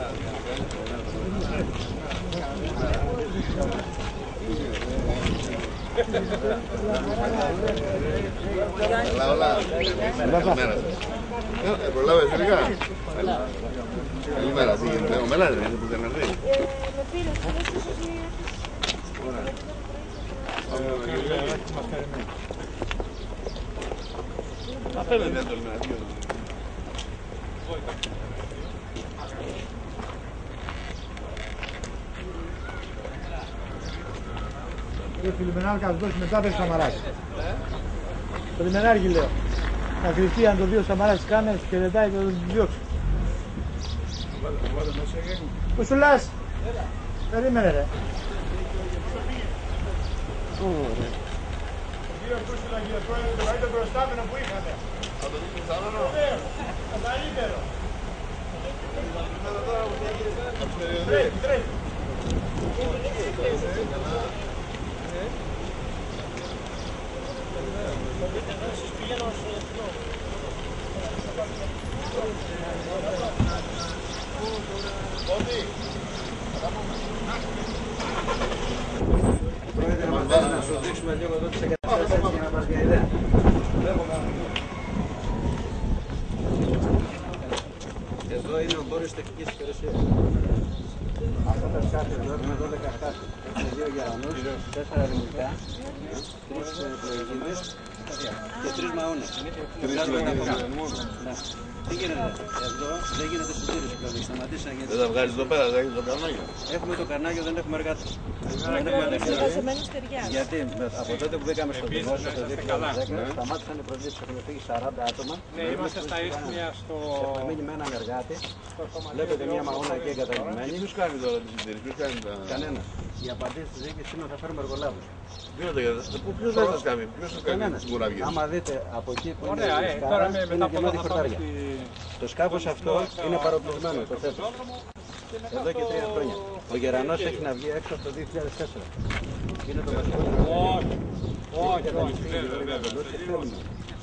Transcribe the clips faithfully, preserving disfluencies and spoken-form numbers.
Hola, hola. Καλημέρα σας. Προλάβες φυσικά. Καλημέρα, τι γίνεται. Ο Μελάδης είναι που δεν έρθει. Με πήρε, θα δώσω σας μία. Απέναντι δεν το λέμε. Κύριε Φιλιμενάρχη, θα δώσει μετά πες Σαμαράς. Το Φιλιμενάρχη λέω. Να κρυφτεί αν το δει ο Σαμαράς τις κάμερες και μετά θα το διώξει. Πού σου λες? Περίμενε ρε. Κύριο Κούσουλα, κύριε Πρόεδρε, το καλύτερο προστάμενο που είχατε. Θα το δείχνεις άλλο. Το καλύτερο. Τρέχει, τρέχει. Πρόεδρε, μας βάζει να σου δείξουμε λίγο εδώ τις εγκαταστάσεις έτσι για να μας μια ιδέα. Εδώ είναι ο χώρος τεχνικής υπηρεσίας. Αυτό το σκάφη εδώ έχουμε δώδεκα σκάφη. Έχουμε δύο γερανούς, τέσσερα ρημικά, τρεις πλοηγίδες και τρεις μαώνες. Τρεις πλοηγίδες μόνο. Τι γίνεται εδώ, δεν γίνεται συντήρηση πλέον, έχει σταματήσει να γίνεται. Δεν θα βγάλεις εδώ πέρα, θα έχεις το καρνάγιο. Έχουμε το καρνάγιο, δεν έχουμε εργάτες. Δεν έχουμε εργάτες. Γιατί από τότε που μπήκαμε στο δημόσιο το δύο χιλιάδες δέκα σταμάτησαν οι προσλήψεις, έχουν φύγει σαράντα άτομα. Ναι, είμαστε στα ίσια στο... Έχουμε μείνει με έναν εργάτη. Βλέπετε μια μαώνα εκεί εγκαταλειμμένη. Ποιος κάνει τώρα τη συντήρηση, ποιος κάνει τα... Κανένας. Η απαντήση της διοίκησης είναι ότι θα φέρουμε εργολάβους. Ποιος δεν σας κάνει, ποιος σας κάνει τις μουραβιές. Άμα δείτε από εκεί που είναι Ωραία, η ε, τώρα σκάρα, με, είναι μετά από γεμάτη εδώ θα πάμε χορτάρια. στη... Το σκάφος αυτό είναι παροπλισμένο, το θέτω. Εδώ και τρία χρόνια. Ο Γερανός έχει να βγει έξω από το δύο χιλιάδες τέσσερα. Είναι το βασικότερο. Όχι, όχι, όχι, βέβαια, βέβαια.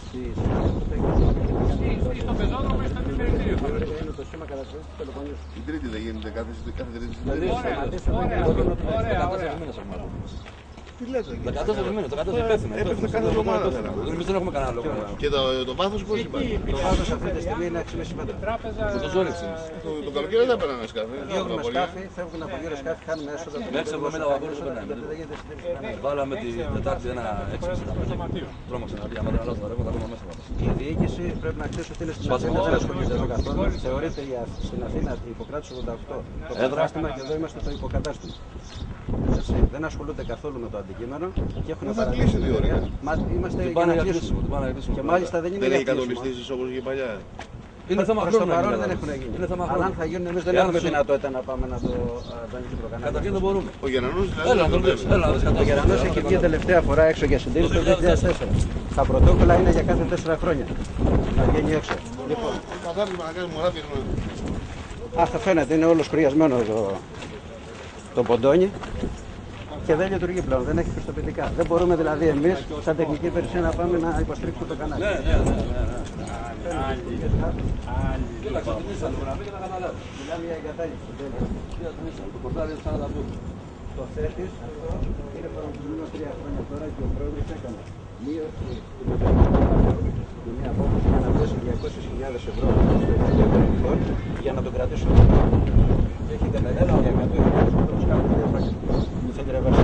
Στο πεζόδρομο είστε αντιμερητήριο. Είναι το σήμα κατασκευής του Πελοποννήσου. Η τρίτη δεν γίνεται κάθε τρίτη Δηλαδή συντήρηση. σταματήσαμε και εδώ και Ωραία, ωραία. Τι λέτε, δεκατέσσερα μήνες, το δεκατέσσερα υπεύθυνο. έπρεπε κάθε εβδομάδα. Εμείς δεν έχουμε κανένα λόγο. Και το, το βάθος πώς υπάρχει. το βάθος αυτή τη στιγμή είναι έξι κόμμα πέντε μέτρα. Τράπεζα... Το ζόρυξε. Το, το καλοκαίρι δεν πέρανε σκάφη. Διώχνουμε σκάφη, φεύγουν από γύρω σκάφη, κάνουμε έσοδα. Μέχρι εβδομήντα βαγόνες δεν περνάμε. Δεν γίνεται συντήρηση κανένα. Βάλαμε την Τετάρτη ένα έξι εξήντα. Τρόμαξε να πει, άμα δεν αλλάζω τα ρεύματα, ακόμα μέσα. Η διοίκηση πρέπει να ξέρει ότι είναι στην Αθήνα, δεν ασχολείται εδώ καθόλου. Θεωρείται στην Αθήνα η υποκράτηση ογδόντα οκτώ το κατάστημα και εδώ είμαστε το υποκατάστημα. Δεν ασχολούνται καθόλου με το αντικείμενο και έχουν θα κλείσει δύο ώρες. Είμαστε Την για πάνε να για κλείσουμε. κλείσιμο. Και μάλιστα δεν είναι Δεν για έχει κλείσιμο. κατολιστήσεις όπως είχε παλιά. Είναι θέμα Προς το χρόνου. παρόν δεν έχουν γίνει. Είναι θέμα Αλλά αν χρόνου. θα γίνουν, εμείς δεν Εάν έχουμε μεσο- δυνατότητα να πάμε να το δανείσουμε το κανάλι. Καταρχήν δεν μπορούμε. Ο Γερανός δηλαδή. Έλα να τον δεις. Έλα να δεις Ο κατάσταση. Γερανός έχει βγει τελευταία φορά έξω για συντήρηση το δύο χιλιάδες τέσσερα. Τα πρωτόκολλα είναι για κάθε τέσσερα χρόνια να βγαίνει έξω. Λοιπόν, Καθάρισμα να κάνει μουράβια. α, θα φαίνεται, είναι όλο σκουριασμένο το, το ποντόνι και δεν λειτουργεί πλέον, δεν έχει πιστοποιητικά. Δεν μπορούμε δηλαδή εμείς, σαν τεχνική υπηρεσία, να πάμε να υποστηρίξουμε το κανάλι. Ναι, ναι, ναι, ναι. Κοίταξε, την ήσαν, να μην τα καταλάβεις. Μιλάμε για εγκατάλειψη. Κοίταξε, την ήσαν, το πορτάρι είναι σαράντα πούτ. Το θέτης αυτό είναι παρακολουθημένο τρία χρόνια τώρα και ο πρόεδρος έκανε μείωση και μια απόφαση για να δώσει διακόσιες χιλιάδες ευρώ στο Υπουργείο για να τον κρατήσουμε. Έχει καταγγέλει για εκατό χιλιάδες ευρώ το σκάφο τρία χρόνια. Μου θα τρεβάσει.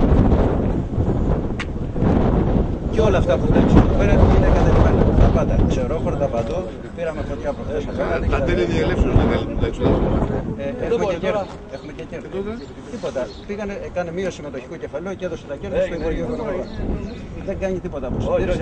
Και όλα αυτά που βλέπεις εδώ πέρα είναι καταγγελμένα. Τα πάντα. Ξερόχορτα παντού. Πήραμε φωτιά προχθές. Τα τέλη διελεύσεως δεν καλύπτουν τα έξοδα. Ε, έχουμε, και κέρδη. έχουμε και κέρδη. Τίποτα. Πήγανε, έκανε μείωση μετοχικού κεφαλαίου και έδωσε τα κέρδη στο Υπουργείο Οικονομικών. Δεν κάνει τίποτα από συντήρηση.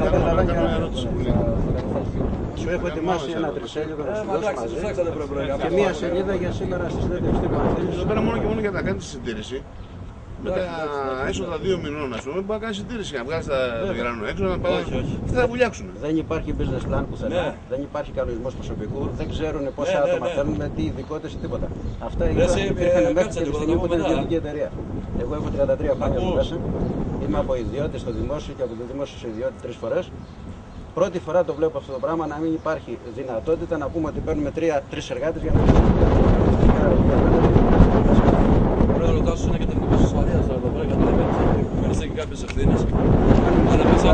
Σου έχω ετοιμάσει ένα τρισέλιδο να σου δώσω μαζί και μία σελίδα για σήμερα στη συνέντευξη τύπου. Εδώ πέρα μόνο και μόνο για να κάνει τη συντήρηση. Με τα έσοδα δύο μηνών, α πούμε, μπορεί να κάνει συντήρηση. Να βγάλει το Γερανό έξω, να πάει. Αυτά θα βουλιάξουν. Δεν υπάρχει business plan πουθενά, δεν υπάρχει κανονισμό προσωπικού, δεν ξέρουν πόσα άτομα θέλουν, τι ειδικότητες ή τίποτα. Αυτά υπήρχαν μέχρι και τη στιγμή που ήταν ιδιωτική εταιρεία. Εγώ έχω τριάντα τρία χρόνια εδώ μέσα. Είμαι από ιδιώτη στο δημόσιο και από το δημόσιο σε ιδιώτη τρεις φορές. Πρώτη φορά το βλέπω αυτό το πράγμα να μην υπάρχει δυνατότητα να πούμε ότι παίρνουμε τρεις εργάτες για να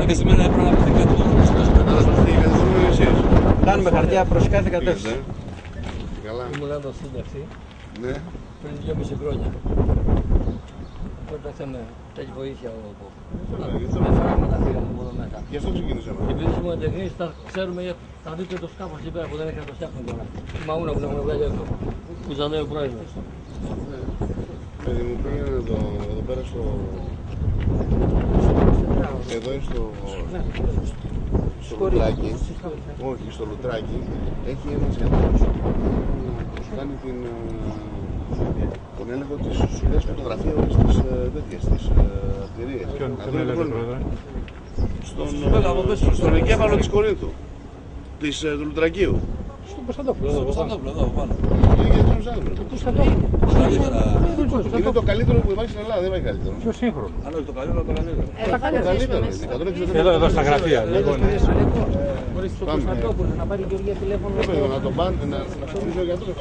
και σε μένα έπρεπε να βρεθεί κάτι μόνο. Μετά να σπαστεί η κατηγορία εσείς. Κάνουμε χαρτιά προς κάθε κατεύθυνση. Καλά. Ήμουν εδώ σύνταξη Ναι. πριν δυόμιση χρόνια. Τότε θέλαμε τέτοια βοήθεια από τα φύγαμε από εδώ μέσα. Γι' αυτό ξεκίνησαμε. Επειδή ήμουν τεχνής, θα ξέρουμε, θα δείτε το σκάφος εκεί πέρα που δεν έχει να το φτιάχνουν τώρα. Μα ούνα που να έχουν βγάλει εδώ, που ζανέει ο πρόεδρος. Παιδί μου, πήγαινε εδώ, εδώ πέρα στο... Εδώ είναι στο... στο Λουτράκι. Όχι, στο Λουτράκι. Έχει ένας γιατρός που σου κάνει την... τον έλεγχο της σουδές φωτογραφία όλες τις τέτοιες, τις αρτηρίες. Ποιον έλεγχο, πρόεδρε? Στον, στον εγκέφαλο της Κορίνθου, της, του Λουτρακίου. Στον Κωνσταντόπουλο, εδώ, Στον Κωνσταντόπουλο, εδώ πάνω. Είναι γιατρός άνθρωπος. Καλύτερα. Είναι το καλύτερο που υπάρχει στην Ελλάδα, δεν υπάρχει καλύτερο. Πιο σύγχρονο. Αν όχι το καλύτερο, το καλύτερο. Το καλύτερο, εκατόν εξήντα Εδώ, εδώ στα γραφεία. Λοιπόν, Χωρίς τον Κωνσταντόπουλο να πάρει και για τηλέφωνο. Δεν πρέπει να τον πάνε, να φτιάξει ο γιατρός.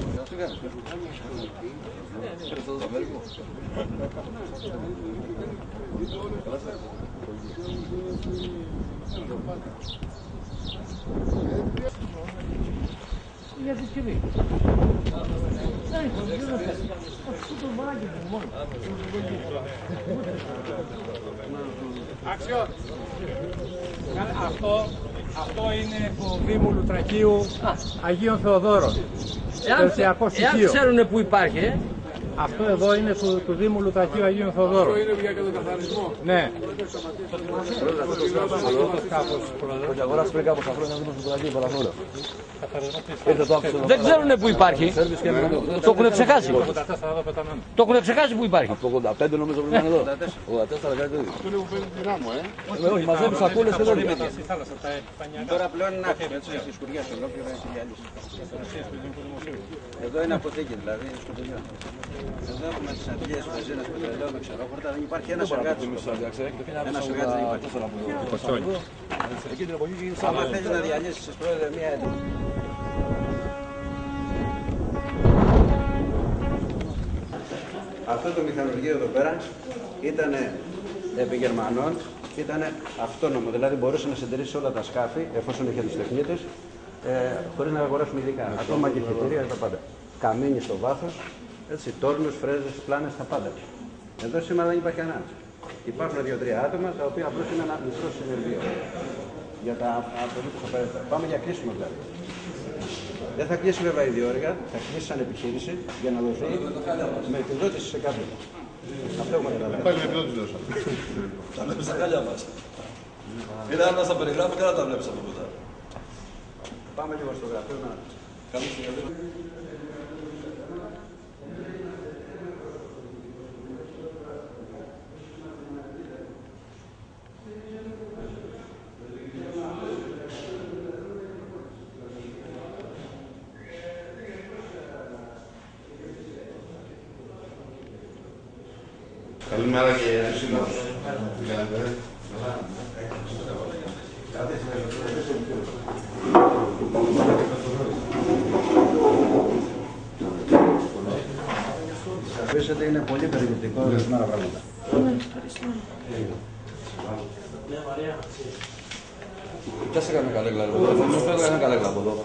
Για τη συσκευή. Άξιο. Αυτό, αυτό είναι του Δήμου Λουτρακίου Αγίων Θεοδόρων. Περιουσιακό στοιχείο. Εάν ξέρουν που υπάρχει, ε. Αυτό εδώ είναι του, του Δήμου Λουτρακίου Αγίων Θεοδόρων. Αυτό είναι για κατακαθαρισμό. Ναι. Όχι, αγοράσει πριν κάπως τα χρόνια να δούμε στο Λουτρακί, παραθούρα. Ήρθε το άκουσα. Δεν ξέρουν που υπάρχει. Το έχουν ξεχάσει. Το έχουν ξεχάσει που υπάρχει. Από το ογδόντα πέντε νομίζω πρέπει να είναι εδώ. ογδόντα τέσσερα κάτι τέτοιο. Αυτό είναι που παίρνει τη ράμο, ε. Όχι, μαζεύει σακούλες και τέτοια. Τώρα πλέον είναι άκρη, έτσι, στη σκουριά σου ολόκληρα έχει διαλύσει. Εδώ είναι αποθήκη, δηλαδή, σκοτεινιά. Εδώ έχουμε τις αντιλίες, βενζίνες, πετρελαίου, με ξερόχορτα, δεν υπάρχει ένας εργάτης. Ένας εργάτης δεν υπάρχει. Εκεί την εποχή γίνει Άμα θέλει να διαλύσει, σας πρόεδρε, μία έντυπη. Αυτό το μηχανουργείο εδώ πέρα ήταν επί Γερμανών, ήταν αυτόνομο, δηλαδή μπορούσε να συντηρήσει όλα τα σκάφη, εφόσον είχε τους τεχνίτες, ε, χωρίς να αγοράσουμε ειδικά. Ακόμα και ηχητήρια, τα πάντα. Καμίνι στο βάθος, έτσι, τόρνους, φρέζες, πλάνες, τα πάντα. Εδώ σήμερα δεν υπάρχει κανένας. Υπάρχουν δύο-τρία άτομα τα οποία απλώς είναι ένα μικρό συνεργείο. Για τα απολύτω θα πέρα. Πάμε για κλείσιμο δηλαδή. Δεν θα κλείσει βέβαια η διόρυγα, θα κλείσει σαν επιχείρηση για να δοθεί με επιδότηση σε κάποιον. Αυτό έχουμε καταλάβει. Πάλι με επιδότηση δώσαμε. Τα βλέπεις στα χάλια μας. Είναι αν μας τα περιγράφει, δεν τα βλέπεις από κοντά. Πάμε λίγο στο γραφείο να... Καλώς ήρθατε. Καλημέρα και σήμερα. Αφήσετε, είναι πολύ περιπτωτικό ορισμένα πράγματα. Ποια σε έκανε καλέγκλα από εδώ. Μου φέρνει ένα καλέγκλα από εδώ.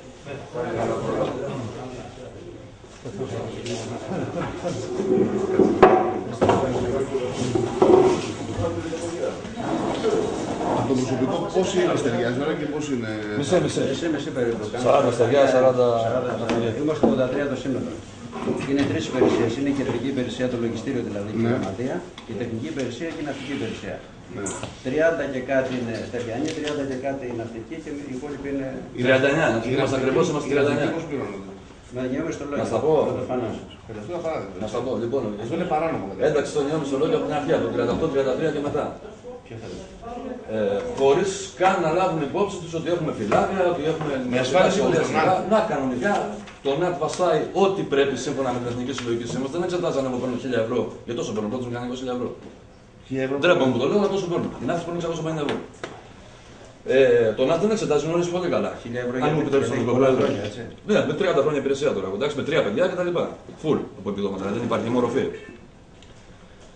Το προσωπικό πώς είναι στεριασμένο και πώς είναι... Μισέ, μισέ. Εσύ, μισή περίπου. σαράντα στεριά, σαράντα... Είμαστε ογδόντα τρία το σύνολο. Είναι τρεις υπηρεσίες. Είναι η κεντρική υπηρεσία, το λογιστήριο δηλαδή, η γραμματεία, η τεχνική υπηρεσία και η ναυτική υπηρεσία. τριάντα και κάτι είναι στεριανή, τριάντα και κάτι είναι ναυτική και οι υπόλοιποι είναι... τριάντα εννιά, είμαστε ακριβώς, είμαστε τριάντα εννιά. Πώς πληρώνονται? Να νιώμαι στο λόγο. Να στα πω. Αυτό είναι παράδειγμα. Να σας πω, λοιπόν. Αυτό είναι παράνομο. Ένταξη στο νιώμη στο λόγιο από την αρχή, από το τριάντα οκτώ τριάντα τρία και μετά. Ε, χωρίς καν να λάβουν υπόψη τους ότι έχουμε φυλάδια, ότι έχουμε... Με ασφάλιση όλες από τον ΝΑΤ. Να, κανονικά, το ΝΑΤ βαστάει ό,τι πρέπει σύμφωνα με την Εθνική Συλλογική Σύμβαση. Δεν εξετάζανε από παίρνουν χίλια ευρώ. Για τόσο παίρνουν, πρώτος μηχανικός χίλια ευρώ. Ντρέπομαι που το λέω, αλλά τόσο παίρνουν. Η ΝΑΤ παίρνει εξακόσια πενήντα ευρώ. Ε, το ΝΑΤ δεν εξετάζει, γνωρίζει πολύ καλά. Αν μου επιτρέψει τον Πρόεδρο. Ναι, με τριάντα χρόνια υπηρεσία τώρα. Εντάξει, με τρία παιδιά κτλ. Φουλ από επιδόματα, δεν υπάρχει μορφή.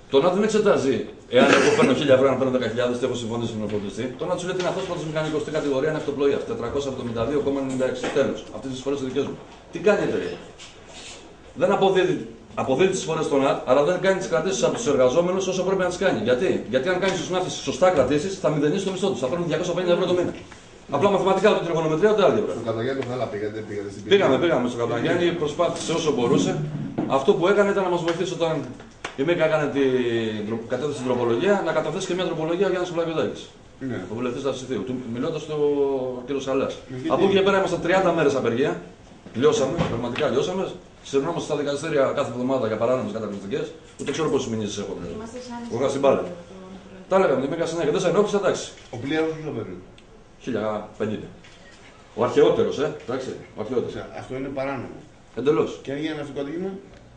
Το ΝΑΤ δεν εξετάζει εάν εγώ παίρνω χίλια ευρώ, αν παίρνω δέκα χιλιάδες, έχω συμφωνήσει με τον φωτιστή. Το ΝΑΤ σου λέει ότι είναι αυτό πρώτο μηχανικό στην κατηγορία ναυτοπλοεία. τετρακόσια εβδομήντα δύο κόμμα ενενήντα έξι. Τέλος. Αυτές τις φορές δικέ μου. Τι κάνει η εταιρεία. Δεν αποδίδει, αποδίδει τις φορές στο ΝΑΤ, αλλά δεν κάνει τις κρατήσεις από τους εργαζόμενους όσο πρέπει να τις κάνει. Γιατί, Γιατί αν κάνει στους ναύτες σωστά κρατήσεις, θα μηδενίσει το μισθό τους. Θα παίρνουν διακόσια πενήντα ευρώ το μήνα. Απλά μαθηματικά ούτε τριγωνομετρία ούτε άλλη. Στο Καταγιάννη το πήγατε, πήγατε στην Πήγαμε, πήγαμε στο Καταγιάννη, προσπάθησε όσο μπορούσε. Αυτό που έκανε ήταν να μας βοηθήσει όταν η ΜΕΚΑ έκανε την κατέθεση στην τροπολογία, να καταθέσει και μια τροπολογία για Γιάννης Βλαβιωτάκης. Ναι. Ο βουλευτής του Αυσιθείου, μιλώντας στον κύριο Σαλάς. Από εκεί και πέρα ήμασταν τριάντα μέρες απεργία. Λιώσαμε, πραγματικά λιώσαμε. Συρνόμαστε στα δικαστήρια κάθε εβδομάδα για παράνομες κατακλητικές. Ούτε ξέρω πόσες μηνύσεις έχω. Ο Γασιμπάλα. Τα λέγαμε, η ΜΕΚΑ συνέχεια. Δεν σε ενόχλησε, εντάξει. Ο πλήρως πόσο παίρνει. χίλια πενήντα. Ο αρχαιότερος, ε, εντάξει. Ο αρχαιότερος. Αυτό είναι παράνομο. Εντελώς. Και αν γίνει ναυτικό ατύχημα.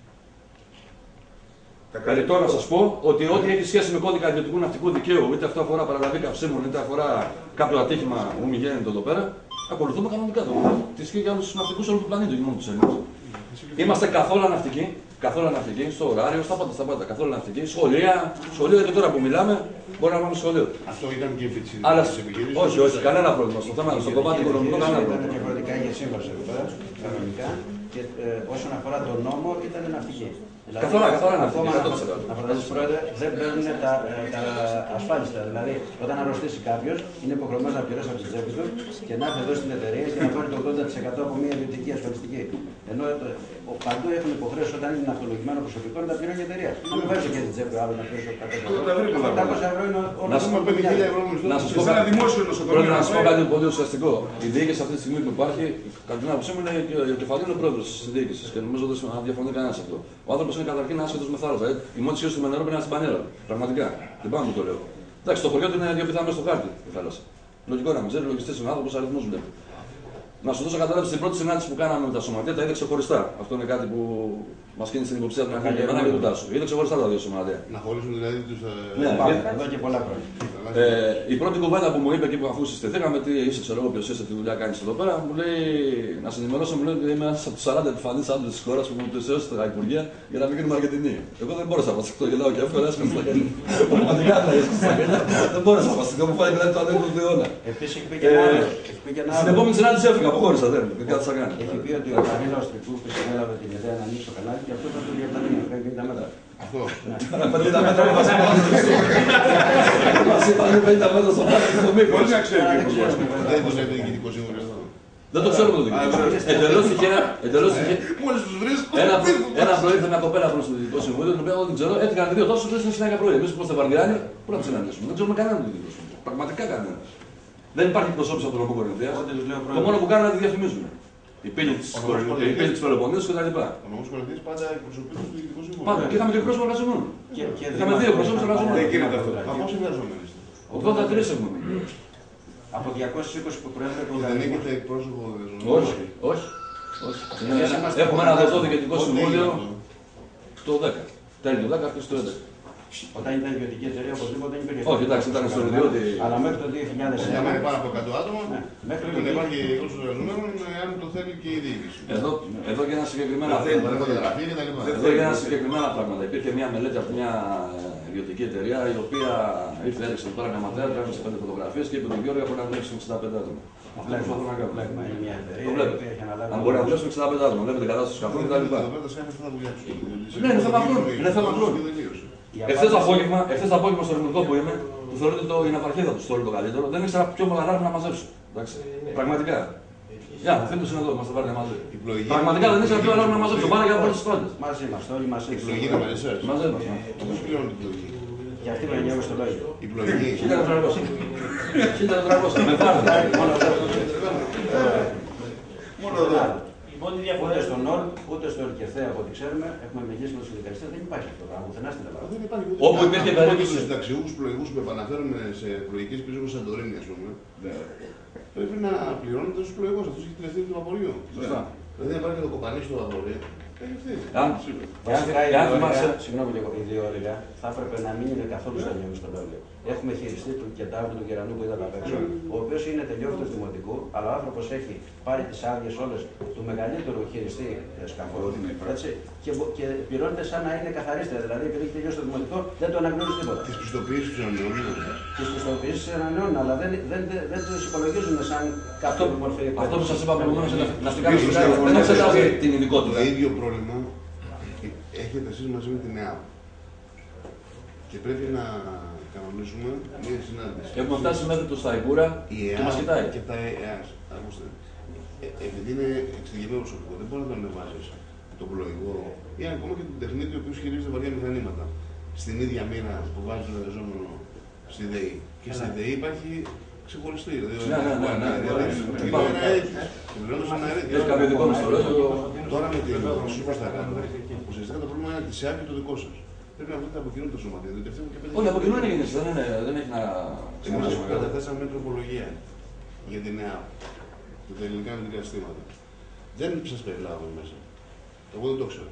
Περιττό να σας πω ότι ό,τι έχει σχέση με κώδικα ιδιωτικού ναυτικού δικαίου, είτε αυτό αφορά παραλαβή καυσίμων, είτε αφορά κάποιο ατύχημα που μη γίνεται εδώ πέρα, ακολουθούμε κανονικά το. Τι ισχύει για όλους τους ναυτικούς όλου του πλανήτη, όχι μόνο τους Έλληνες. Είμαστε καθόλου ναυτικοί, καθόλου ναυτικοί, στο ωράριο, στα πάντα, στα πάντα, καθόλου ναυτικοί. Σχολεία, σχολείο και τώρα που μιλάμε, μπορεί να πάμε σχολείο. Αυτό ήταν και επί της επιχείρησης. Όχι, όχι, κανένα πρόβλημα. Στο θέμα, στο κομμάτι οικονομικό, κανένα πρόβλημα. Ήταν διαφορετικά για σύμβαση εδώ πέρα, κανονικά. Και ε, όσον αφορά τον νόμο, ήταν ναυτική. Δηλαδή, καθόλου, καθόλου ακόμα ναυτική. να φαντάζεσαι, πρόεδρε, δεν παίρνουν τα, τα ασφάλιστα. Δηλαδή, όταν αρρωστήσει κάποιο, είναι υποχρεωμένο να πληρώσει από τη τσέπη του και να έρθει εδώ στην εταιρεία και να πάρει το ογδόντα τοις εκατό από μια ιδιωτική ασφαλιστική. Ενώ το, ο, παντού έχουν υποχρέωση όταν είναι ναυτολογημένο προσωπικό να τα πληρώνει η εταιρεία. Να μην βάζει και την τσέπη άλλο να πληρώσει εκατό ευρώ είναι ο να σου πω κάτι πολύ ουσιαστικό. Η διοίκηση αυτή τη στιγμή που υπάρχει, κατά την άποψή μου, είναι ο κεφαλήνο πρόεδρο τη διοίκηση και νομίζω ότι δεν διαφωνεί κανένα αυτό. Ο άνθρωπο είναι καταρχήν άσχετο με θάλασσα. Η μόνη σχέση του με νερό πρέπει να είναι στην πανέλα. Πραγματικά. Δεν πάμε που το λέω. Εντάξει, το χωριό του είναι δύο πιθανά μέσα στο χάρτη η θάλασσα. Λογικό να μην ξέρει, λογιστή είναι άνθρωπο, αριθμό βλέπει. Να σου δώσω κατάλαβη στην πρώτη συνάντηση που κάναμε με τα σωματεία, τα είδε ξεχωριστά. Αυτό είναι κάτι που μα κίνησε την υποψία του να κάνει και εμένα και του Τάσου. Είδε ξεχωριστά τα δύο σωματεία. Να χωρίσουν δηλαδή του. Ναι, εδώ και πολλά χρόνια. Ε, η πρώτη κουβέντα που μου είπε εκεί που αφού συστηθήκαμε, τι είσαι, ξέρω εγώ, ποιο είσαι, τι δουλειά κάνει εδώ πέρα, μου λέει να σε ενημερώσω, μου λέει ότι είμαι ένα από του σαράντα επιφανεί άντρε τη χώρα που μου πλησιώσει στα υπουργεία για να μην γίνουμε Αργεντινοί. Εγώ δεν μπόρεσα να βασιστώ, γελάω και εύκολα έσχομαι στα χέρια. Πραγματικά δεν έσχομαι στα χέρια. Δεν μπόρεσα να βασιστώ, μου φάνηκε το αντέχω του αιώνα. Επίση έχει πει και ένα άλλο. Στην επόμενη συνάντηση έφυγα, αποχώρησα, δεν κάτι θα κάνει. Έχει πει ότι ο Κανέλα Οστρικού που συνέλαβε την ιδέα να ανοίξει το κανάλι και αυτό ήταν το διαπλανείο, πενήντα μέτρα. Αυτό. πενήντα μέτρα μας είπαν πενήντα μέτρα στο πάρκο του μήκος. Πώς να ξέρει ποιος δεν το λέει το διοικητικό συμβούλιο αυτό. Δεν το ξέρουμε το διοικητικό. Εντελώς τυχαία, εντελώς τυχαία. Μόλις τους βρεις, ένα πρωί ήρθε μια κοπέλα προς το διοικητικό συμβούλιο, την οποία εγώ δεν ξέρω, έτυχαν δύο τόσο τρεις στην συνέχεια πρωί. Εμείς που είμαστε Βαρδιάνοι, πού να τους συναντήσουμε. Δεν ξέρουμε κανέναν το διοικητικό συμβούλιο. Πραγματικά κανέναν. Δεν υπάρχει εκπροσώπηση από τον νομό Κορινθίας. Το μόνο που κάνουν είναι να τη διαφημίζουν. Η πύλη της Πελοποννήσου κτλ. Ο νομός Κορινθίας πάντα εκπροσωπεί το διοικητικό συμβούλιο. Πάντα. Και είχαμε και εκπρόσωπο εργαζομένων. Είχαμε δύο εκπροσώπους εργαζομένων. Δεν γίνεται αυτό. Από όσοι εργαζόμενοι είστε. ογδόντα τρία έχουμε. Από διακόσιους είκοσι που προέρχεται από Δεν έχετε εκπρόσωπο εργαζομένων. Όχι, όχι. Έχουμε ένα δετό διοικητικό συμβούλιο το δέκα. Τέλει το δέκα, αρχίζει το έντεκα. Όταν ήταν ιδιωτική εταιρεία, οπωσδήποτε δεν υπήρχε. Όχι, εντάξει, ήταν στο ιδιώτη. Αλλά μέχρι το δύο χιλιάδες ένα. Για μένα πάνω από εκατό άτομα, μέχρι πρέπει να υπάρχει εκπρόσωπος εργαζομένων αν το θέλει και η διοίκηση. Εδώ, εδώ και ένα συγκεκριμένα Δεν πράγματα. θα φωτογραφία και τα λοιπά. Εδώ για ένα συγκεκριμένα πράγματα. Υπήρχε μια μελέτη από μια ιδιωτική εταιρεία η οποία ήρθε έδειξε εδώ πέρα μια ματέρα, τράβηξε πέντε φωτογραφίες και είπε τον Γιώργο μπορεί να δουλέψει με εξήντα πέντε άτομα. Αυτό είναι προσπαθώ να κάνω. Είναι μια εταιρεία. Το βλέπετε. Αν μπορεί να δουλέψει με εξήντα πέντε άτομα, βλέπετε κατάσταση του καθόλου κτλ. Ναι, είναι θέμα χρόνου. Είναι θέμα χρόνου. Εχθές το απόγευμα, εχθές το απόγευμα στο εθνικό που είμαι, που θεωρείται ότι είναι απαρχίδα του στο όλο το καλύτερο, δεν ήξερα ποιο μαγαλάρι να μαζέψω. Εντάξει. Πραγματικά. Για, ο φίλος είναι εδώ, μας τα πάρει μαζί. Πραγματικά δεν ήξερα ποιο μαγαλάρι να μαζέψω. Πάνε για πρώτες πρώτες. Μαζί είμαστε, όλοι μαζί. Η πλογή είναι μαζί σας. Μαζί μας. Πώς πληρώνει την πλογή. Και αυτή με νιώμη στο λόγιο. Η πλογή. χίλια τετρακόσια. χίλια τετρακόσια. Με βάρδι. Μόνο εδώ. Ούτε στον ΝΟΛ, ούτε στο ΕΡΚΕΘΕ, από ό,τι ξέρουμε, έχουμε μιλήσει με του συνδικαλιστές, δεν υπάρχει αυτό το πράγμα πουθενά στην Ελλάδα. Όπου υπήρχε περίπτωση. Στους συνταξιούχους πλοηγούς που επαναφέρουμε σε πλοηγικές πίσω όπως Σαντορίνη, ας πούμε, πρέπει να πληρώνεται στους πλοηγούς. Αυτός έχει τηλευτεί το βαπορείο. Σωστά. Δηλαδή δεν υπάρχει το κοπανί στο βαπορείο. Εάν φάει συγγνώμη λίγο, η διόρυγα θα έπρεπε να μην είναι καθόλου στα νιώμη στο λόγιο. Έχουμε χειριστεί τον Κεντάβου, τον Κερανού που είδα απ' έξω, ο οποίος είναι τελειόφυτος δημοτικού, αλλά ο άνθρωπος έχει πάρει τις άδειες όλες του μεγαλύτερου χειριστή σκαφών. Έτσι, και, και πληρώνεται σαν να είναι καθαρίστρια. Δηλαδή, επειδή έχει τελειώσει το δημοτικό, δεν το αναγνωρίζει τίποτα. Τις πιστοποιήσεις του ανανεώνουν. Τις πιστοποιήσεις ανανεώνουν, αλλά δεν, δεν, δεν, δεν τους υπολογίζουν σαν κάποιο μορφή. Αυτό που σας είπα προηγουμένως, να στην κάνω δεν εξετάζει την ειδικότητα. Το ίδιο πρόβλημα έχετε εσείς μαζί με την ΕΑΠ. Και πρέπει να κανονίσουμε μια συνάντηση. Έχουμε φτάσει μέχρι το Σταϊκούρα και μας κοιτάει. Και τα ΕΑΣ, ακούστε. Ε, επειδή είναι εξειδικευμένο προσωπικό, δεν μπορεί να τον ανεβάσει το πλοηγό ή ακόμα και τον τεχνίτη ο οποίος χειρίζεται βαριά μηχανήματα. Στην ίδια μοίρα που βάζει το εργαζόμενο στη ΔΕΗ. Και στη ΔΕΗ υπάρχει ξεχωριστή. Ναι, ναι, ναι. Έχει κάποιο δικό μισθολόγιο. Τώρα με την προσοχή που θα κάνουμε, ουσιαστικά το πρόβλημα είναι τη ΕΑΠ και το δικό σας. Πρέπει να βρείτε από κοινού το σωματείο. Όχι, από κοινού είναι γεννήση, δεν έχει να Εμείς καταθέσαμε τροπολογία για την ΕΑΠ και τα ελληνικά μητρικά συστήματα. Δεν σας περιλάβαμε μέσα. Εγώ δεν το ξέρω.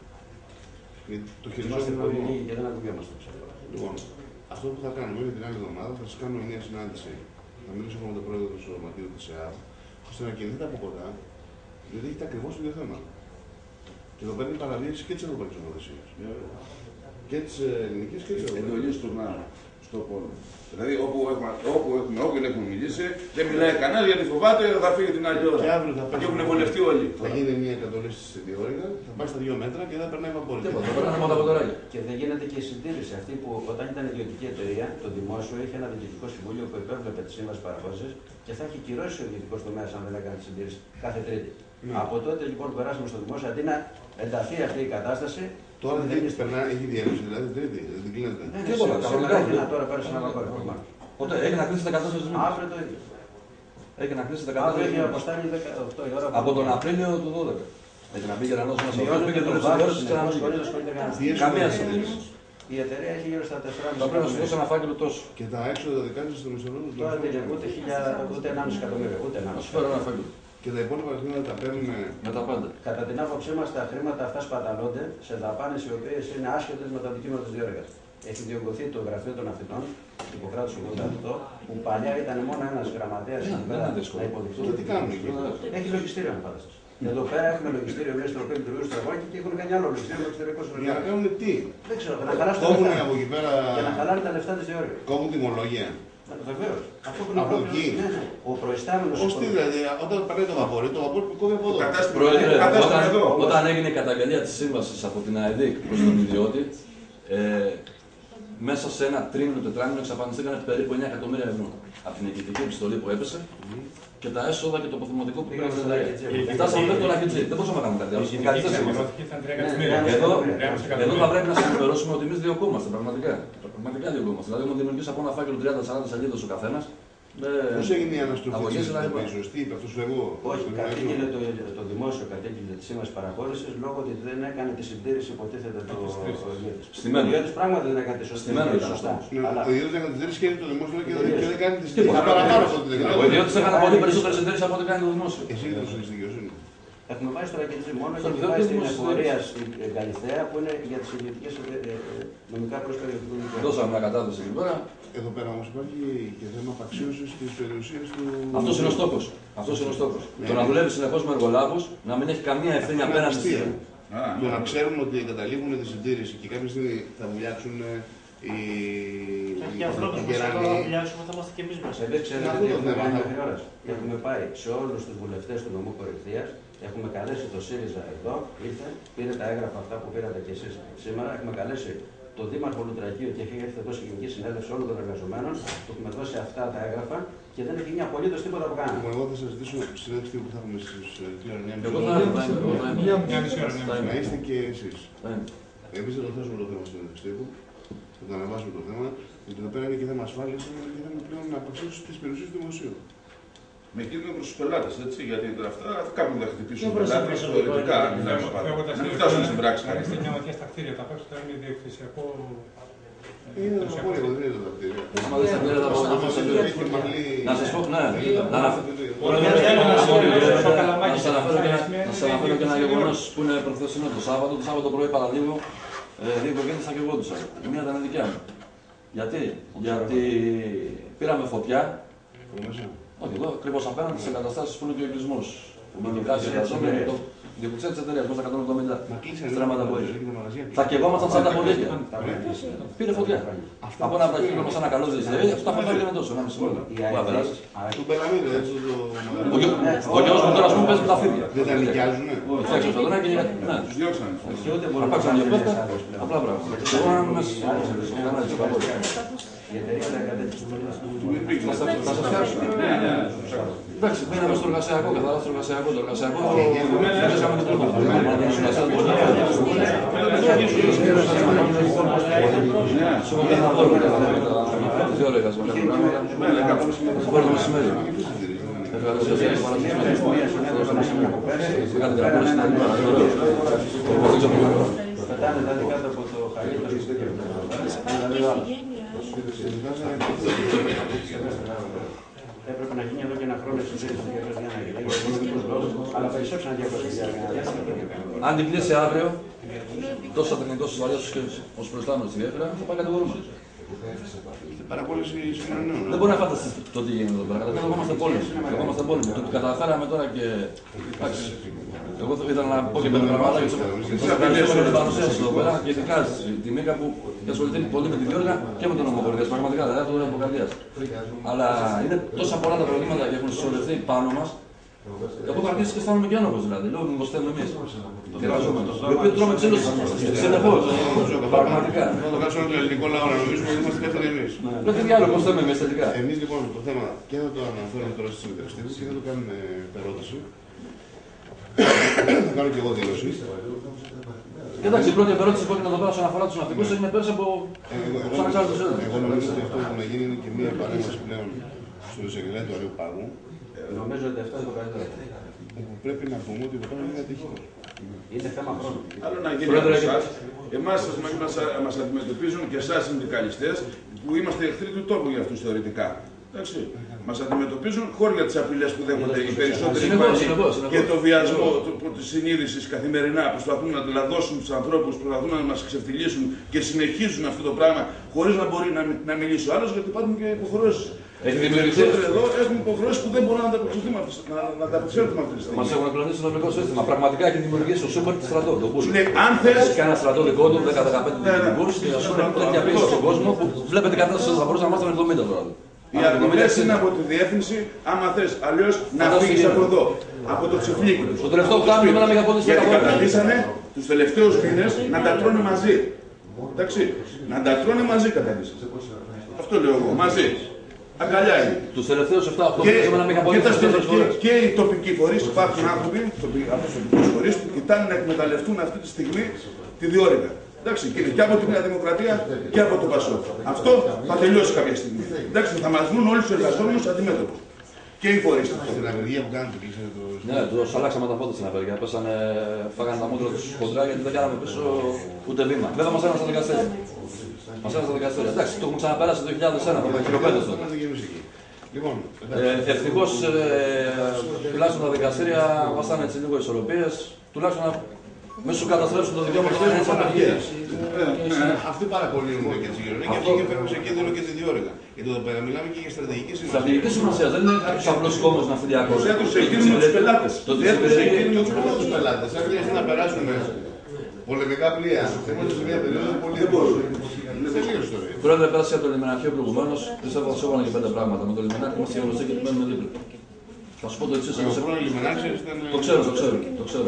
Το χειριζόμαστε πολύ και δεν ακουγόμαστε. Λοιπόν, αυτό που θα κάνουμε είναι την άλλη εβδομάδα θα σας κάνουμε μια συνάντηση. Θα μιλήσω με τον πρόεδρο του σωματείου της ΕΑΠ, ώστε να κινηθείτε από κοντά, γιατί έχετε ακριβώς το ίδιο θέμα. Και εδώ παίρνει παραβίαση και της ευρωπαϊκής νομοθεσίας. Και της ελληνικής και της ευρωπαϊκής. Εντολή στο πόλο. Δηλαδή όπου έχουμε, όπου έχουμε, όποιον έχουμε μιλήσει, δεν μιλάει κανένα γιατί φοβάται θα φύγει την άλλη ώρα. Και αύριο θα και έχουν βολευτεί όλοι. Θα γίνει μια κατολή στη διόρυγα, θα πάει στα δύο μέτρα και δεν περνάει βαπόρι. Και δεν γίνεται και η συντήρηση. Αυτή που όταν ήταν ιδιωτική εταιρεία, το δημόσιο είχε ένα διοικητικό συμβούλιο που επέβλεπε τη σύμβαση παραχώρηση και θα έχει κυρώσει ο ιδιωτικό τομέα αν δεν έκανε τη συντήρηση κάθε Τρίτη. Ναι. Από τότε λοιπόν που περάσαμε στο δημόσιο, αντί να ενταθεί αυτή η κατάσταση. Τώρα δεν έχει περνάει, έχει διέλευση, δηλαδή Τρίτη, δεν την κλείνετε. Ναι, και πολλά. Κανονικά τώρα πέρασε ένα ακόμα. Οπότε έχει να κλείσει δεκατέσσερις μήνες. Αύριο το ίδιο. Έχει να κλείσει δεκατέσσερις μήνες. Αύριο έχει αποστάλει δεκαοκτώ η ώρα. Από τον Απρίλιο του δώδεκα. Έχει να μπει γερανός ένας αυτός, πήγε το λεπτομέρειες και να μην καμία συντήρηση. Η εταιρεία έχει γύρω στα τέσσερα κόμμα πέντε. Θα πρέπει να σου δώσει ένα φάκελο τόσο. Και τα έξοδα δικά της των μισθών του. Τώρα δεν είναι ούτε ενάμιση εκατομμύρια. Ούτε ενάμιση. Σου φέρω ένα φάκελο. Και τα υπόλοιπα χρήματα τα παίρνουμε. Με τα πάντα. Κατά την άποψή μας, τα χρήματα αυτά σπαταλώνται σε δαπάνες οι οποίες είναι άσχετες με το αντικείμενο της διόρυγας. Έχει διογκωθεί το γραφείο των Αθηνών, του Ιπποκράτους ογδόντα οκτώ, που παλιά ήταν μόνο ένας γραμματέας εκεί πέρα να υποδειχθεί. Και τι κάνουμε εκεί. Έχει λογιστήριο να φανταστείς. Εδώ πέρα έχουμε λογιστήριο μέσα στο οποίο λειτουργούν στραβάκι και έχουν κάνει άλλο λογιστήριο εξωτερικό συνεργείο. Για να κάνουν τι. Δεν ξέρω, να χαλάσουν τα λεφτά. Από εκεί πέρα. Για να χαλάνε τα λεφτά της διόρυγας. Κόβουν τιμολόγια. Βεβαίως. Αυτό που είναι από εκεί. Ναι, ναι. Ο προϊστάμενος. Πώς τι δηλαδή, όταν περνάει το βαπόρι, το βαπόρι που κόβει από εδώ. Πρόεδρε, όταν, όταν έγινε η καταγγελία της σύμβασης από την ΑΕΔΙΚ προς τον ιδιώτη, ε, μέσα σε ένα τρίμηνο, τετράμινο εξαφανιστήκαν περίπου εννέα εκατομμύρια ευρώ από την εκδοτική επιστολή που έπεσε και τα έσοδα και το αποθεματικό που πήραμε στην εταιρεία. Φτάσαμε μέχρι τον Αχιτζή. Δεν μπορούσαμε να κάνουμε κάτι άλλο. Εδώ θα πρέπει να σα ενημερώσουμε ότι εμεί διωκούμαστε πραγματικά. Πραγματικά διωκούμαστε. Δηλαδή, έχουμε δημιουργήσει από ένα φάκελο τριάντα σαράντα σελίδες ο καθένα. Πώς έγινε η αναστροφή της Ευρωπαϊκής, σωστή, είπε αυτός εγώ. Όχι, κατήγγειλε το, το δημόσιο, κατήγγειλε τη σύμβαση παραχώρησης λόγω ότι δεν έκανε τη συντήρηση, υποτίθεται το ιδιώτης. Ο ιδιώτης πράγματι δεν έκανε τη σωστή συντήρηση. Σωστά. Ο ιδιώτης έκανε τη συντήρηση και το δημόσιο και δεν κάνει τη συντήρηση. Παραπάνω από ό,τι δεν κάνει. Ο ιδιώτης έκανε πολύ περισσότερη συντήρηση από ό,τι κάνει το δημόσιο. Εσύ δεν σου στη δικαιοσύνη. Έχουμε πάει στο Ρακετζή μόνο και έχει πάει στην εφορία στην Καλυθέα που είναι για τις ιδιωτικές νομικά πρόσφατα. Δώσαμε μια κατάθεση εκεί πέρα. Εδώ πέρα όμως υπάρχει και θέμα απαξίωσης της περιουσίας του. Αυτός είναι ο στόχος. Αυτός είναι ο στόχος. Ναι. Το να δουλεύει συνεχώς με εργολάβους, να μην έχει καμία ευθύνη απέναντι στη ζωή. Το να ξέρουν ότι καταλήγουν τη συντήρηση και κάποια στιγμή θα βουλιάξουν οι. Και ανθρώπους που θα βουλιάξουμε θα είμαστε και εμείς μέσα. Εμείς ξέρετε τι έχουμε κάνει μέχρι ώρας. Έχουμε πάει σε όλους τους βουλευτές του νομού Κορινθίας. Έχουμε καλέσει το ΣΥΡΙΖΑ εδώ, ήρθε, πήρε τα έγγραφα αυτά που πήρατε κι εσείς σήμερα. Έχουμε καλέσει τον Δήμαρχο Λουτρακίου και έχει έρθει εδώ σε γενική συνέλευση όλων των εργαζομένων. Του έχουμε δώσει αυτά τα έγγραφα και δεν έχει γίνει απολύτως τίποτα που κάνουμε. Εγώ θα σας ζητήσω συνέντευξη που θα έχουμε στις δύο ώρα. Εγώ θα είμαι. Να είστε και εσείς. Εμείς θα το θέσουμε το θέμα συνέντευξη τύπου. Θα το ανεβάσουμε το θέμα. Γιατί εδώ πέρα είναι και θέμα ασφάλειας, είναι και θέμα πλέον απαξίωση της περιουσίας του δημοσίου. Με κίνδυνο προς τους πελάτες, έτσι, γιατί αυτά κάποιον θα χτυπήσουν πελάτες, θεωρητικά μιλάμε πάντα. Να μην φτάσουν στην πράξη. Αν είστε μια ματιά στα κτίρια, τα παίξω, θα είναι διεκθεσιακό. Είναι το απόλυτο, δεν είναι τα κτίρια. Να σας πω, ναι, να σας αναφέρω και ένα γεγονός που είναι προχθεσινό το Σάββατο. Το Σάββατο πρωί παραλίγο, δύο οικογένειες αγγεγόντουσαν. Η μία ήταν δικιά μου. Γιατί, γιατί πήραμε φωτιά. Όχι, εδώ ακριβώς απέναντι στις εγκαταστάσεις που είναι και ο εγκλισμός Ειδικά σε το διοικητή τη εταιρεία μα τα εκατόν εβδομήντα στρέμματα που έχει. Θα κεγόμασταν σαν τα ποδήλια. Πήρε φωτιά. Από ένα βραχείο που σαν ένα καλό δηλαδή, αυτό θα φέρει ένα τόσο. Ένα μισό λεπτό. Πού θα περάσει. Ο γιο μου τώρα μου παίζει με τα φίδια. Δεν τα νοικιάζουνε. Φτιάξε το τώρα και Του διώξανε. θα πάρξαν δύο πέφτα. Απλά πράγματα. Εγώ να είμαι μέσα. Θα σας φτιάξω. Εντάξει, μείναμε στο εργασιακό, καθαρά στο εργασιακό, το εργασιακό. Δεν είχαμε και τρόπο. Σου έχω κάνει δώρο. Δύο ώρες εργασιακό. Θα πάρω το μεσημέρι. Ευχαριστώ για την παραδείγμα. Κάντε γραμμές στην άλλη παραδείγμα. Πετάνε τα δικά του από το χαλί του και έπρεπε να γίνει εδώ και ένα χρόνο η συζήτηση για το διάναγκη. Αλλά περισσέψαν διακόσια χιλιάδες. Αν την πλήσει αύριο, τόσο τεχνικό ασφαλεία ω προϊστάμενο στη γέφυρα, θα πάει κατηγορούμενο. Παραπόληση συγκοινωνιών. Δεν μπορεί να φανταστεί το τι γίνεται εδώ πέρα. Καταρχήν, εγώ είμαστε πόλεμοι. Εγώ είμαστε πόλεμοι. Το ότι καταφέραμε τώρα και. Εντάξει. Εγώ ήθελα να πω και πέντε πράγματα για την παρουσία σα εδώ πέρα και ειδικά τη Μίκα που ασχολείται πολύ με τη Διόργα και με τον νομοθετή. Πραγματικά δεν το λέω από καρδιά. Αλλά είναι τόσα πολλά τα προβλήματα και έχουν συσσωρευτεί πάνω μα. Εγώ έχω αρχίσει και αισθάνομαι και άνοχο δηλαδή. Λέω ότι μας θέλουμε εμεί. Οι οποίοι τρώμε ξύλο συνεχώ. Πραγματικά. Το κάτσουμε το ελληνικό λαό να νομίζουμε ότι είμαστε υπεύθυνοι εμεί. Δεν τι άλλο, πώ θέλουμε εμεί τελικά. Εμεί λοιπόν το θέμα και θα το αναφέρουμε τώρα στι μεταξύ και θα το κάνουμε περώτηση. Θα κάνω και εγώ δήλωση. Εντάξει, η πρώτη ερώτηση που έγινε εδώ πέρα όσον αφορά του ναυτικού έγινε πέρσι από του ανεξάρτητου Έλληνε. Εγώ νομίζω ότι αυτό που να γίνει είναι και μία παρέμβαση πλέον στο εισαγγελέα του Αριού Πάγου. Νομίζω ότι αυτό είναι το καλύτερο. Πρέπει να πούμε ότι το πράγμα είναι ατυχημένο. Είναι θέμα χρόνου. Άλλο να γίνει από εσάς. Εμάς μας αντιμετωπίζουν και εσάς συνδικαλιστές που είμαστε εχθροί του τόπου για αυτούς θεωρητικά. Εντάξει. Μας αντιμετωπίζουν χωρίς για τις απειλές που δέχονται οι περισσότεροι υπάλληλοι και το βιασμό της συνείδησης καθημερινά. Προσπαθούν να λαδώσουν τους ανθρώπους, προσπαθούν να μας ξεφτυλίσουν και συνεχίζουν αυτό το πράγμα χωρίς να μπορεί να, να μιλήσει ο άλλος, γιατί υπάρχουν και υποχρεώσεις. Οι περισσότεροι εδώ έχουν υποχρεώσεις που δεν μπορούν να ανταπεξέλθουν αυτή τη στιγμή. Μας έχουν εκλονίσει το νομικό σύστημα. Πραγματικά έχει δημιουργήσει ο Σούπερ τη στρατό. Αν θες. Και ένα στρατό δικό του, δέκα δεκαπέντε δημιουργού και α πούμε τέτοια πίεση στον κόσμο που βλέπετε κατάσταση θα μπορούσαμε να είμαστε με εβδομήντα τώρα. Οι απειλές είναι από τη διεύθυνση, άμα θες, αλλιώς να φύγεις από εδώ, από το ξεφλίκι τους. Το τελευταίο που κάνουμε με ένα μεγαπόληση γιατί καταντήσανε τους τελευταίους μήνες να τα τρώνε μαζί. Εντάξει, να τα τρώνε μαζί καταντήσανε. Αυτό λέω εγώ, μαζί. Αγκαλιά είναι. Τους τελευταίους επτά οκτώ μήνες με ένα μεγαπόληση τέσσερις φορές. Και οι τοπικοί φορείς, υπάρχουν άνθρωποι, τοπικοί φορείς που κοιτάνε να εκμεταλλευτούν αυτή τη στιγμή τη διόρυγα. Εντάξει, και και από τη Νέα Δημοκρατία και από το Πασόκ. Αυτό θα τελειώσει κάποια στιγμή. Εντάξει, θα μας βρουν όλους τους εργαζόμενους αντιμέτωπους. Και οι φορείς. Στην απεργία που κάνετε, κλείσατε το. Ναι, τους αλλάξαμε τα πόδια στην απεργία. Πέσανε, φάγανε τα μούτρα τους χοντρά γιατί δεν κάναμε πίσω ούτε βήμα. Βέβαια μας έναν στα δικαστήρια. Μας έναν στα δικαστήρια. Εντάξει, το έχουμε ξαναπέρασει το δύο χιλιάδες ένα, το χειροπέδες τότε. Λοιπόν, ε, ευτυχώς, ε, τουλάχιστον τα δικαστήρια βάσανε έτσι λίγο ισορροπίες. Τουλάχιστον μη σου καταστρέψουν το δικαίωμα του να είσαι απεργία. Αυτοί παρακολουθούν και τη γεωργία και αυτοί φέρνουν σε κίνδυνο και τη διόρυγα. Γιατί εδώ πέρα μιλάμε και για στρατηγική σημασία. Στρατηγική σημασία δεν είναι κάποιο απλό κόμμα ναυτιλιακό. Θέτουν σε κίνδυνο του πελάτε. Το θέτουν σε κίνδυνο του πελάτε. Αν χρειαστεί να περάσουν πολεμικά πλοία, είμαστε σε μια περίοδο πολύ δύσκολη. Πρόεδρε, πέρασε από το λιμεναρχείο προηγουμένω. Πιστεύω ότι έβαλα και πέντε πράγματα. Με το λιμενάρχη είμαστε γνωστοί και μένουμε δίπλα. Θα σου πω το εξής. Το ξέρω, το ξέρω. Το ξέρω.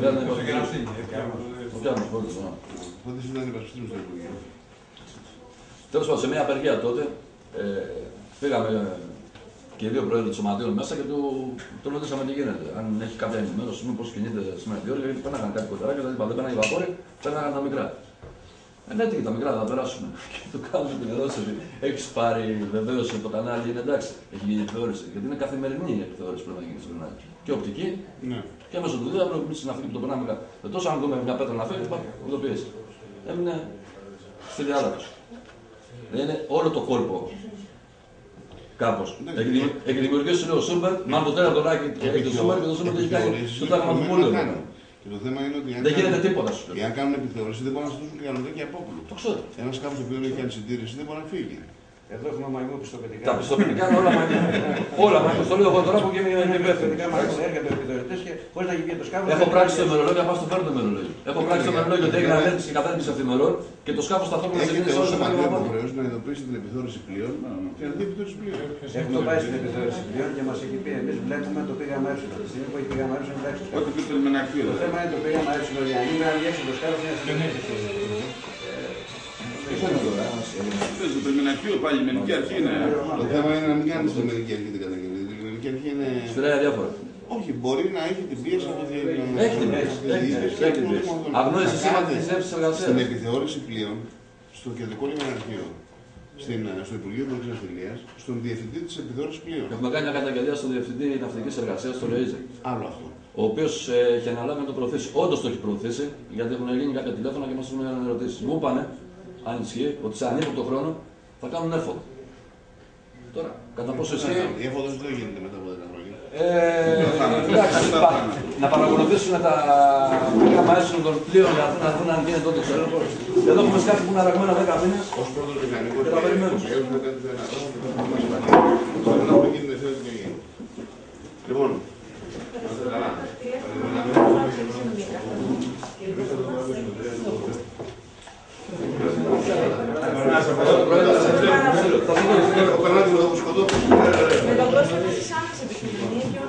Τέλος πάντων, σε μια απεργία τότε πήγαμε και οι δύο πρόεδροι των σωματείων μέσα και του ρωτήσαμε τι γίνεται. Αν έχει κάποια ενημέρωση, μήπως κινείται σήμερα τη ώρα, γιατί πέναγαν κάτι κονταράκια, δηλαδή δεν πέναγαν οι βαπόροι, πέναγαν τα μικρά. Ε, ναι, τι, τα μικρά θα περάσουμε. Και του κάνουμε την ερώτηση ότι έχει πάρει βεβαίωση από το κανάλι, είναι εντάξει, έχει γίνει επιθεώρηση. Γιατί είναι καθημερινή η επιθεώρηση που πρέπει να γίνει στο κανάλι. Και οπτική ναι. Και μέσω του δίδα πρέπει να φύγει που το περνάμε κάτω. Ε, τόσο αν δούμε μια πέτρα να φύγει, υπάρχει οδοποιήσει. Έμεινε στη διάλογο. Δεν είναι όλο το κόλπο. Κάπως. Έχει δημιουργήσει ο Σούμπερ, μάλλον το τέταρτο λάκι έχει το Σούμπερ και το Σούμπερ έχει κάνει το τάγμα του πόλου. Και το θέμα είναι ότι δεν γίνεται τίποτα σου. Εάν κάνουν επιθεώρηση δεν μπορούν να στήσουν κανονικά και απόπλου. Το ξέρω. Ένα σκάφο που δεν έχει κάνει συντήρηση δεν μπορεί να φύγει. Εδώ έχουμε μαγικό πιστοποιητικά. Τα πιστοποιητικά είναι όλα μαγικά. Όλα μαγικά. Στο λέω εγώ τώρα που είμαι υπεύθυνο. Έρχεται ο επιθεωρητής και χωρίς να έχει βγει το σκάφος. Έχω πράξει το ημερολόγιο, να πάω στο φέρνω το ημερολόγιο. Έχω πράξει το ημερολόγιο ότι έγινε ανέρτηση και κατάρτιση αυθημερών και το σκάφο ταυτόχρονα σε Έχετε όλη όσο την μαγικό υποχρέωση να ειδοποιήσει την επιθεώρηση πλοίων και να δει επιθεώρηση πλοίων. Έχουμε πάει στην επιθεώρηση πλοίων και μας έχει πει εμείς βλέπουμε το πήγαμε έψιλο. Τη στιγμή που έχει πήγαμε έψιλο, εντάξει. Ό,τι πει το λιμενακείο. Το θέμα είναι το πήγαμε έψιλο. Για να μην βγει το σκάφος είναι συνέχιση. Το λιμενακείο πάλι η λιμενική αρχή είναι. Το θέμα είναι να μην κάνει τη λιμενική αρχή την καταγγελία. Η λιμενική αρχή είναι. Σφυράει διάφορα. Όχι, μπορεί να έχει την πίεση από την. Έχει την πίεση. Αγνώριση σήμαντη τη εύση εργασία. Στην επιθεώρηση πλοίων, στο κεντρικό λιμεναρχείο, στο Υπουργείο Υπουργική Ασφαλεία, στον διευθυντή τη επιθεώρηση πλοίων. Έχουμε κάνει μια καταγγελία στον διευθυντή ναυτική εργασία, στον ΛΕΙΖΕ. Άλλο αυτό. Ο οποίο ε, έχει αναλάβει να το προωθήσει. Όντω το έχει προωθήσει, γιατί έχουν γίνει κάποια τηλέφωνα και μα έχουν ερωτήσει. Μου είπανε, αν ισχύει, ότι σε ανύποπτο χρόνο θα κάνουν έφοδο. Τώρα, κατά πόσο ισχύει. Η έφοδο δεν γίνεται μετά από δέκα χρόνια. Να παρακολουθήσουν τα πρόγραμμα έσοδων των πλοίων για να δουν αν γίνεται τότε ο έλεγχο. Εδώ έχουμε κάτι που είναι αραγμένο δέκα μήνε. Ω πρώτο μηχανικό και τα περιμένουμε. Λοιπόν, με τον πρόσωπο της άμεσης επικοινωνίας και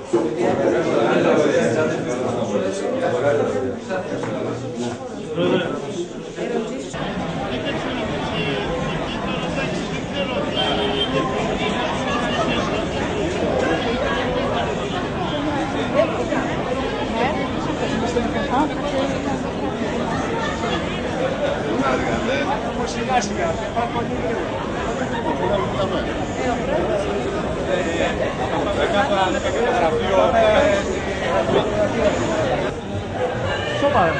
Σώμα.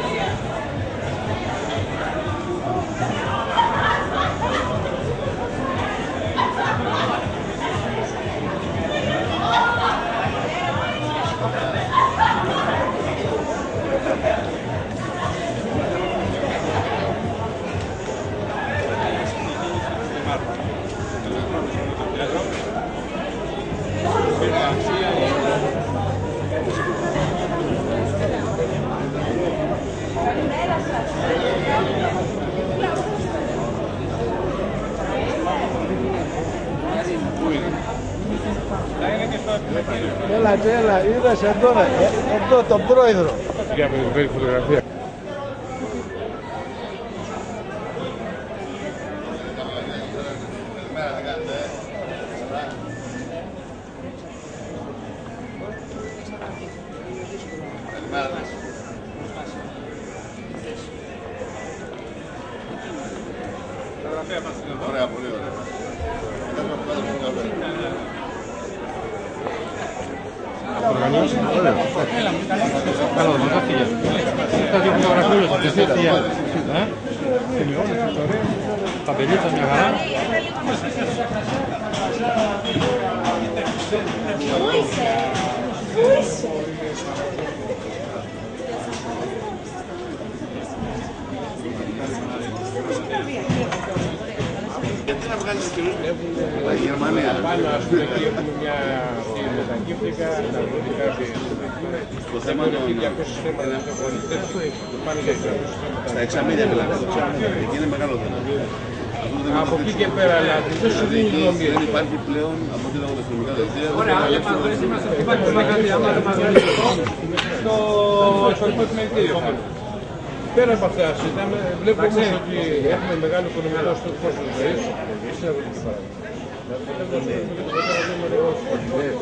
Έλα, έλα, είδες εδώ, εδώ τον πρόεδρο. Για να με φωτογραφία. Ωραία, πολύ ωραία. Καλό, δεν θα φύγει. Θα δει φωτογραφίες, δεν θα φύγει. Σημειώνεις ιστορία, τα πελίτσα μια χαρά. Πού είσαι, πού είσαι. Γιατί να βγάλεις καιρούς τα Γερμανία. Πάνω ας πούμε εκεί έχουμε μια μετακύφτικα, ναρκωτικά Το θέμα είναι διακόσια θέματα στο πολιτές, πάνω για διακόσια θέματα. στα εξαμήνια μιλάμε. Εκεί είναι μεγάλο θέμα. Από εκεί και πέρα, αλλά δεν σου δίνει γνώμη. Δεν υπάρχει πλέον από ό,τι είδαμε τα αστυνομικά δελτία. Ωραία, αλλά παρακολουθείς είμαστε υπάρχει κάτι άμα δεν μας δίνει στο επιμελητήριο. Πέρα από αυτά, συζητάμε, βλέπω όμως ότι έχουμε μεγάλο οικονομικό στο κόστος ζωής στην αγροτική παραγωγή.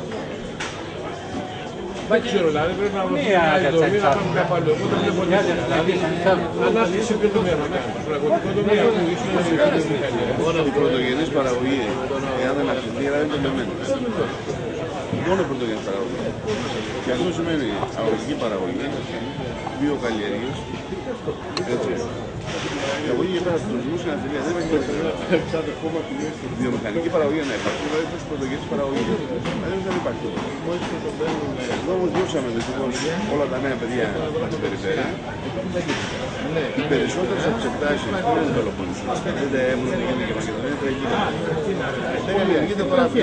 Δεν ξέρω, δηλαδή πρέπει να βρούμε μια δομή να πάμε κάπου αλλού. Εγώ δεν βλέπω τίποτα. Δηλαδή, ανάπτυξη και τομέα να κάνουμε. Στον αγροτικό τομέα που ίσως είναι η βιομηχανία. Μόνο η πρωτογενής παραγωγή, εάν δεν αυξηθεί, είναι τεμεμένη. Μόνο η πρωτογενής παραγωγή. Και αυτό σημαίνει αγροτική παραγωγή, βιοκαλλιέργειες, έτσι. Και από εκεί και πέρα στους τουρισμούς και ναυτιλία δεν υπάρχει περισσότερο. Βιομηχανική παραγωγή να υπάρχει, δηλαδή προς πρωτογενής παραγωγή. Αλλιώς δεν υπάρχει. Εδώ όμως διώξαμε δυστυχώς όλα τα νέα παιδιά στην περιφέρεια. Οι περισσότερες από τις εκτάσεις δεν είναι Πελοπόννησο. Είτε Έμβολο, είτε και Μακεδονία, είτε Αιγύπτο. Πολύ αργείται τώρα αυτό.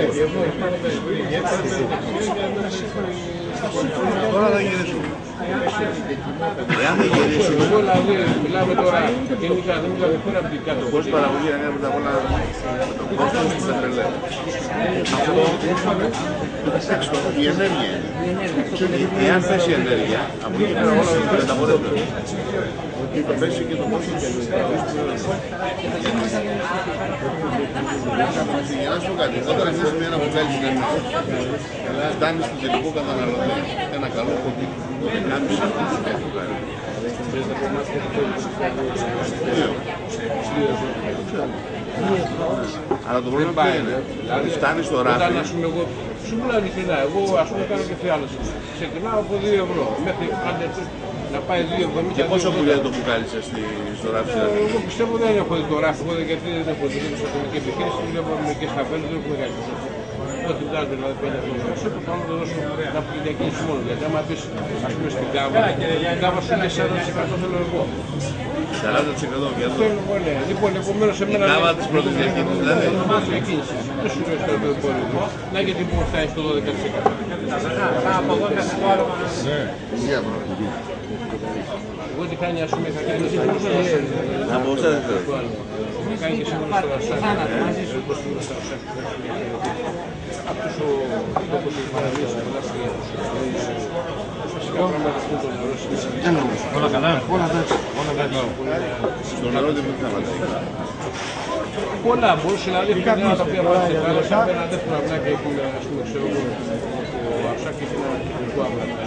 Τώρα θα γυρίσουμε. Εάν δεν γυρίσουμε... Εγώ δηλαδή μιλάμε τώρα γενικά, δεν μιλάμε πέρα από την κάτω. Πώς παραγωγή να κάνουμε τα όλα με τον κόσμο του πετρελαίου. Αυτό η ενέργεια είναι. Εάν πέσει η ενέργεια, από εκεί πέρα όλα μεταπορεύονται. Θα πέσει και το κόσμο του για να σου πω κάτι, όταν έχεις ένα μπουκάλι στην ενέργεια, φτάνει στον τελικό καταναλωτή ένα καλό κομμάτι. Κάμισε αυτό το μπουκάλι. Αλλά το πρόβλημα ποιο είναι, δηλαδή φτάνει στο ράφι. Όταν ας πούμε εγώ, σου μιλάω ειλικρινά, εγώ ας πούμε κάνω και θυάλωση. Ξεκινάω από δύο ευρώ, μέχρι άντε να πάει δύο εβδομήντα. Και πόσο πουλάει το μπουκάλι σας στο ράφι? Εγώ πιστεύω δεν έχω δει το ράφι, γιατί δεν έχω δει την ατομική επιχείρηση, βλέπω μερικές ταβέρνες, δεν έχουμε κάτι. Ό,τι βγάζουν δηλαδή πέντε ευρώ, πάμε να το δώσουμε να πει διακίνηση μόνο. Γιατί άμα πεις, ας πούμε στην Κάβα, την Κάβα σου είναι σαράντα τοις εκατό θέλω εγώ. σαράντα τοις εκατό και εδώ. Λοιπόν, επομένως σε μένα... Η Κάβα της πρώτης διακίνησης, δηλαδή. Διακίνηση. Δεν σου λέω στο εμπόριο. Να γιατί που φτάνει στο δώδεκα τοις εκατό. Από εδώ και στο άλλο. Εγώ τι κάνει, ας πούμε, θα κάνει και από όσα δεν θέλω. κάνει και σήμερα στο Ρασάκ. Αυτός ο τόπος της παραδείγματος του Λάσσιας. Φυσικά πράγματα που το νερό είναι. Όλα καλά, όλα εντάξει. Στο νερό δεν μπορεί να βάλει. Πολλά, μπορούσε να δει κάποια τα οποία πάνε σε θάλασσα, με ένα δεύτερο αυλάκι έχουμε, ας πούμε, ξέρω εγώ, ο Αρσάκ έχει ένα τεχνικό αυλάκι.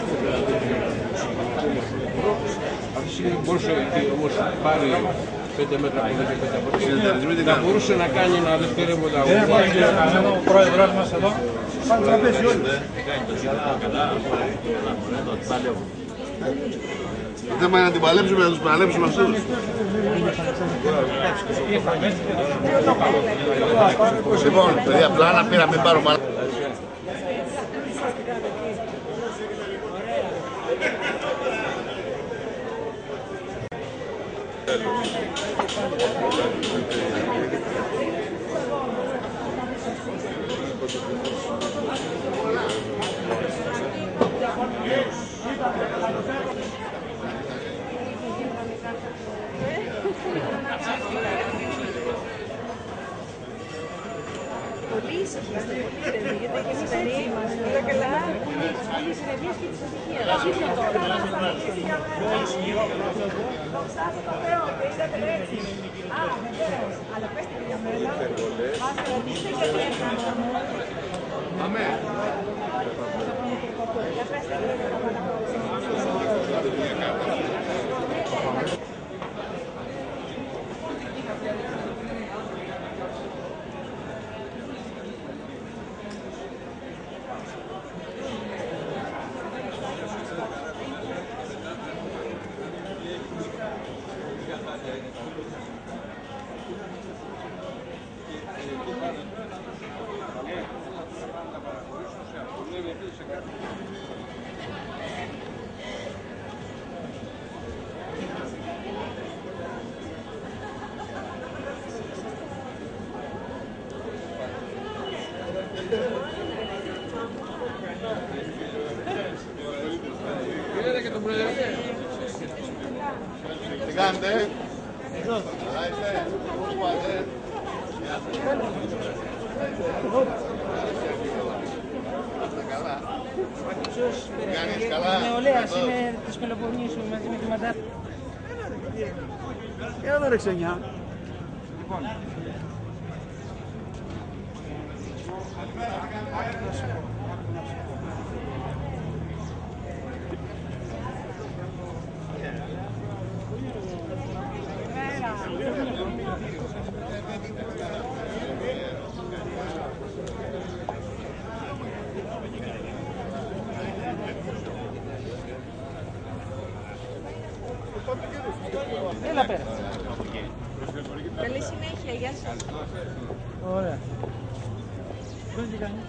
Αυτή τη στιγμή μπορούσε όμως πάρει πέντε μέτρα από εδώ και πέντε από εκεί. Θα μπορούσε να κάνει ένα δευτερεύοντα αγώνα. Ο πρόεδρος μας εδώ. Πάμε να πέσει όλοι. Το θέμα είναι να την παλέψουμε, να τους παλέψουμε αυτούς. Λοιπόν, παιδιά, απλά να πήρα, μην πάρω μάλλον. Πολύ ήσυχη, γιατί και εμείς περίμενες, όλα καλά. Όλες οι συνεδρίες και τις ευτυχίες. Ήρθε τώρα. Δοξάσαι το Θεό, και είδατε έτσι. Α, βεβαίως. Αλλά πέστε για μένα. Ας κρατήσετε και τρέχα. Αμέ. Για πέστε για μένα. Τι κάνετε? Καλά είστε? Πώς πάτε? Είστε καλά? Κάνεις καλά? Νεολαίας, είμαι της Πελοποννήσου μαζί με τη Μαντά. Έλα εδώ ρε ξενιά. Λοιπόν. Έλα πέρα. Καλή συνέχεια, γεια σας. Ωραία. Πώς τι κάνει?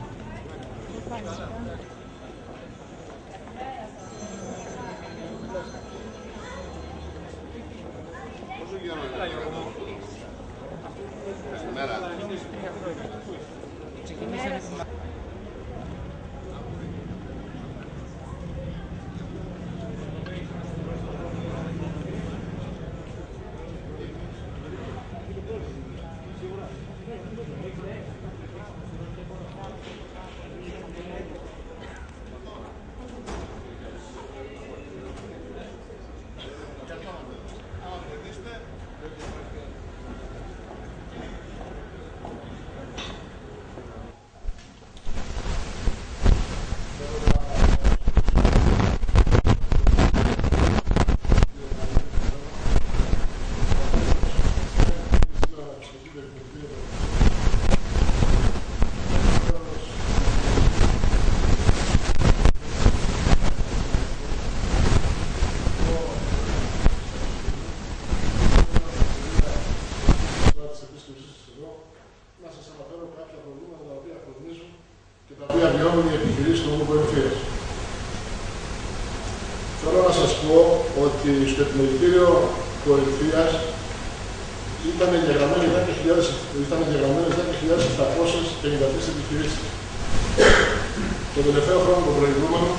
να σας αναφέρω κάποια προβλήματα τα οποία χρονίζουν και τα οποία βιώνουν οι επιχειρήσεις του Νομού Ευθείας. Θέλω να σας πω ότι στο επιμελητήριο του Ευθείας ήταν εγγεγραμμένες δέκα χιλιάδες επτακόσιες πενήντα τρεις επιχειρήσεις. Το τελευταίο χρόνο το προηγούμενο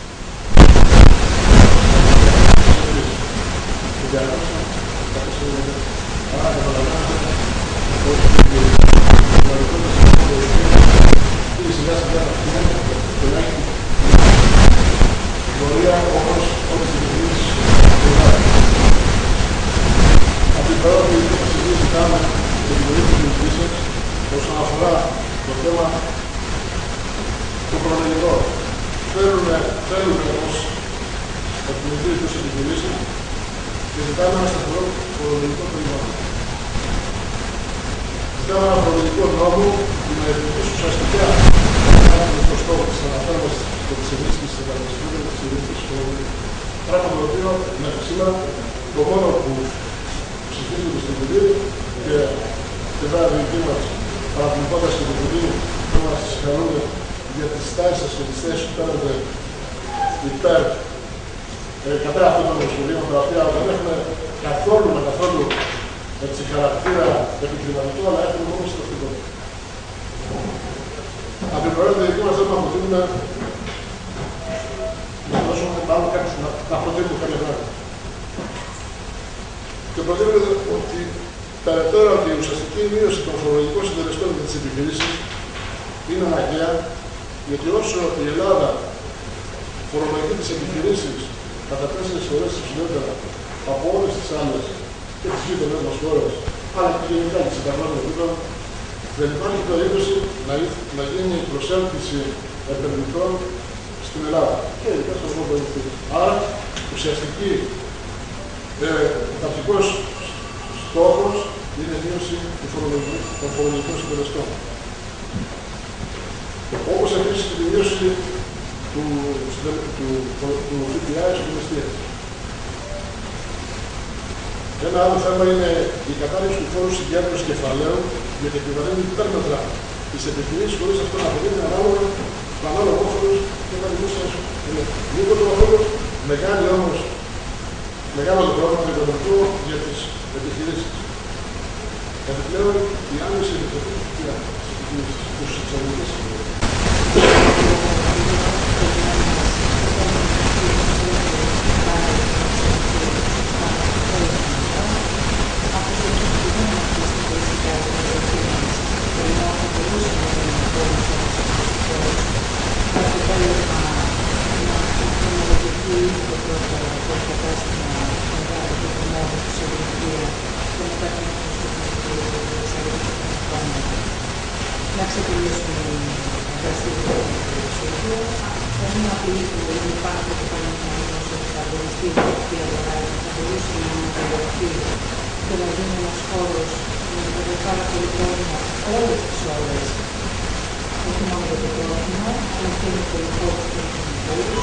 άρα καταλαβαίνετε ότι η πραγματικότητα σιγά σιγά και να έχει πορεία όπως όλες οι επιχειρήσεις του Ελλάδα. Από την πρώτη συζητάμε με την βοήθεια της Λυκής όσον αφορά το θέμα του χρονολογικού. Θέλουμε ως επιμελητήριο τους επιχειρήσεις και ζητάμε ένα σταθερό χρονολογικό περιβάλλον. Ζητάμε ένα χρονολογικό νόμο με ουσιαστικά να το στόχο της αναφέροντας και της ενίσχυσης της εγκαταστασίας και της ενίσχυσης του χρονολογικού. Πράγμα το οποίο μέχρι σήμερα το μόνο που ψηφίζονται στην Βουλή και μετά η δική μας παρακολουθώντας και την Βουλή που μας συγχαρούμε για τις στάσεις σας και τις θέσεις που παίρνετε υπέρ ε, κατά αυτών των νομοσχολείων, τα οποία δεν έχουν καθόλου με καθόλου έτσι, χαρακτήρα επιχειρηματικό, αλλά έχουν μόνο συντροφικό. Από την προέλευση δική μας δεν αποτελούμε να δώσουμε μάλλον κάποιους να, να προτείνουμε κάποια πράγματα. Και προτείνουμε ότι περαιτέρω ότι η ουσιαστική μείωση των φορολογικών συντελεστών για τις επιχειρήσεις είναι αναγκαία, γιατί όσο η Ελλάδα φορολογεί τις επιχειρήσεις κατά τέσσερις φορές υψηλότερα από όλες τις άλλες και τις γείτονες μας χώρες, αλλά και γενικά και σε παγκόσμιο επίπεδο, δεν υπάρχει περίπτωση να, να γίνει η προσέλκυση επενδυτών στην Ελλάδα και ειδικά στον Νόμο Ευθείας. Άρα, ουσιαστική ε, ταυτικός στόχος είναι η μείωση των φορολογικών συντελεστών. Όπως επίσης και τη μείωση του, του, του, του ΦΠΑ στις μεστίες. Ένα άλλο θέμα είναι η κατάρριξη του φόρου συγκέντρωσης κεφαλαίου, γιατί επιβαρύνει υπέρμετρα τις επιχειρήσεις χωρίς αυτό να αποδίδει ανάλογα το ανάλογο όφελος και τα δημόσια έσοδα. Λίγο το όφελος, μεγάλη όμως, μεγάλο το πρόβλημα οικονομικό για τις επιχειρήσεις. Επιπλέον, η άμεση επιτροπή για τους εξαγωγικές συμβουλές. Να ξεκινήσουμε τα στοιχεία του Περισσότερου. Θα είναι απειλή που υπάρχει και παραδείγματος ότι θα αγωνιστεί η οποία θα μπορούσε να μεταγραφεί και να γίνει ένας χώρος με πάρα πολύ πρόβλημα όλες τις ώρες, όχι μόνο για το πρόβλημα, αλλά και με το χώρο του κοινωνικού.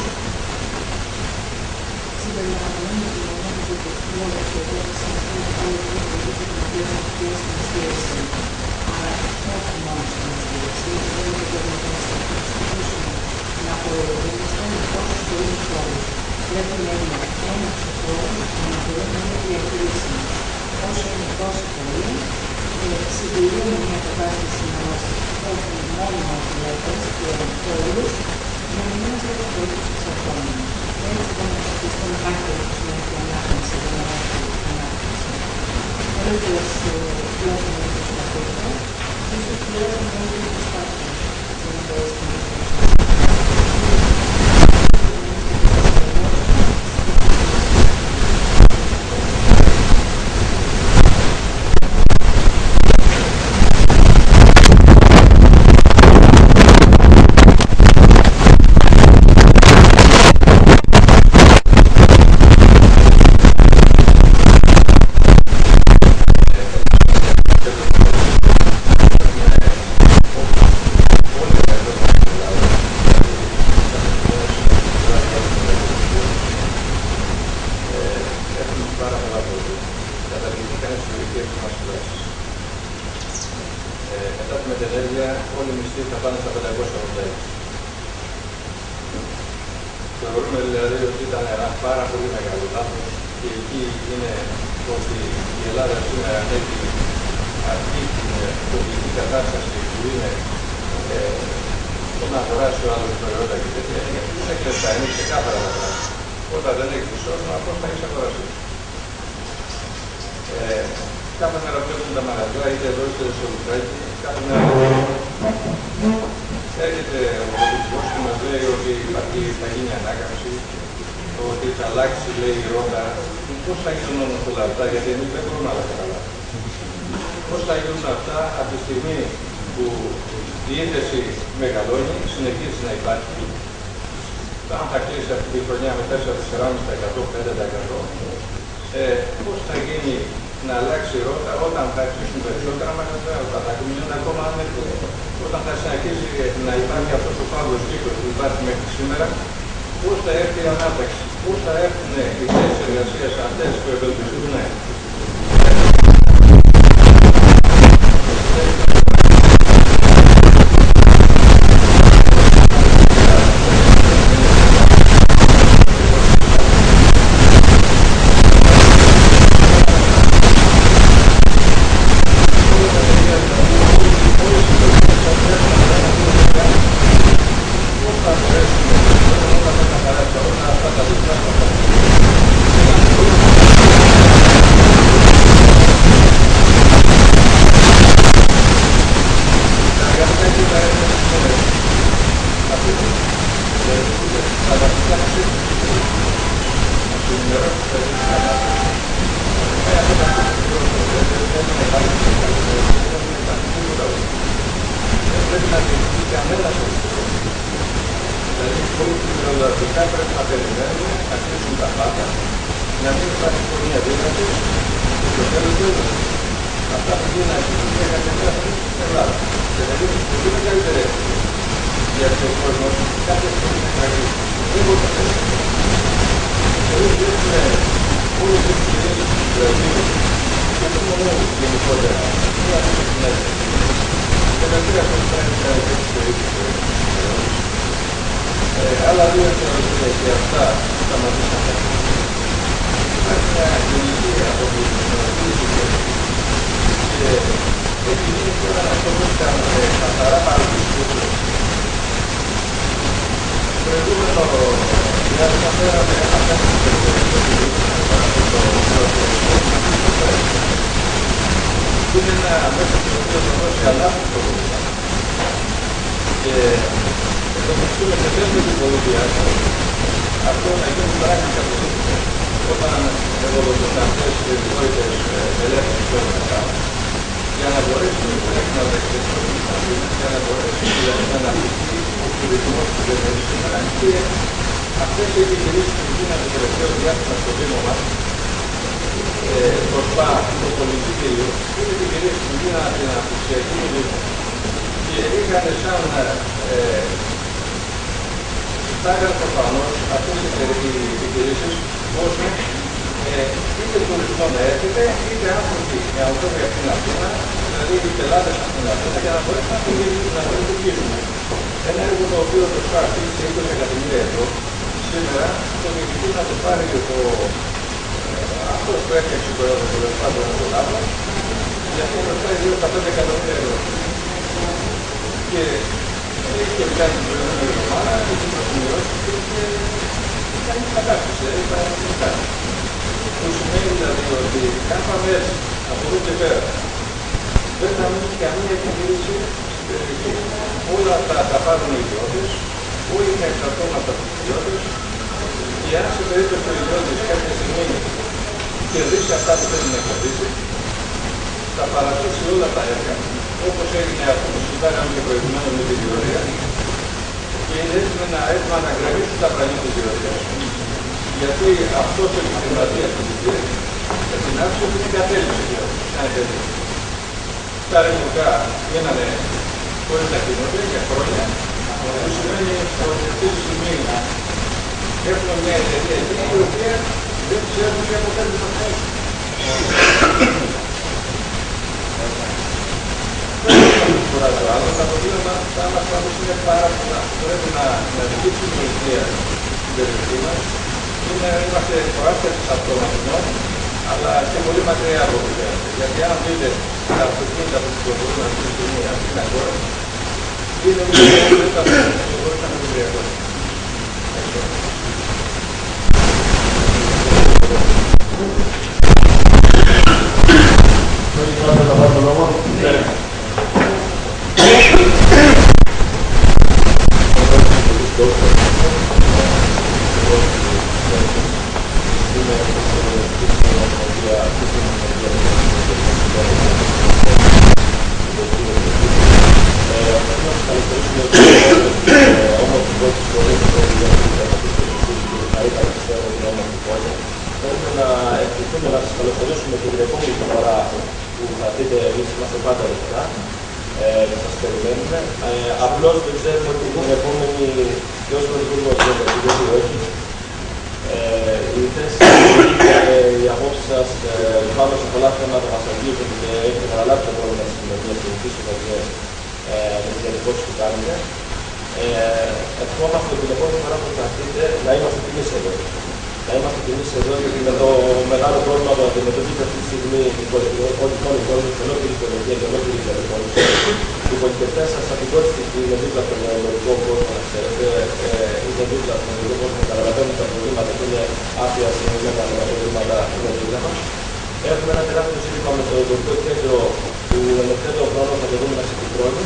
Συμπεριλαμβανομένου του γεγονότος ότι όλες οι οποίες είναι πολύ πολύ την οποία θα πιέσει την στήριξη. Άρα, όχι μόνο στην στήριξη, δεν είναι το πρόβλημα να στηρίξουμε να προηγούμαστε με τόσους πολλούς όρους. Πρέπει να είναι ένας χώρος που να μπορεί να είναι διαχειρίσιμο. Όσο είναι τόσο πολύ, συντηρούμε μια κατάσταση μας όχι μόνιμα γυναίκες και όλους, να μην είμαστε καθόλους εξαρτώμενοι. Έτσι δεν θα στηριστώ να υπάρχει συνέχεια ανάπτυξη, δεν θα υπάρχει ανάπτυξη. Όλες βλέπουμε τις προσπαθήσεις, ίσως βλέπουμε όλες τις προσπάθειες για να μπορέσει να Ε, μετά τη μετενέργεια, όλοι οι μισθοί θα πάνε στα πεντακόσια ογδόντα έξι. Θεωρούμε δηλαδή ότι ήταν ένα πάρα πολύ μεγάλο λάθος και εκεί είναι ότι η Ελλάδα σήμερα έχει αυτή την πολιτική κατάσταση που είναι ε, το να αγοράσει ο άλλος προϊόντα και τέτοια, γιατί δεν έχει λεφτά, είναι ξεκάθαρα τα πράγματα. Όταν δεν έχει εισόδημα, πώς θα έχεις αγοράσει. Ε, κάθε μέρα βλέπουμε τα μαγαζιά, είτε εδώ είτε στο Λουκράκι, κάθε μέρα έρχεται ο πολιτικός και μας λέει ότι υπάρχει, θα γίνει ανάκαμψη, ότι θα αλλάξει, λέει, η ρότα. Πώς θα γίνουν όμως όλα αυτά, γιατί εμείς δεν μπορούμε να τα καταλάβουμε. Πώς θα γίνουν αυτά από τη στιγμή που η ύφεση μεγαλώνει, συνεχίζει να υπάρχει. Αν θα κλείσει αυτή τη χρονιά με τέσσερα με τέσσερα κόμμα πέντε τοις εκατό, πέντε τοις εκατό, ε, πώς θα γίνει να αλλάξει η ρότα όταν θα αρχίσουν περισσότερα μαγαζιά, όταν θα μείνουν ακόμα άνετοι, όταν θα συνεχίσει να υπάρχει αυτός ο φαύλος κύκλος που υπάρχει μέχρι σήμερα, πώς θα έρθει η ανάπτυξη, πώς θα έρθουν οι θέσεις εργασίας αυτές που ευελπιστούν. Άλλα δύο θεωρούνται και αυτά σταματήσαν. Υπάρχει μια γενική αποκλειστική και επειδή τώρα αυτό που ήταν καθαρά παραδείγματο. Το προηγούμενο διάστημα φέραμε ένα κάτι που είναι ένα μέσα στο οποίο θα δώσει ανάπτυξη το πρόβλημα. Και το πιστεύω σε τέτοιο επίπεδο διάστημα, αυτό να γίνει πράξη καθόλου. Όταν ευοδοτούν αυτές οι περιβόητες ελεύθερες πόρτες για να μπορέσουν να δεχτούν για να μπορέσουν να αναπτυχθεί ο τουρισμός που δεν έχει σήμερα και αυτές οι επιχειρήσεις που γίνανε το τελευταίο διάστημα στο Δήμο μας μπροστά το πολιτήριο είναι επιχειρήσεις που γίνανε την αναπτυξιακή του Δήμου και είχαν σαν στάγαν προφανώς αυτές οι επιχειρήσεις ώστε είτε τουρισμό να έρχεται, είτε άνθρωποι με ανθρώπια στην Αθήνα, δηλαδή οι πελάτες στην Αθήνα, για να μπορέσουν να το λειτουργήσουν. Ένα έργο το οποίο το σπάσει σε είκοσι εκατομμύρια ευρώ, σήμερα το διοικητή να το πάρει και το αυτός που έφτιαξε το έργο το λεφτάδο με τον άλλο, για αυτό το σπάει γύρω στα πέντε εκατομμύρια ευρώ. Και έχει και κάνει την προηγούμενη εβδομάδα, έχει προσημειώσει και κάνει την κατάσταση, έχει κάνει την κατάσταση. Που σημαίνει δηλαδή ότι κάθαμε έτσι, από εδώ και πέρα. Δεν θα μείνει καμία επιχείρηση στην περιοχή. Όλα θα τα πάρουν οι ιδιώτες, όλοι θα εξαρτώμαστε από τους ιδιώτες και αν σε περίπτωση ο ιδιώτης κάποια στιγμή κερδίσει αυτά που θέλει να κερδίσει, θα παρατήσει όλα τα έργα, όπως έγινε αυτό που συζητάγαμε και προηγουμένως με την διορία και είναι έτοιμοι να, να γραμμίσουν τα πραγμάτια της διορίας. Γιατί αυτός ο επιχειρηματίας που δείχνει, θα την άφησε ότι είναι κατέληψη σαν εταιρεία. Τα ρημοκά γίνανε χωρίς να κινούνται για χρόνια, που σημαίνει ότι αυτή τη στιγμή έχουμε μια εταιρεία εκεί η οποία δεν ξέρουμε τι αποτέλεσμα θα έχει. αυτά μας πάντως είναι πάρα πολλά. Πρέπει να, να δικήσουμε η υγεία στην περιοχή μας. Είναι, είμαστε προάστια της αυτοματισμών, αλλά και πολύ μακριά από το χρειάζεται. Γιατί αν δείτε τα αυτοκίνητα που κυκλοφορούν αυτή τη στιγμή αυτή την αγορά, είναι μια πολύ τα αυτοκίνητα να μην χρειαζόταν. Απλώς δεν ξέρουμε ότι την επόμενη και όσο το δούμε γιατί όχι. Η θέση και οι απόψεις σας πάνω σε πολλά θέματα μας αγγίζουν και έχετε καταλάβει το πρόβλημα της κοινωνίας και τις κοινωνίες με τις διαδικότητες που κάνετε. Ευχόμαστε την επόμενη φορά που θα έρθετε να είμαστε κι εμείς εδώ. Να είμαστε κι εμείς εδώ γιατί με το μεγάλο πρόβλημα που αντιμετωπίζετε αυτή τη στιγμή όλη η πόλη, ολόκληρη η οικολογία και ολόκληρη η διαδικότητα. Οι πολιτευτές σας από την κόρη που είναι δίπλα από τον ευρωπαϊκό κόσμο, να ξέρετε, είναι δίπλα από τον ευρωπαϊκό κόσμο, καταλαβαίνουν τα προβλήματα και είναι άπεια συνεχισμένα με τα προβλήματα που είναι δίπλα μας. Έχουμε ένα τεράστιο σύστημα με το ευρωπαϊκό κέντρο που εν ευθέτω χρόνο θα το δούμε να συγκεντρώνει.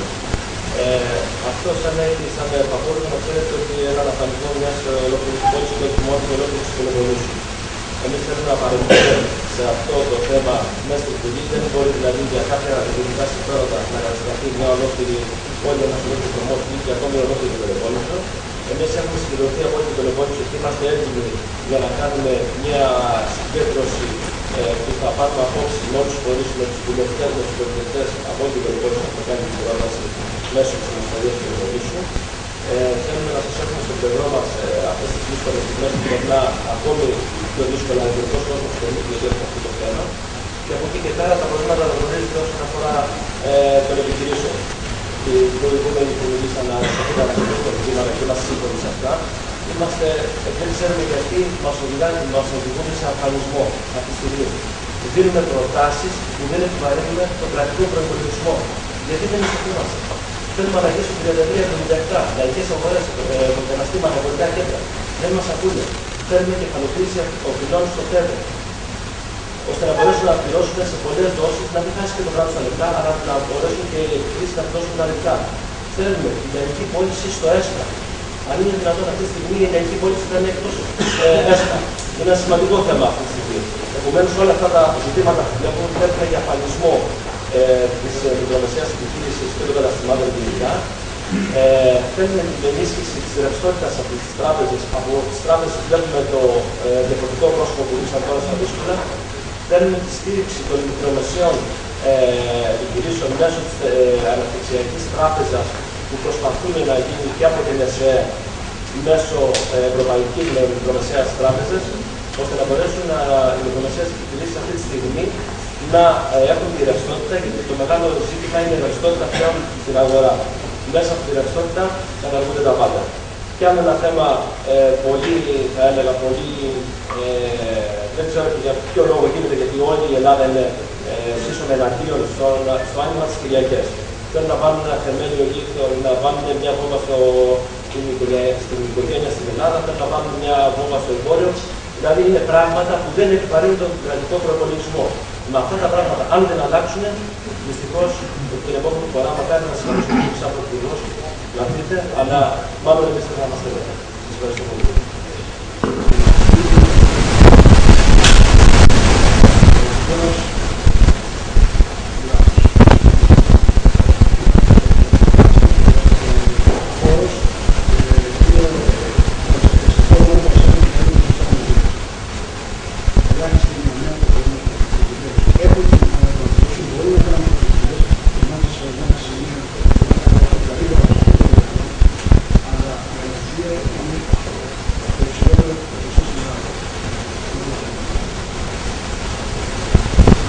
Ε, αυτό σαν έχει, σαν παππούλιο, να ξέρετε ότι ένα αναφανισμό μιας ολόκληρης πόλης και όχι μόνο ολόκληρης Πελοποννήσου. Εμείς θέλουμε να παρεμβούμε σε αυτό το θέμα μέσα στην Βουλή. Δεν μπορεί δηλαδή για κάποια ελληνικά συμφέροντα να κατασταθεί μια ολόκληρη πόλη, ένα ολόκληρο νομός και ακόμη ολόκληρη Πελοπόννησο. Εμείς έχουμε συγκεντρωθεί από την Πελοπόννησο και είμαστε έτοιμοι για να κάνουμε μια συγκέντρωση ε, που θα πάρουμε απόψη με όλους τους φορείς, με τους βουλευτές, με τους πολιτευτές από την Πελοπόννησο που θα κάνει την πρόταση μέσω της Ομοσπονδίας του Πελοποννήσου. Ε, θέλουμε να σας έχουμε στο πλευρό μας ε, αυτές τις δύσκολες στιγμές που μετά ακόμη πιο δύσκολα ευρωπαϊκός κόσμος που εμείς διαδέχουμε αυτό το θέμα. Και από εκεί και πέρα τα προβλήματα τα γνωρίζετε όσον αφορά ε, των επιχειρήσεων. Οι προηγούμενοι που μιλήσαν να ανακοινώσουν το ζήτημα και είμαστε σύμφωνοι σε αυτά. Είμαστε, δεν ξέρουμε γιατί μας οδηγούν σε αφανισμό αυτή τη στιγμή. Δίνουμε προτάσεις που δεν επιβαρύνουν τον κρατικό προϋπολογισμό. Γιατί δεν εισακούμαστε. Θέλουμε να αρχίσουν τριάντα τρία εβδομήντα επτά λαϊκές αγορές, καταστήματα, αγορικά κέντρα. Δεν μας ακούνε. Θέλουμε κεφαλοποίηση οφειλών στο τέλος. Ώστε να μπορέσουν να πληρώσουν σε πολλές δόσεις, να μην χάσει και το κράτος τα λεπτά, αλλά να μπορέσουν και οι επιχειρήσεις να πληρώσουν τα λεπτά. Θέλουμε η λαϊκή πώληση στο ΕΣΠΑ. Αν είναι δυνατόν αυτή τη στιγμή η λαϊκή πώληση να είναι εκτός ε, ΕΣΠΑ. Είναι ένα σημαντικό θέμα αυτή τη στιγμή. Επομένως, όλα αυτά τα ζητήματα που βλέπουμε βλέπουμε για αφανισμό ε, της μικρομεσαίας επιχείρησης και των καταστημάτων γενικά. Ε, θέλουμε την ενίσχυση της ρευστότητας από τις τράπεζες. Από τις τράπεζες βλέπουμε το ε, διαφορετικό πρόσωπο που ήρθαν τώρα στα δύσκολα. Θέλουμε τη στήριξη των μικρομεσαίων ε, επιχειρήσεων μέσω της ε, αναπτυξιακής τράπεζας που προσπαθούν να γίνει και από την ΕΣΕ μέσω ε, ευρωπαϊκής μικρομεσαίας τράπεζας, ώστε να μπορέσουν να, οι μικρομεσαίες επιχειρήσεις αυτή τη στιγμή να ε, έχουν τη ρευστότητα, γιατί το μεγάλο ζήτημα είναι η ρευστότητα πλέον στην αγορά. Μέσα από τη ρευστότητα καταργούνται τα πάντα. Και άλλο ένα θέμα ε, πολύ, θα έλεγα, πολύ, ε, δεν ξέρω για ποιο λόγο γίνεται, γιατί όλη η Ελλάδα είναι ε, σύσσωμη εναντίον στο, στο άνοιγμα της Κυριακές. Θέλουν να βάλουν ένα θεμέλιο λίθο, να βάλουν μια βόμβα στο, στην, στην οικογένεια στην Ελλάδα, θέλουν να βάλουν μια βόμβα στο εμπόριο. Δηλαδή είναι πράγματα που δεν επιβαρύνουν τον κρατικό προπολογισμό. Με αυτά τα πράγματα, αν δεν αλλάξουν, δυστυχώς την επόμενη φορά μακάρι να συμμετέχουμε σαν πρωθυπουργός να δείτε, αλλά μάλλον εμείς δεν θα είμαστε εδώ. Σας ευχαριστώ πολύ.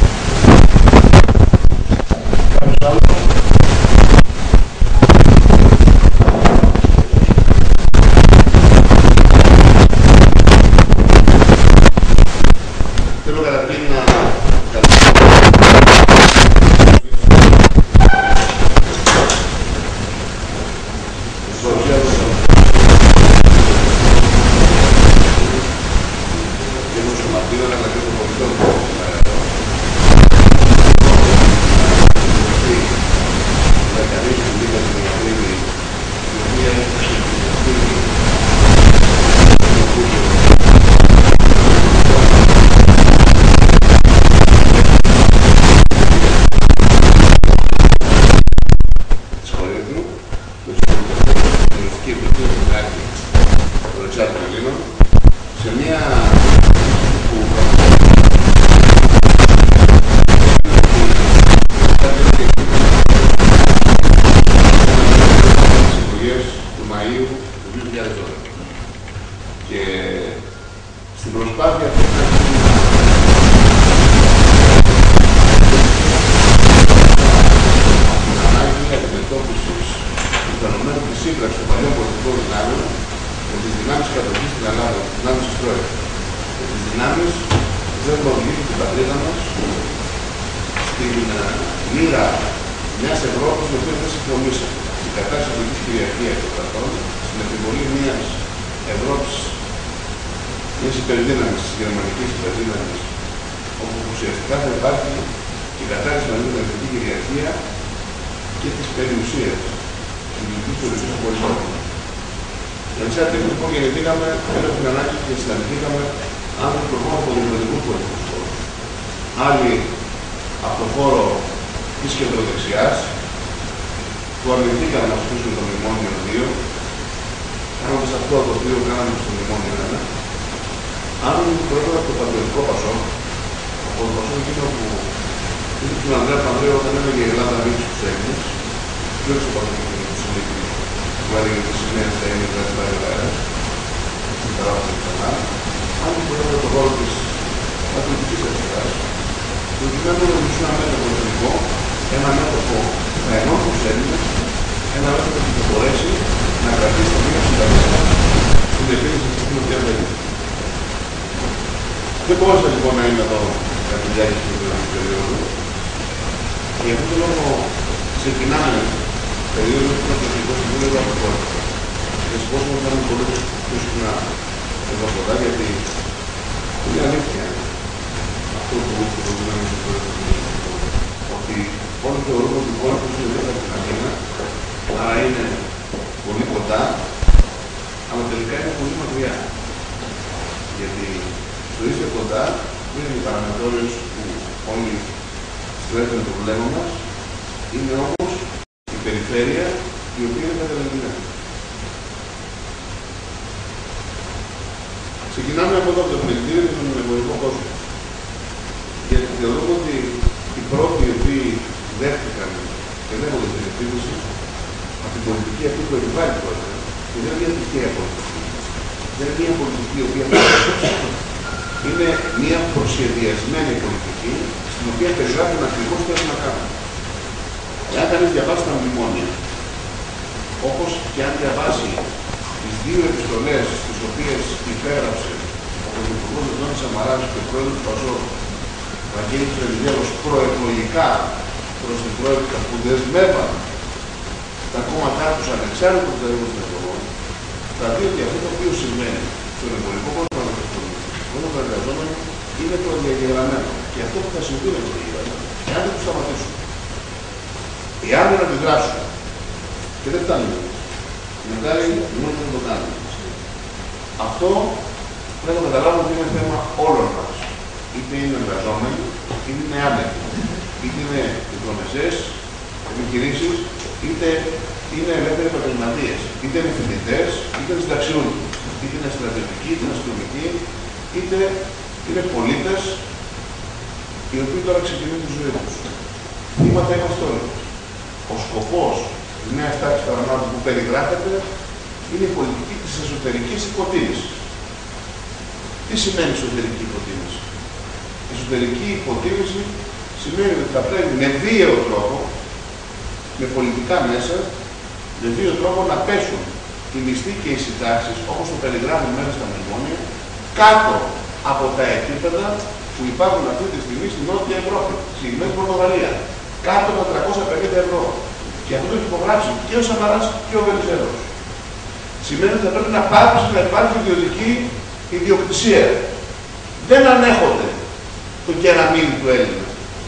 Thank you. την μοίρα μιας Ευρώπης με οποία δεν συμφωνήσαμε. Η κατάσταση της κυριαρχίας των κρατών, στην επιβολή μιας Ευρώπης, μιας υπερδύναμης, της γερμανικής υπερδύναμης, όπου ουσιαστικά θα υπάρχει η κατάσταση με την εθνική κυριαρχία και της περιουσίας, της λειτουργικής περιουσίας του πολιτών. Εμείς άτυποι λοιπόν γεννηθήκαμε, ενώ την ανάγκη και συναντηθήκαμε άνθρωποι προχώρων από διαφορετικούς πολιτικούς χώρους. Άλλοι από το χώρο της κεντροδεξιάς, που αρνηθήκαν να ασκήσουν το μνημόνιο δύο, κάνοντας αυτό το οποίο κάναμε στο μνημόνιο ένα. Άλλοι προέρχονταν από το πατριωτικό Πασό, από το Πασό εκείνο που είχε τον Ανδρέα Πανδρέου όταν έλεγε η Ελλάδα ανοίξει τους Έλληνες, και όχι στο πατριωτικό του Συλλίκη, που έλεγε ότι σημαία στα Έλληνες δεν θα έλεγα, στην παράδοση ξανά. Άλλοι προέρχονταν από το χώρο της πατριωτικής αριστεράς, προκειμένου να δημιουργήσουν ένα μέτωπο εθνικό, ένα μέτωπο να ενώσει τους Έλληνες, ένα μέτωπο που θα μπορέσει να κρατήσει το μήνυμα συνταγματικά στην επίλυση της κοινωνικής διαδικασίας. Δεν μπόρεσα λοιπόν να είμαι εδώ κατά τη διάρκεια της κοινωνικής περίοδου. Για αυτόν τον λόγο ξεκινάμε περίοδο που είναι το Εθνικό Συμβούλιο από το χώρο. Και δυστυχώς μου κάνουμε πολύ πιο συχνά εδώ κοντά, γιατί είναι αλήθεια αυτό που είπε το προηγούμενο ότι όλοι θεωρούμε ότι η χώρα του είναι μέσα στην Αθήνα, άρα είναι πολύ κοντά, αλλά τελικά είναι πολύ μακριά. Γιατί στο είστε κοντά δεν είναι οι παραμετρίες που όλοι στρέφουν το βλέμμα μας, είναι όμως η περιφέρεια η οποία είναι καταλληλημένη. Ξεκινάμε από εδώ από το πληκτήριο και τον εμπορικό κόσμο. Γιατί θεωρούμε ότι οι πρώτοι οι οποίοι δέχτηκαν και δέχονται την ευθύνηση από την πολιτική αυτή που επιβάλλει τώρα, και δεν είναι μια τυχαία πολιτική. Δεν είναι μια πολιτική η οποία είναι μια προσχεδιασμένη πολιτική στην οποία περιγράφουν ακριβώς τι έχουν να κάνουν. Εάν κανείς διαβάσει τα μνημόνια, όπως και αν διαβάσει τις δύο επιστολές τις οποίες υπέγραψε ο Πρωθυπουργός Αντώνης Σαμαράς και ο Πρόεδρος του Πασόκ, Βαγγέλης Βενιζέλος, προεκλογικά προς την Τρόικα που δεσμεύαν τα κόμματά τους ανεξάρτητα του τελείως των εκλογών, θα δει ότι αυτό το οποίο σημαίνει στον εμπορικό κόσμο και στον κόσμο των εργαζόμενων είναι το διαγεγραμμένο. Και αυτό που θα συμβεί με το διαγεγραμμένο, εάν δεν τους σταματήσουν, εάν δεν αντιδράσουν, και δεν φτάνει μετά είναι μόνο να το κάνουν. Αυτό πρέπει να καταλάβουμε ότι είναι θέμα όλων μας. Είτε είναι εργαζόμενοι, είτε είναι άνεργοι, είτε είναι μικρομεσαίες επιχειρήσεις, είτε είναι ελεύθεροι επαγγελματίες, είτε είναι φοιτητές, είτε είναι συνταξιούχοι, είτε είναι στρατιωτικοί, είτε είναι αστυνομικοί, είτε είναι πολίτες οι οποίοι τώρα ξεκινούν τη ζωή τους. Θύματα είμαστε όλοι. Ο σκοπός της νέας τάξης παραμάτων που περιγράφεται είναι η πολιτική της εσωτερικής υποτίμησης. Τι σημαίνει εσωτερική υποτίμηση? Η εσωτερική υποτίμηση σημαίνει ότι θα πρέπει με βίαιο τρόπο, με πολιτικά μέσα, με βίαιο τρόπο να πέσουν οι μισθοί και οι συντάξεις, όπως το περιγράφουν μέσα στα μνημόνια, κάτω από τα επίπεδα που υπάρχουν αυτή τη στιγμή στην Νότια Ευρώπη, στη Μέση Πορτογαλία, κάτω από τα τριακόσια πενήντα ευρώ. Και αυτό το έχει υπογράψει και ο Σαμαράς και ο Βενιζέλος. Σημαίνει ότι θα πρέπει να πάψει να υπάρχει ιδιωτική ιδιοκτησία. Δεν ανέχονται το κεραμίδι του Έλληνα.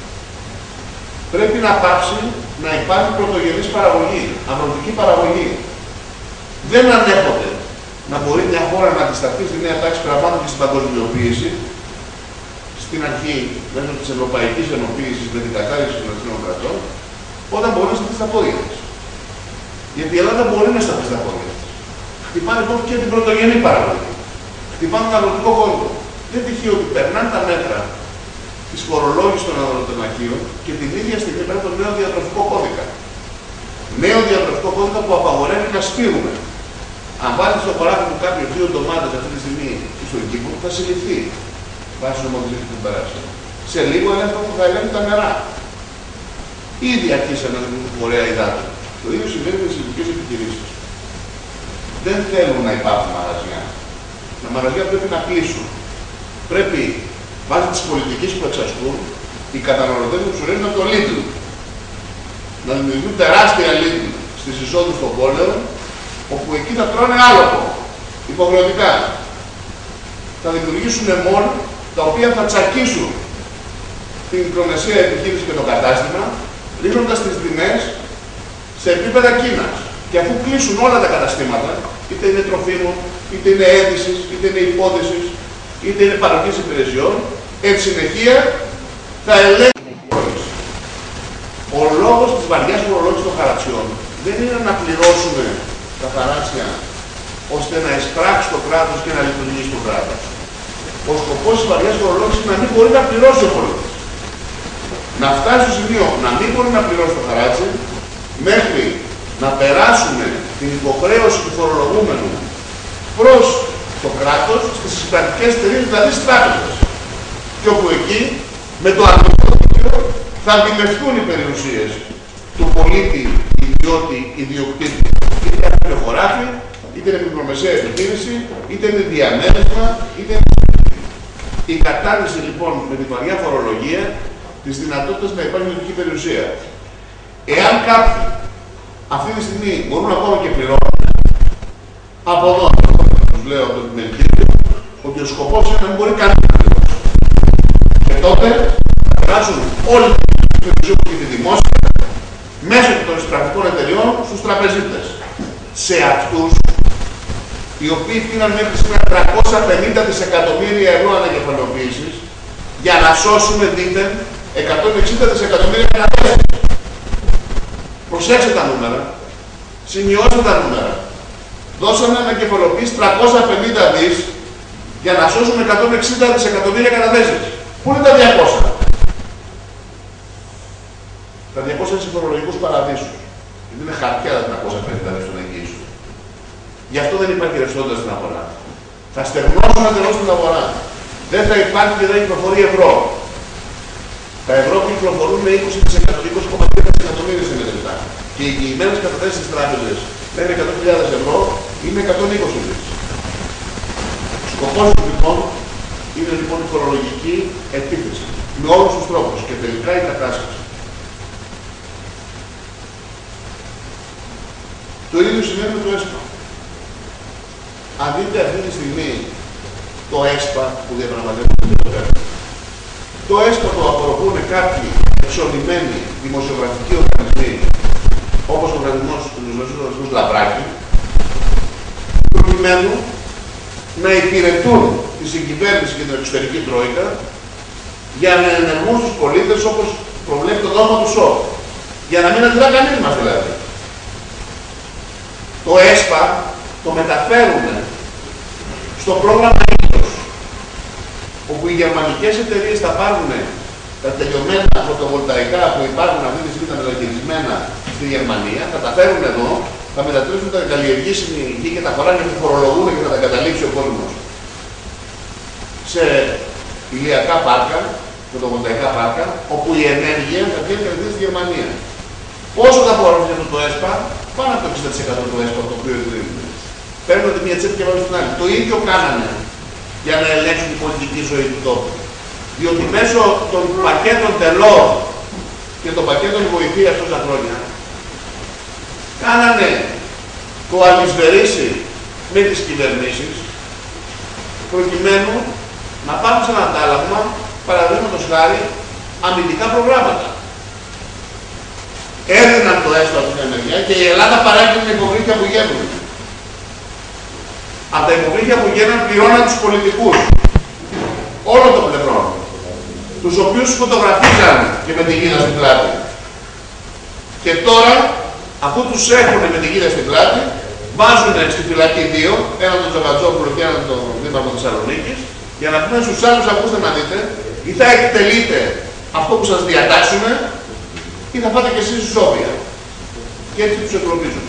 Πρέπει να πάψει να υπάρχει πρωτογενής παραγωγή, αγροτική παραγωγή. Δεν ανέχονται να μπορεί μια χώρα να αντισταθεί στη νέα τάξη πραγμάτων και στην παγκοσμιοποίηση, στην αρχή μέσω της ευρωπαϊκής ενοποίησης με την κατάργηση των εθνικών κρατών, όταν μπορεί να σταθεί στα πόδια της. Γιατί η Ελλάδα μπορεί να σταθεί στα πόδια της. Χτυπάνε λοιπόν και την πρωτογενή παραγωγή. Χτυπάνε τον αγροτικό κόσμο. Δεν τυχαίο ότι περνάνε τα μέτρα της φορολόγησης των αγροτεμαχίων και την ίδια στιγμή παίρνει τον νέο διατροφικό κώδικα. Νέο διατροφικό κώδικα που απαγορεύει να σπείρουμε. Αν βάλετε στο παράδειγμα κάποιο δύο ντομάτες αυτή τη στιγμή στον κήπο, θα συλληφθεί. Βάσει νομοθεσία που περάσει. Σε λίγο είναι αυτό που θα ελέγχει τα νερά. Ήδη αρχίσαμε να δημιουργούν φορέα υδάτων. Το ίδιο συμβαίνει με τις ιδιωτικές επιχειρήσεις. Δεν θέλουν να υπάρχουν μαγαζιά. Τα μαγαζιά πρέπει να κλείσουν. Πρέπει βάσει της πολιτικής που εξασκούν οι καταναλωτές που ψωνίζουν από το Lidl. Να δημιουργούν τεράστια Lidl στις εισόδους των πόλεων, όπου εκεί θα τρώνε άλογο, υποχρεωτικά. Θα δημιουργήσουν μόλ, τα οποία θα τσακίσουν την μικρομεσαία επιχείρηση και το κατάστημα, ρίχνοντας τις τιμές σε επίπεδα Κίνας. Και αφού κλείσουν όλα τα καταστήματα, είτε είναι τροφίμων, είτε είναι αίτησης, είτε είναι υπόδεσης, είτε είναι παροχής υπηρεσιών, εν συνεχεία θα ελέγχουν. Ο λόγος της βαριάς φορολόγησης των χαρατσιών δεν είναι να πληρώσουμε τα χαράτσια ώστε να εισπράξει το κράτος και να λειτουργήσει το κράτος. Ο σκοπός της βαριάς φορολόγησης είναι να μην μπορεί να πληρώσει ο πολίτης. Να φτάσει στο σημείο να μην μπορεί να πληρώσει το χαράτσι, μέχρι να περάσουμε την υποχρέωση του φορολογούμενου προς το κράτος, στις συμπρακτικές εταιρείες, δηλαδή στις τράπεζες. Και όπου εκεί, με το αρμόδιο θα αντιμετωπιστούν οι περιουσίες του πολίτη, ιδιώτη, ιδιοκτήτη. Είτε είναι χωράφι, είτε είναι μικρομεσαία επιχείρηση, είτε είναι διαμέρισμα, είτε είναι. Η κατάρτιση λοιπόν με τη βαριά φορολογία της δυνατότητας να υπάρχει ιδιωτική περιουσία. Εάν κάποιοι αυτή τη στιγμή μπορούν ακόμα και πληρώνουν, από εδώ τους λέω από το επιμελητήριο ότι ο σκοπός είναι να μην μπορεί κανείς να πληρώσει. Και τότε θα περάσουν όλοι οι περιουσίες που είναι δημόσια μέσω των εισπρακτικών εταιριών στους τραπεζίτες. Σε αυτούς οι οποίοι πήραν μέχρι σήμερα τριακόσια πενήντα δισεκατομμύρια ευρώ ανακεφαλαιοποίησης για να σώσουμε δίθεν εκατόν εξήντα δισεκατομμύρια καταθέσεις. Προσέξτε τα νούμερα, σημειώστε τα νούμερα. Δώσαμε ανακεφαλαιοποίηση τριακόσια πενήντα δις για να σώσουμε εκατόν εξήντα δισεκατομμύρια καταθέσεις. Πού είναι τα διακόσια? Τα διακόσια είναι σε φορολογικούς παραδείσους. Γιατί είναι χαρτιά τα τριακόσια πενήντα δις στον εγγύησου. Γι' αυτό δεν υπάρχει ρευστότητα στην αγορά. Θα στεγνώσουν εντελώς την αγορά. Δεν θα υπάρχει και δεν κυκλοφορεί ευρώ. Τα ευρώ που κυκλοφορούν με είκοσι κόμμα τρία δισεκατομμύρια σήμερα. Και οι εγγυημένες καταθέσεις στις τράπεζες μέχρι εκατό χιλιάδες ευρώ είναι εκατόν είκοσι δις. Σκοπός του λοιπόν είναι λοιπόν η φορολογική επίθεση με όλους τους τρόπους και τελικά η κατάσχεση. Το ίδιο σημαίνει με το ΕΣΠΑ. Αν δείτε αυτή τη στιγμή το ΕΣΠΑ που διαπραγματεύεται, το ΕΣΠΑ το απορροφούν κάποιοι εξονημένοι δημοσιογραφικοί οργανισμοί, όπως ο οργανισμός του Δημοσιογραφικού Λαμπράκη, προκειμένου να υπηρετούν τη συγκυβέρνηση και την εξωτερική τρόικα για να ενεργούν στους πολίτες όπως προβλέπει το νόμο του ΣΟΠ. Για να μην αντιδρά κανείς μας δηλαδή. Το ΕΣΠΑ το μεταφέρουμε στο πρόγραμμα ΙΤΟΣ, όπου οι γερμανικές εταιρείες θα πάρουν τα τελειωμένα φωτοβολταϊκά που υπάρχουν αυτή τη στιγμή τα μεταχειρισμένα στη Γερμανία, θα τα φέρουν εδώ, θα μετατρέψουν τα καλλιεργήσιμη γη και τα χωράνε που φορολογούν και θα τα καταλήψει ο κόσμος σε ηλιακά πάρκα, φωτοβολταϊκά πάρκα, όπου η ενέργεια θα βγαίνει κατευθείαν στη Γερμανία. Πόσο θα απορροφήσει αυτό το ΕΣΠΑ? Πάνω από το εξήντα τοις εκατό του ΕΣΠΑ το οποίο εκδίδεται. Παίρνουν τη μία τσέπη και βάζουν στην άλλη. Το ίδιο κάνανε για να ελέγξουν την πολιτική ζωή του τόπου. Διότι μέσω των πακέτων τελών και των πακέτων βοηθείας τόσα χρόνια κάνανε το αλυσβερίσι με τις κυβερνήσεις προκειμένου να πάρουν σε ένα αντάλλαγμα, παραδείγματος χάρη, αμυντικά προγράμματα. Έδιναν το ΕΣΠΑ από την ενέργεια και η Ελλάδα παράγει την υποβρύχια που γέννουν. Από τα υποβρύχια που γένναν πληρώναν τους πολιτικούς όλων των πλευρών, τους οποίους φωτογραφίζαν και με τη γίδα στην πλάτη. Και τώρα, αφού τους έχουν με τη γίδα στην πλάτη, βάζουν στη φυλακή δύο, έναν τον Τζαβατζόπουλο και έναν τον Δήμαρχο Θεσσαλονίκης, για να πούνε στους άλλους, ακούστε να δείτε, ή θα εκτελείτε αυτό που σας διατάξουμε, ή θα φάτε και εσείς ισόβια. Και έτσι τους εκλογίζουν.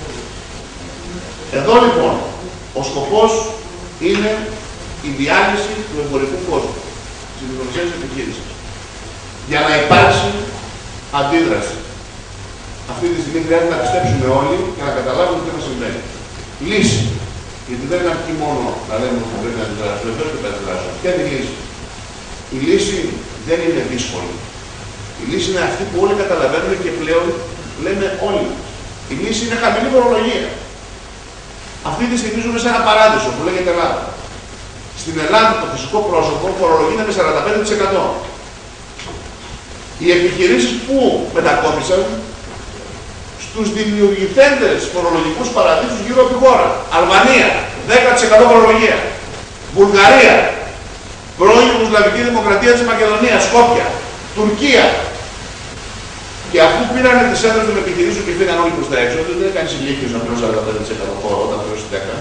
Εδώ λοιπόν, ο σκοπός είναι η διάλυση του εμπορικού κόσμου, της μικρομεσαίας επιχείρησης. Για να υπάρξει αντίδραση. Αυτή τη στιγμή χρειάζεται να πιστέψουμε όλοι και να καταλάβουμε τι θα συμβαίνει. Λύση. Γιατί δεν είναι αρκεί μόνο να λέμε ότι πρέπει να αντιδράσουμε, βεβαίως και να αντιδράσουμε. Ποια είναι η λύση? Η λύση δεν είναι δύσκολη. Η λύση είναι αυτή που όλοι καταλαβαίνουν και πλέον λέμε όλοι. Η λύση είναι χαμηλή φορολογία. Αυτή τη στιγμή ζούμε σε ένα παράδεισο που λέγεται Ελλάδα. Στην Ελλάδα το φυσικό πρόσωπο φορολογείται με σαράντα πέντε τοις εκατό. Οι επιχειρήσεις που μετακόμισαν στους δημιουργηθέντες φορολογικούς παραδείσους γύρω από τη χώρα. Αλβανία, δέκα τοις εκατό φορολογία. Βουλγαρία, πρώην Ιουγκοσλαβική Δημοκρατία της Μακεδονίας, Σκόπια, Τουρκία. Και αφού πήραν τις έδρες των επιχειρήσεων και φύγαν όλοι προς τα έξω, δεν έκανε ηλίθιος να πληρώσει σαράντα πέντε τοις εκατό φόρο όταν πληρώσει δέκα.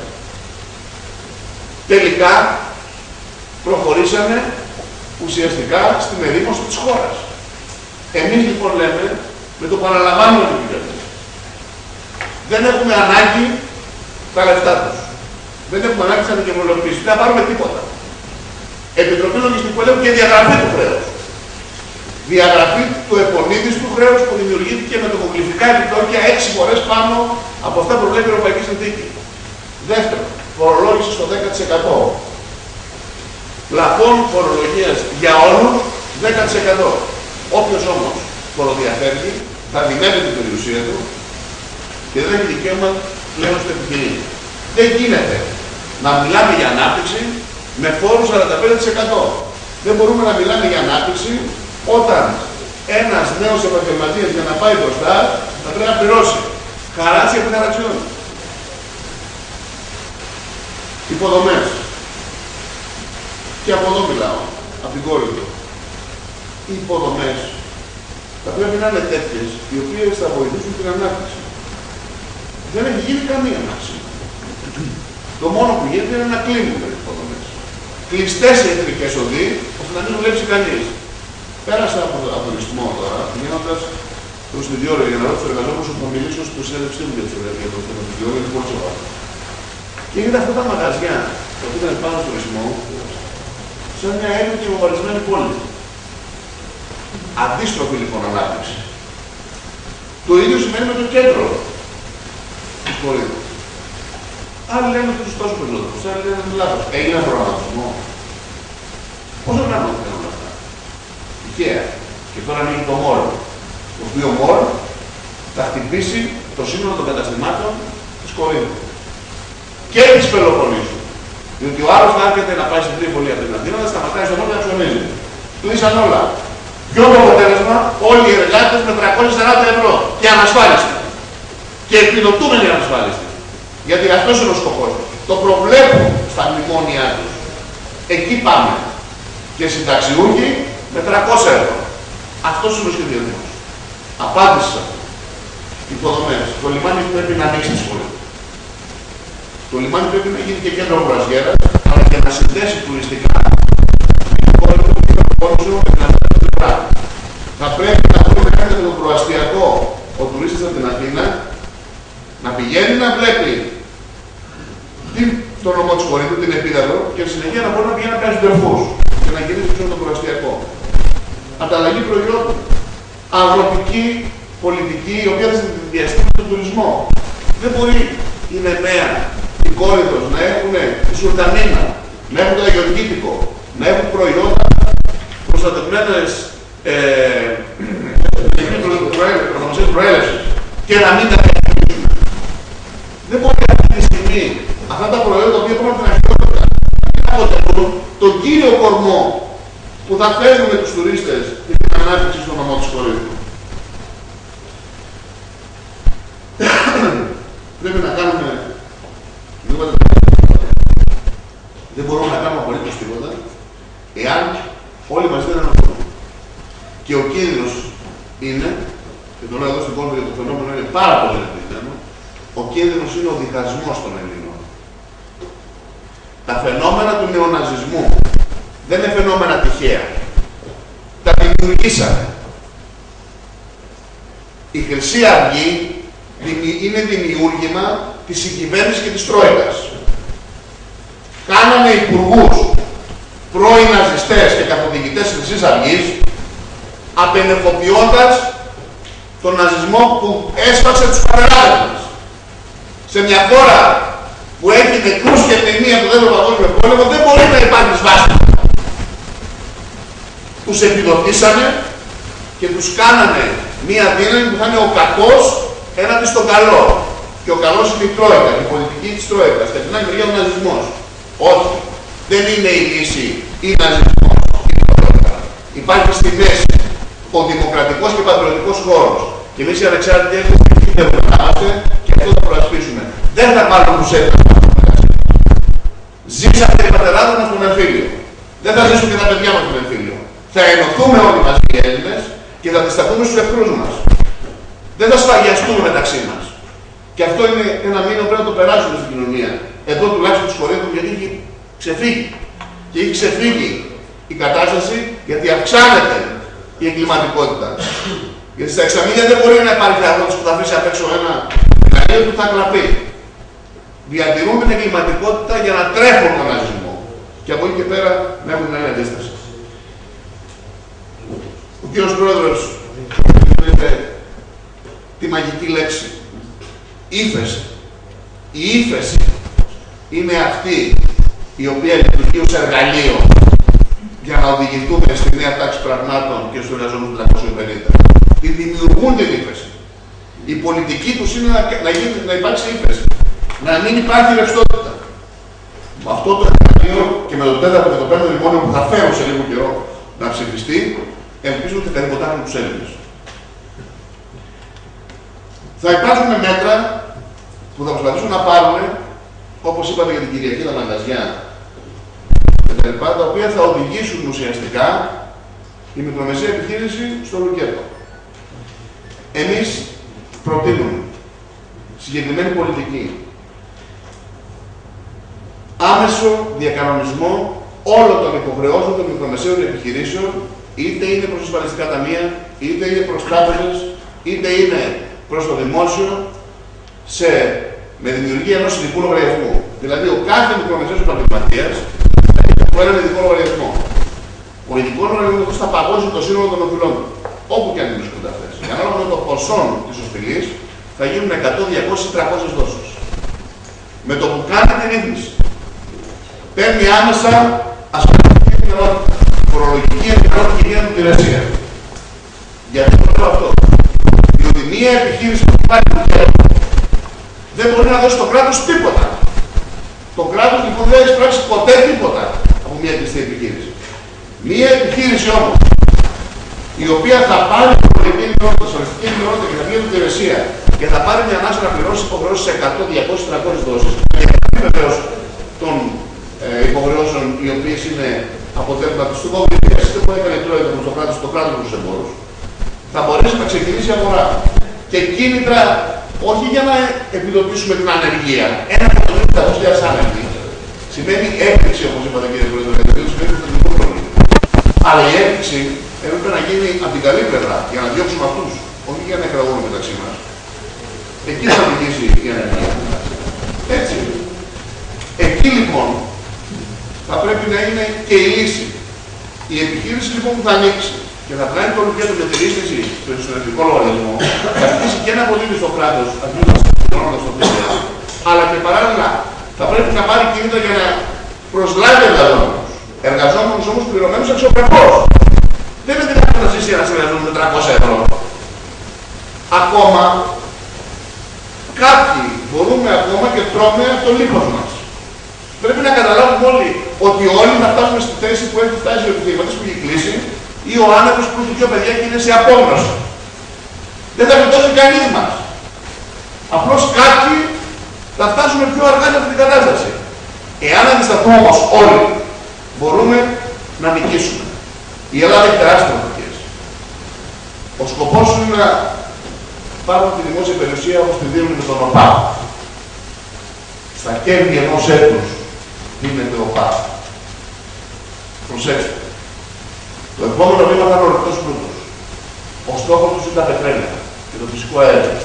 Τελικά προχωρήσαμε ουσιαστικά στην ερήμωση της χώρας. Εμείς λοιπόν λέμε, με το παραλαμβάνουμε την κυβέρνηση. Δεν έχουμε ανάγκη τα λεφτά τους. Δεν έχουμε ανάγκη σαν δικαιολογήσει. Δεν θα πάρουμε τίποτα. Επιτροπή Λογιστικού Ελέγχου και διαγραφή του χρέους. Διαγραφή του επωνύδιστου χρέους που δημιουργήθηκε με τοκογλυφικά επιτόκια έξι φορές πάνω από αυτά που προβλέπει η Ευρωπαϊκή Συνθήκη. Δεύτερον, φορολόγηση στο δέκα τοις εκατό. Πλαφόν φορολογίας για όλους δέκα τοις εκατό. Όποιος όμως φοροδιαφέρει θα δημεύει την περιουσία του και δεν έχει δικαίωμα πλέον στο επιχειρήν. Δεν γίνεται να μιλάμε για ανάπτυξη με φόρους σαράντα πέντε τοις εκατό. Δεν μπορούμε να μιλάμε για ανάπτυξη όταν ένας νέος επαγγελματίας για να πάει μπροστά θα πρέπει να πληρώσει χαράτσι από την χαρατσιόν. Υποδομές. Και από εδώ μιλάω, από την κόρη του. Οι υποδομές θα πρέπει να είναι τέτοιες οι οποίες θα βοηθήσουν την ανάπτυξη. Δεν έχει γίνει καμία ανάπτυξη. Το μόνο που γίνεται είναι να κλείνουμε τις υποδομές. Κλειστές οι εθνικές οδοί, ώστε να μην δουλέψει κανείς. Πέρασα από, από τον ιστμό τώρα, πηγαίνοντας προς τη Διόρια για να ρωτήσω τους εργαζόμενους που θα μιλήσω στο συνέντευξή μου για το θέμα της Διόρια, γιατί μπορούσα να πάω. Και είδα αυτά τα μαγαζιά που ήταν πάνω στον ιστμό, σαν μια έντονη και βομβαρδισμένη πόλη. Αντίστροφη λοιπόν ανάπτυξη. Το ίδιο σημαίνει με το κέντρο της Κορίνθου. Άλλοι λένε ότι τους τόσο περισσότερους, άλλοι λένε ότι είναι λάθος. Έγινε προγραμματισμό. Πόσο γραμμάτια είναι όλα αυτά. Τυχαία. Και τώρα ανοίγει το μόλ. Το οποίο μόλ θα χτυπήσει το σύνολο των καταστημάτων της Κορίνθου. Και της Πελοποννήσου. Διότι ο άλλος θα έρχεται να πάει στην Τρίπολη από την Αθήνα, θα σταματάει στο μόλ και να ψωνίζει. Κλείσαν όλα. Ποιο το αποτέλεσμα, όλοι οι εργάτες με τριακόσια σαράντα ευρώ και ανασφάλιστοι. Και επιδοτούμενοι ανασφάλιστοι. Γιατί αυτός είναι ο σκοπός. Το προβλέπουν στα μνημόνια τους. Εκεί πάμε. Και συνταξιούχοι με τριακόσια ευρώ. Αυτός είναι ο σχεδιασμός. Απάντηση σε αυτό. Υποδομές. Το λιμάνι πρέπει να ανοίξει τη σχολή. Το λιμάνι πρέπει να γίνει και κέντρο κουρασιέρας, αλλά και να συνδέσει τουριστικά. Θα πρέπει να μπορεί να κάνει το προαστιακό ο τουρίστης από την Αθήνα να πηγαίνει να βλέπει την, το νομό της Κορίνθου, την Επίδαυρο και στη συνεχεία να μπορεί να πηγαίνει να κάνει τερφούς και να γυρίσει το προαστιακό. Ανταλλαγή προϊόντων. Αγροτική πολιτική η οποία θα συνδυαστεί με τον τουρισμό. Δεν μπορεί η Νεμαία, η Κόρινθος να έχουν τη Σουρτανίνα, να έχουν το αγιορκήτικο, να έχουν προϊόντα προστατευμένες προνομασίες προέλευσης και να μην τα χρησιμοποιήσουμε. Δεν μπορεί αυτή τη στιγμή αυτά τα προϊόντα που έχουν την αρχαιότητα να αποτελούν τον κύριο κορμό που θα φέρνουμε τους τουρίστες και την ανάπτυξη στον νομό της Κορίνθου. Πρέπει να κάνουμε λίγο. Δεν μπορούμε να κάνουμε απολύτως τίποτα εάν όλοι μαζί δεν αναφέρουμε. Και ο κίνδυνος είναι, και το λέω εδώ στην κόρη για το φαινόμενο είναι πάρα πολύ επιτυχημένο, ο κίνδυνος είναι ο διχασμός των Ελλήνων. Τα φαινόμενα του νεοναζισμού δεν είναι φαινόμενα τυχαία. Τα δημιουργήσαμε. Η Χρυσή Αυγή είναι δημιούργημα της συγκυβέρνησης και της Τρόικας. Κάνανε υπουργούς πρώην ναζιστές και καθοδηγητές της Χρυσής Αυγής, απενεχοποιώντας τον ναζισμό που έσφαξε τους πατεράδες μας. Σε μια χώρα που έχει νεκρούς και μνημεία του δεύτερου παγκόσμιου πόλεμου δεν μπορεί να υπάρχει σβάστη. Τους επιδοτήσανε και τους κάνανε μία δύναμη που θα είναι ο κακός έναντι στον καλό. Και ο καλός είναι η Τρόικα, η πολιτική της Τρόικας. Και από την άλλη μεριά ο ναζισμός. Όχι. Δεν είναι η λύση ή ναζισμός. Υπάρχει στη μέση ο δημοκρατικός και πατριωτικός χώρος. Και εμείς οι ανεξάρτητοι έχουμε θέλουμε να είμαστε και αυτό θα προασπίσουμε. Δεν θα πάρουμε τους Έλληνες μεταξύ. Ζήσαμε οι πατεράδες μας στον εμφύλιο. Δεν θα ζήσουν και τα παιδιά μας στον εμφύλιο. Θα ενωθούμε όλοι μαζί οι Έλληνες και θα αντισταθούμε στους εχθρούς μας. Δεν θα σφαγιαστούμε μεταξύ μας. Και αυτό είναι ένα μήνυμα που πρέπει να το περάσουμε στην κοινωνία. Εδώ τουλάχιστον του σχολείου γιατί έχει ξεφύγει. Και έχει ξεφύγει η κατάσταση γιατί αυξάνεται η εγκληματικότητα. Γιατί στα εξαμήνια δεν μπορεί να υπάρχει αγρότης που θα αφήσει απ' έξω ένα εργαλείο που θα κλαπεί. Διατηρούμε την εγκληματικότητα για να τρέχουν τον ναζισμό. Και από εκεί και πέρα να έχουν την άλλη αντίσταση. Ο κύριος Πρόεδρος είπε τη μαγική λέξη. Ήφεση. Η ύφεση είναι αυτή η οποία λειτουργεί ως εργαλείο για να οδηγηθούμε στη νέα τάξη πραγμάτων και στους εργαζόμενους τριακόσια πενήντα. Τι δημιουργούν την ύφεση. Η πολιτική τους είναι να, να, γίνει, να υπάρξει ύφεση. Να μην υπάρχει ρευστότητα. Με αυτό το εργαλείο και με το τέταρτο και το πέμπτο μνημόνιο που θα φέρω σε λίγο καιρό να ψηφιστεί, ελπίζω ότι θα υποτάξουν τους Έλληνες. Θα υπάρξουν μέτρα που θα προσπαθήσουν να πάρουν, όπως είπατε για την Κυριακή, τα μαγαζιά κτλ., τα οποία θα οδηγήσουν ουσιαστικά η μικρομεσαία επιχείρηση στο λουκέτο. Εμείς προτείνουμε συγκεκριμένη πολιτική, άμεσο διακανονισμό όλων των υποχρεώσεων των μικρομεσαίων επιχειρήσεων, είτε είναι προς ασφαλιστικά ταμεία, είτε είναι προς τράπεζες, είτε είναι προς το δημόσιο, σε, με δημιουργία ενός ειδικού λογαριασμού. Δηλαδή, ο κάθε μικρομεσαίος επαγγελματίας θα έχει από έναν ειδικό λογαριασμό. Ο ειδικός λογαριασμός θα παγώσει το σύνολο των οφειλών, όπου και αν βρίσκονται αυτές. Για να με το ποσό της οφειλής θα γίνουν εκατό, διακόσιες, τριακόσιες δόσεις. Με το που κάνει την ρύθμιση, παίρνει άμεσα ασφαλιστική ενημερότητα, φορολογική ενημερότητα και μια υπηρεσία. Γιατί το λέω αυτό. Διότι μία επιχείρηση που υπάρχει δεν μπορεί να δώσει στο κράτος τίποτα. Το κράτος λοιπόν δεν έχει εισπράξει ποτέ τίποτα από μια κλειστή επιχείρηση. Μία επιχείρηση όμως, η οποία θα πάρει την φορολογική ενημερότητα, ασφαλιστική ενημερότητα και θα βγει την υπηρεσία και θα πάρει μια ανάσα να πληρώσει υποχρεώσεις σε εκατό, διακόσιες, τριακόσιες δόσεις, και βεβαίως των ε, υποχρεώσεων οι οποίες είναι αποτέλεσμα του κόμματο που έκανε η Τρόικα προς το κράτος, το κράτος προς τους εμπόρους, θα μπορέσει να ξεκινήσει η αγορά. Και κίνητρα όχι για να επιδοτήσουμε την ανεργία. Ένα εκατομμύριο πεντακόσιες χιλιάδες άνεργοι σημαίνει έκρηξη, όπως είπατε κύριε Πρόεδρε, γιατί σημαίνει το θετικό πρόβλημα. Αλλά η έκρηξη έπρεπε να γίνει από την καλή πλευρά, για να διώξουμε αυτούς, όχι για να εκραγούμε μεταξύ μας. Εκεί θα οδηγήσει η ανεργία. Έτσι. Εκεί λοιπόν θα πρέπει να είναι και η λύση. Η επιχείρηση λοιπόν που θα ανοίξει και θα κάνει το λουκέτο για τη ρύθμιση στο εσωτερικό λογαριασμό, θα αρχίσει και να αποδίδει στο κράτος, αντιλαμβάνοντας το πίστευα, αλλά και παράλληλα θα πρέπει να πάρει κίνητρα για να προσλάβει εργαζόμενους. Εργαζόμενους όμως πληρωμένους αξιοπρεπώς. Δεν είναι δυνατόν να ζήσει ένας εργαζόμενος με τριακόσια ευρώ. Ακόμα κάποιοι μπορούμε ακόμα και τρώμε το λίπος μας. Πρέπει να καταλάβουμε όλοι ότι όλοι θα φτάσουμε στη θέση που έχει φτάσει ο επιχειρηματής που έχει κλείσει ή ο άνεργος που έχει δύο παιδιά και είναι σε απόγνωση. Δεν θα γλιτώσει κανείς μας. Απλώς κάποιοι θα φτάσουμε πιο αργά σε αυτή την κατάσταση. Εάν αντισταθούμε όμως όλοι, μπορούμε να νικήσουμε. Η Ελλάδα έχει τεράστιες προκλήσεις. Ο σκοπός είναι να πάρουμε τη δημόσια περιουσία όπως τη δίνουμε με τον ΟΠΑΠ. Στα κέρδη ενός έτους δίνεται ο ΟΠΑΠ. Προσέξτε. Το επόμενο βήμα θα είναι ο ρευτός πλούτος. Ο στόχος τους είναι τα πετρέλαια και το φυσικό αέριο.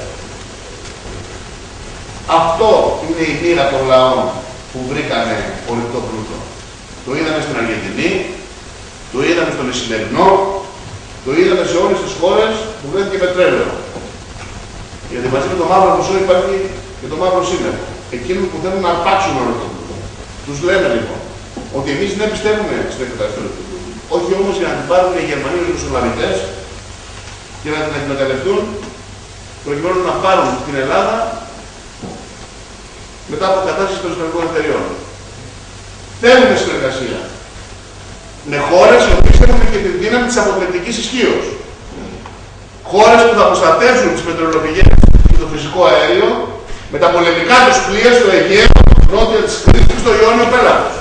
Αυτό είναι η μοίρα των λαών που βρήκανε ο ρευτό πλούτο. Το είδαμε στην Αργεντινή, το είδαμε στον Ισημερινό, το είδαμε σε όλες τις χώρες που βρέθηκε πετρέλαιο. Γιατί μαζί με το μαύρο ποσό υπάρχει και το μαύρο σήμερα. Εκείνοι που θέλουν να αρπάξουν όλο το πλούτο. Τους λέμε λοιπόν ότι εμείς δεν πιστεύουμε στην εκμετάλλευση του πλούτου. Όχι όμως για να την πάρουν οι Γερμανοί ή οι Ρωσολαβητές και να την εκμεταλλευτούν προκειμένου να πάρουν την Ελλάδα μετά από κατάσταση των ιστορικών εταιριών. Θέλουμε συνεργασία με χώρες οι οποίες έχουν και τη δύναμη της αποτελεσματικής ισχύως. Χώρες που θα προστατεύσουν τις πετρελαιοπηγές και το φυσικό αέριο με τα πολεμικά τους πλοία στο Αιγαίο, νότια της Κρήτης και στο Ιόνιο Πέλαγος.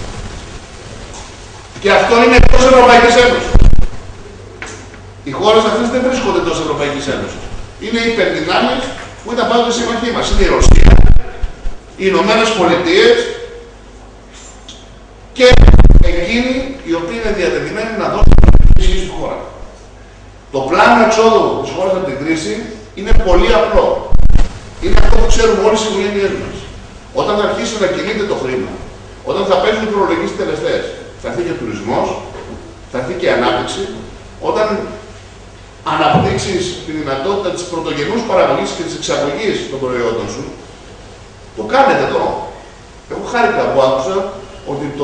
Και αυτό είναι εκτός Ευρωπαϊκής Ένωσης. Οι χώρες αυτές δεν βρίσκονται εντός Ευρωπαϊκής Ένωσης. Είναι οι υπερδυνάμεις που ήταν πάντοτε συμμαχοί μας. Είναι η Ρωσία, οι Ηνωμένες Πολιτείες και εκείνοι οι οποίοι είναι διατεθειμένοι να δώσουν την ισχύ στη χώρα. Το πλάνο εξόδου της χώρας από την κρίση είναι πολύ απλό. Είναι αυτό που ξέρουμε όλοι οι οικογένειές μας. Όταν θα αρχίσει να κινείται το χρήμα, όταν θα παίζουν οι φορολογικοί τελεστές, θα έρθει και τουρισμός, θα έρθει και ανάπτυξη. Όταν αναπτύξεις τη δυνατότητα της πρωτογενούς παραγωγής και της εξαγωγής των προϊόντων σου, το κάνετε εδώ. Εγώ χάρηκα που άκουσα ότι το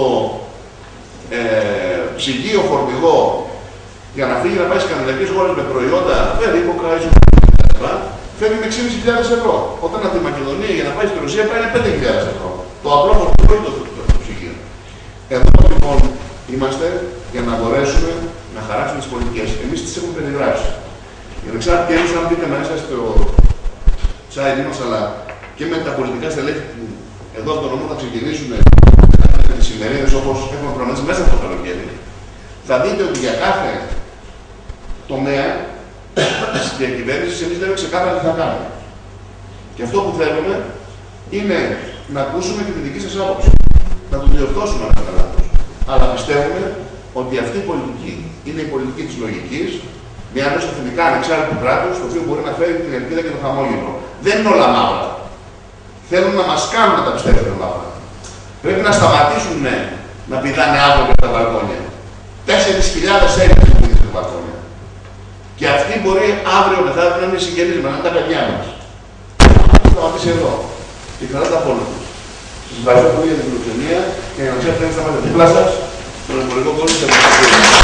ε, ψυγείο φορτηγό για να φύγει να πάει στις σκανδιναβικές χώρες με προϊόντα περίπλοκα, ίσως φέρνει με έξι χιλιάδες πεντακόσια ευρώ. Όταν από τη Μακεδονία για να πάει στη Ρωσία πάει πέντε χιλιάδες ευρώ. Το απλό φορτηγό είναι το, το, το, το ψυγείο. Εδώ λοιπόν είμαστε για να μπορέσουμε να χαράξουμε τις πολιτικές. Εμείς τις έχουμε περιγράψει. Για να ξέρετε, και αν μπείτε μέσα στο site μας, αλλά και με τα πολιτικά στελέχη που εδώ από το νομό θα ξεκινήσουν με τις ημερίδες όπως έχουμε προγραμματίσει μέσα από το καλοκαίρι, θα δείτε ότι για κάθε τομέα της διακυβέρνησης εμείς λέμε ξεκάθαρα τι θα κάνουμε. Και αυτό που θέλουμε είναι να ακούσουμε και τη δική σας άποψη. Να το διορθώσουμε αν είναι λάθος. Αλλά πιστεύουμε ότι αυτή η πολιτική είναι η πολιτική της λογικής, μια ενός εθνικά ανεξάρτητου κράτους, το οποίο μπορεί να φέρει την ελπίδα και το χαμόγελο. Δεν είναι όλα μαύρα. Θέλουν να μας κάνουν να τα πιστεύετε μαύρα. Πρέπει να σταματήσουν ναι, να πηδάνε αύριο από τα μπαλκόνια. Τέσσερις χιλιάδες Έλληνες που πηδάνε στα μπαλκόνια. Και αυτοί μπορεί αύριο μεθαύριο να είναι συγγενείς μας, να είναι τα παιδιά μας. Θα σταματήσει εδώ. Και κρατάτε τα πόλη τους. Σας ευχαριστώ πολύ για την φιλοξενία και να ξέρετε να σταματήσετε δίπλα σας στον εμπορικό κόσμο της Ευρωπαϊκής.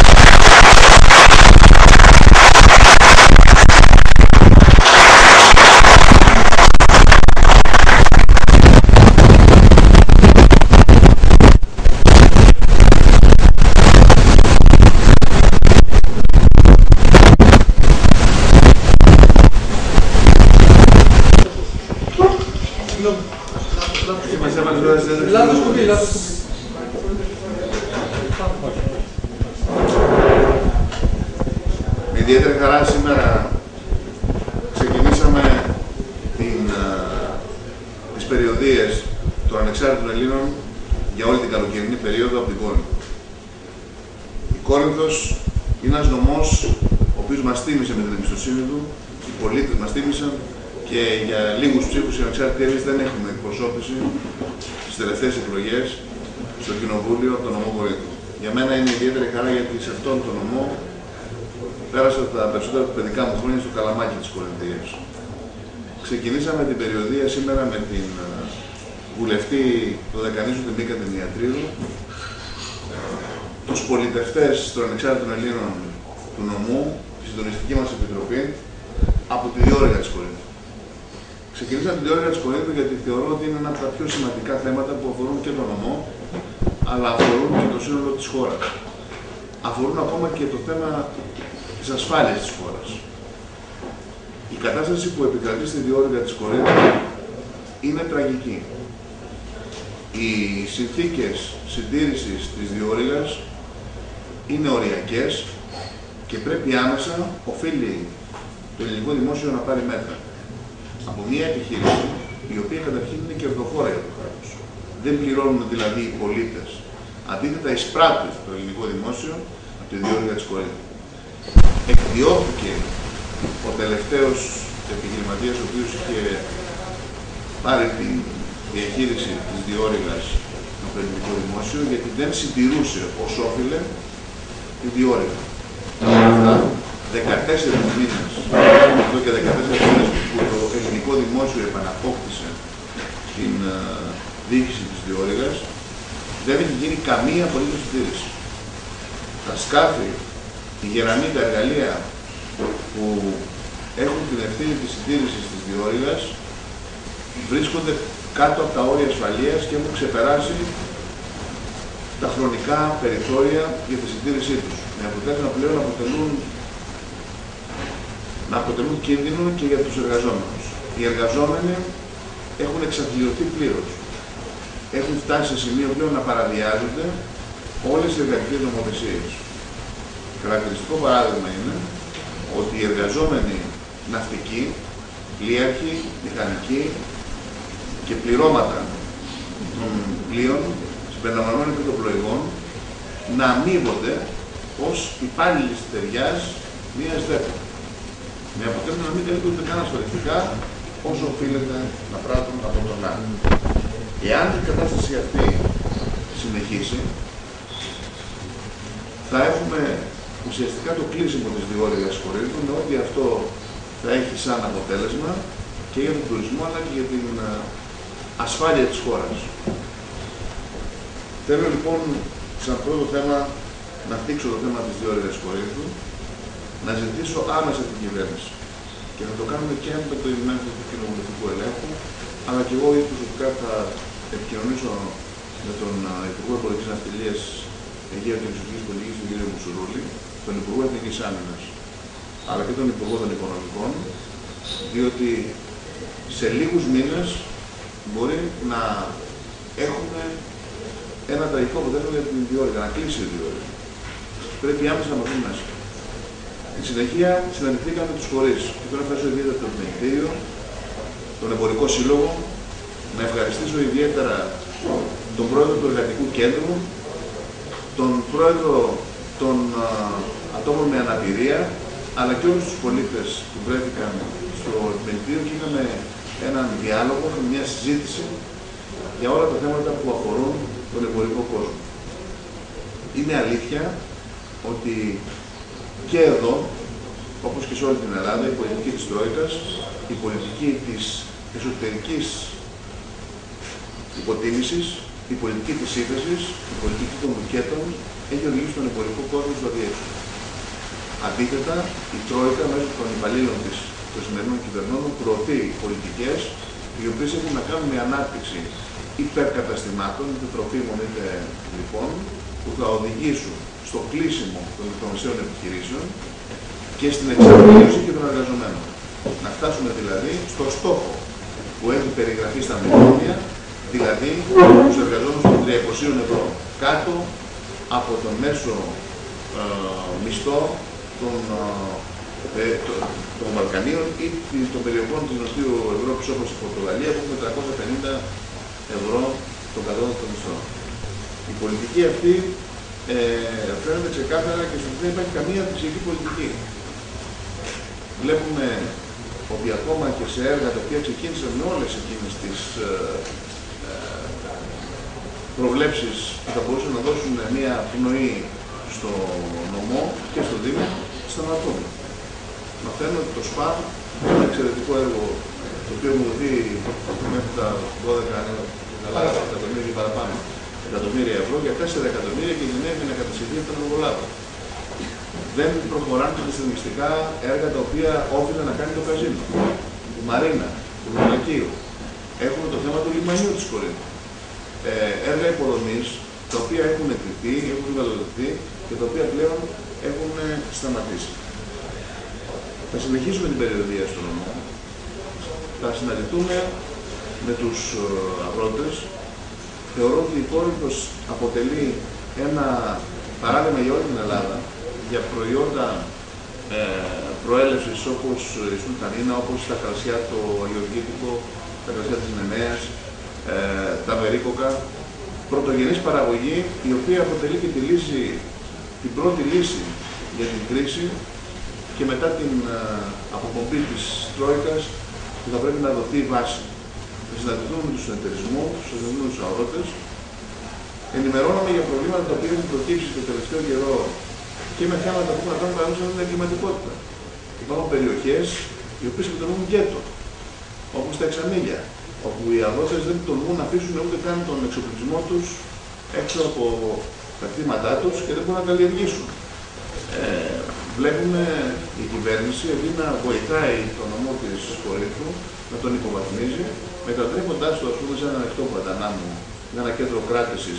Λάθος κουμπί, λάθος κουμπί. Με ιδιαίτερη χαρά σήμερα ξεκινήσαμε την, uh, τις περιοδίες των ανεξάρτητων Ελλήνων για όλη την καλοκαιρινή περίοδο από την Κόρινθο. Η Κόρινθος είναι ένας νομός ο οποίος μας τίμησε με την εμπιστοσύνη του, οι πολίτες μας τίμησαν και για λίγους ψήφους οι ανεξάρτητοι Έλληνες δεν έχουμε εκπροσώπηση στις τελευταίες εκλογές στο Κοινοβούλιο από τον νομό Κορίνθου. Για μένα είναι ιδιαίτερη χαρά γιατί σε αυτόν τον νομό πέρασα τα περισσότερα του παιδικά μου χρόνια στο Καλαμάκι της Κορινθίας. Ξεκινήσαμε την περιοδία σήμερα με την βουλευτή του Δεκανήσου την Μίκα την Ιατρίδου, τους πολιτευτές των ανεξάρτητων Ελλήνων του νομού, τη συντονιστική μας επιτροπή, από τη διόρυγα της Κορίνθου. Ξεκινήσαμε τη διόρυγα της Κορίνθου γιατί θεωρώ ότι είναι ένα από τα πιο σημαντικά θέματα που αφορούν και τον νομό, αλλά αφορούν και το σύνολο της χώρας. Αφορούν ακόμα και το θέμα της ασφάλειας της χώρας. Η κατάσταση που επικρατεί στη διόρυγα της Κορίνθου είναι τραγική. Οι συνθήκες συντήρησης της διόρυγας είναι οριακές και πρέπει άμεσα, οφείλει το ελληνικό δημόσιο να πάρει μέτρα. Από μια επιχείρηση, η οποία καταρχήν είναι κερδοφόρα για το κράτος. Δεν πληρώνουν δηλαδή οι πολίτες. Αντίθετα, εισπράττει το ελληνικό δημόσιο από τη διόρυγα της Κορίνθου. Εκδιώχθηκε ο τελευταίος επιχειρηματίας, ο οποίος είχε πάρει τη διαχείριση της διόρυγας από το ελληνικό δημόσιο, γιατί δεν συντηρούσε ως όφιλε τη διόρυγα. Αυτά, δεκατέσσερις μήνες, εδώ και δεκατέσσερις μήνες που το ελληνικό δημόσιο επαναπόκτησε την uh, διοίκηση της διόρυγας, δεν έχει γίνει καμία απολύτως συντήρηση. Τα σκάφη, οι γερανοί, τα εργαλεία που έχουν την ευθύνη της συντήρησης της διόρυγας βρίσκονται κάτω από τα όρια ασφαλείας και έχουν ξεπεράσει τα χρονικά περιθώρια για τη συντήρησή τους. Με αποτέλεσμα πλέον αποτελούν, να αποτελούν κίνδυνο και για τους εργαζόμενους. Οι εργαζόμενοι έχουν εξαθλιωθεί πλήρως. Έχουν φτάσει σε σημείο πλέον να παραβιάζονται όλες οι εργατικές νομοθεσίες. Χαρακτηριστικό παράδειγμα είναι ότι οι εργαζόμενοι ναυτικοί, πλοίαρχοι, μηχανικοί και πληρώματα των πλοίων συμπεριλαμβανομένων πυροπλοηγών να αμείβονται ως υπάλληλοι στεριάς μιας ΔΕΠΟ. Με αποτέλεσμα να μην καλύπτονται καν ασφαλιστικά όσο οφείλεται να πράττουν από τον άλλο. Εάν η κατάσταση αυτή συνεχίσει, θα έχουμε ουσιαστικά το κλείσιμο της διόρυγας Κορίνθου, με ό,τι αυτό θα έχει σαν αποτέλεσμα και για τον τουρισμό αλλά και για την ασφάλεια της χώρας. Θέλω λοιπόν, σαν πρώτο θέμα, να θίξω το θέμα της διόρυγας Κορίνθου, να ζητήσω άμεσα την κυβέρνηση. Και θα το κάνουμε και με το μέσο του κοινοβουλευτικού ελέγχου, αλλά και εγώ προσωπικά θα επικοινωνήσω με τον Υπουργό Εμπορικής Ναυτιλίας, Αιγαίου και Εξωτερικής Πολιτικής, τον κύριο Μουσουρούλη, τον Υπουργό Εθνικής Άμυνας, αλλά και τον Υπουργό των Οικονομικών, διότι σε λίγους μήνες μπορεί να έχουμε ένα τραγικό αποτέλεσμα για την διόρυγα, να κλείσει η διόρυγα. Πρέπει άμεσα να μαθούμε μέσα. Στη συνεχεία συναντηθήκαμε με τους φορείς. Και θέλω να ευχαριστήσω ιδιαίτερα το Επιμελητήριο, τον Εμπορικό Σύλλογο, να ευχαριστήσω ιδιαίτερα τον Πρόεδρο του Εργατικού Κέντρου, τον Πρόεδρο των α, ατόμων με αναπηρία, αλλά και όλους τους πολίτες που βρέθηκαν στο Επιμελητήριο και είχαμε έναν διάλογο, μια συζήτηση για όλα τα θέματα που αφορούν τον εμπορικό κόσμο. Είναι αλήθεια ότι και εδώ, όπως και σε όλη την Ελλάδα, η πολιτική της Τρόικας, η πολιτική της εσωτερικής υποτίμησης, η πολιτική της ύφεσης, η πολιτική των μπουκέτων έχει οδηγήσει τον εμπορικό κόσμο στο αδιέξοδο. Αντίθετα, η Τρόικα μέσω των υπαλλήλων της, των σημερινών κυβερνών, προωθεί πολιτικές οι οποίες έχουν να κάνουν με ανάπτυξη υπερκαταστημάτων, είτε τροφίμων είτε λοιπόν, που θα οδηγήσουν στο κλείσιμο των μικρομεσαίων επιχειρήσεων και στην εξαρτήωση και των εργαζομένων. Να φτάσουμε δηλαδή στο στόχο που έχει περιγραφεί στα μνημόνια, δηλαδή τους εργαζόμενους των τριακοσίων ευρώ, κάτω από τον μέσο ε, μισθό των, ε, το, των Βαλκανίων ή των περιοχών της Νοτιού Ευρώπης όπως η Πορτογαλία που έχουμε τριακόσια πενήντα ευρώ τον κατώτατο μισθό. Η πολιτική αυτή ε, φαίνεται ξεκάθαρα και δεν υπάρχει καμία θυσιακή πολιτική. Βλέπουμε ότι ακόμα και σε έργα τα οποία ξεκίνησαν με όλες εκείνες τις ε, ε, προβλέψεις που θα μπορούσαν να δώσουν μια πνοή στο νομό και στο Δήμο, σταματούν. Μαθαίνω ότι το ΣΠΑΜ, ένα εξαιρετικό έργο το οποίο μου δοθεί μέχρι τα δώδεκα εκατομμύρια και παραπάνω εκατομμύρια ευρώ για τέσσερα εκατομμύρια και κινδυνεύει να κατασκευεί από τον εργολάβο. Δεν προχωράνε τα εξτρεμιστικά έργα τα οποία όφιλε να κάνει το καζίνο, η Μαρίνα, του Μαλακίου. Έχουμε το θέμα του λιμανιού της Κορίνθου. Ε, έργα υποδομής τα οποία έχουν εκκριθεί, έχουν χρηματοδοτηθεί και τα οποία πλέον έχουν σταματήσει. Θα συνεχίσουμε την περιοδία στο νομό. Θα συναντηθούμε με τους αγρότες. Θεωρώ ότι η Κόρινθος αποτελεί ένα παράδειγμα για όλη την Ελλάδα για προϊόντα ε, προέλευσης όπως η Σουλτανίνα, όπως τα κρασιά το αγιοργήτικο, τα κρασιά της Νενέας, ε, τα βερίκοκα. Πρωτογενής παραγωγή η οποία αποτελεί και τη λύση, την πρώτη λύση για την κρίση και μετά την ε, αποπομπή της Τρόικας που θα πρέπει να δοθεί βάση. Θα συναντηθούμε με τους συνεταιρισμούς, θα συναντηθούμε με τους αγρότες. Ενημερώναμε για προβλήματα τα οποία έχουν προκύψει το τελευταίο καιρό και με θέματα που έχουν να κάνουν παραδείγματος με την εγκληματικότητα. Υπάρχουν περιοχές οι οποίες αποτελούν γκέτο, όπως τα Εξαμήλια, όπου οι αγρότες δεν τολμούν να αφήσουν ούτε καν τον εξοπλισμό τους έξω από τα κτήματά τους και δεν μπορούν να καλλιεργήσουν. Ε, βλέπουμε η κυβέρνηση αντί να βοηθάει τον νομό της Κορίνθου, να τον υποβαθμίζει, μετατρέποντάς το, ας πούμε, σε ένα ανοιχτό Γουαντανάμο, με ένα κέντρο κράτησης,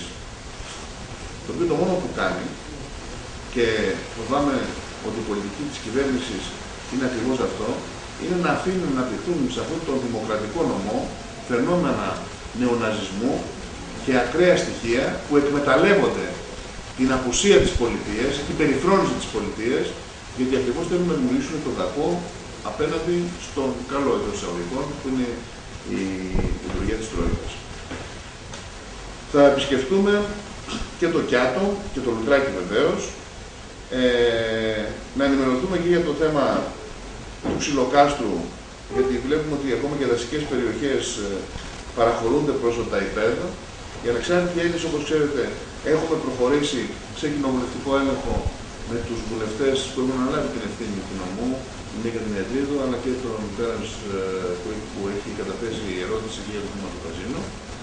το οποίο το μόνο που κάνει, και φοβάμαι ότι η πολιτική της κυβέρνησης είναι ακριβώς αυτό, είναι να αφήνουν να πληθούν σε αυτόν τον δημοκρατικό νομό φαινόμενα νεοναζισμού και ακραία στοιχεία που εκμεταλλεύονται την απουσία της πολιτείας, την περιφρόνηση της πολιτείας, γιατί ακριβώς θέλουν να δημιουργήσουν το κακό απέναντι στον καλό εντός εισαγωγικών, που είναι η λειτουργία της Τρόικας. Θα επισκεφτούμε και το Κιάτο και το Λουτράκι βεβαίως. Ε, να ενημερωθούμε και για το θέμα του ξυλοκάστρου, γιατί βλέπουμε ότι ακόμα και δασικές περιοχές παραχωρούνται προς τα υπέδα. Η ανεξάρτητη έννοια, όπως ξέρετε, έχουμε προχωρήσει σε κοινοβουλευτικό έλεγχο με τους βουλευτές που έχουν αναλάβει την ευθύνη του νομού, την Νίκα Δημητρίδου, αλλά και τον Πέρας που έχει καταθέσει η ερώτηση για το θέμα του καζίνο.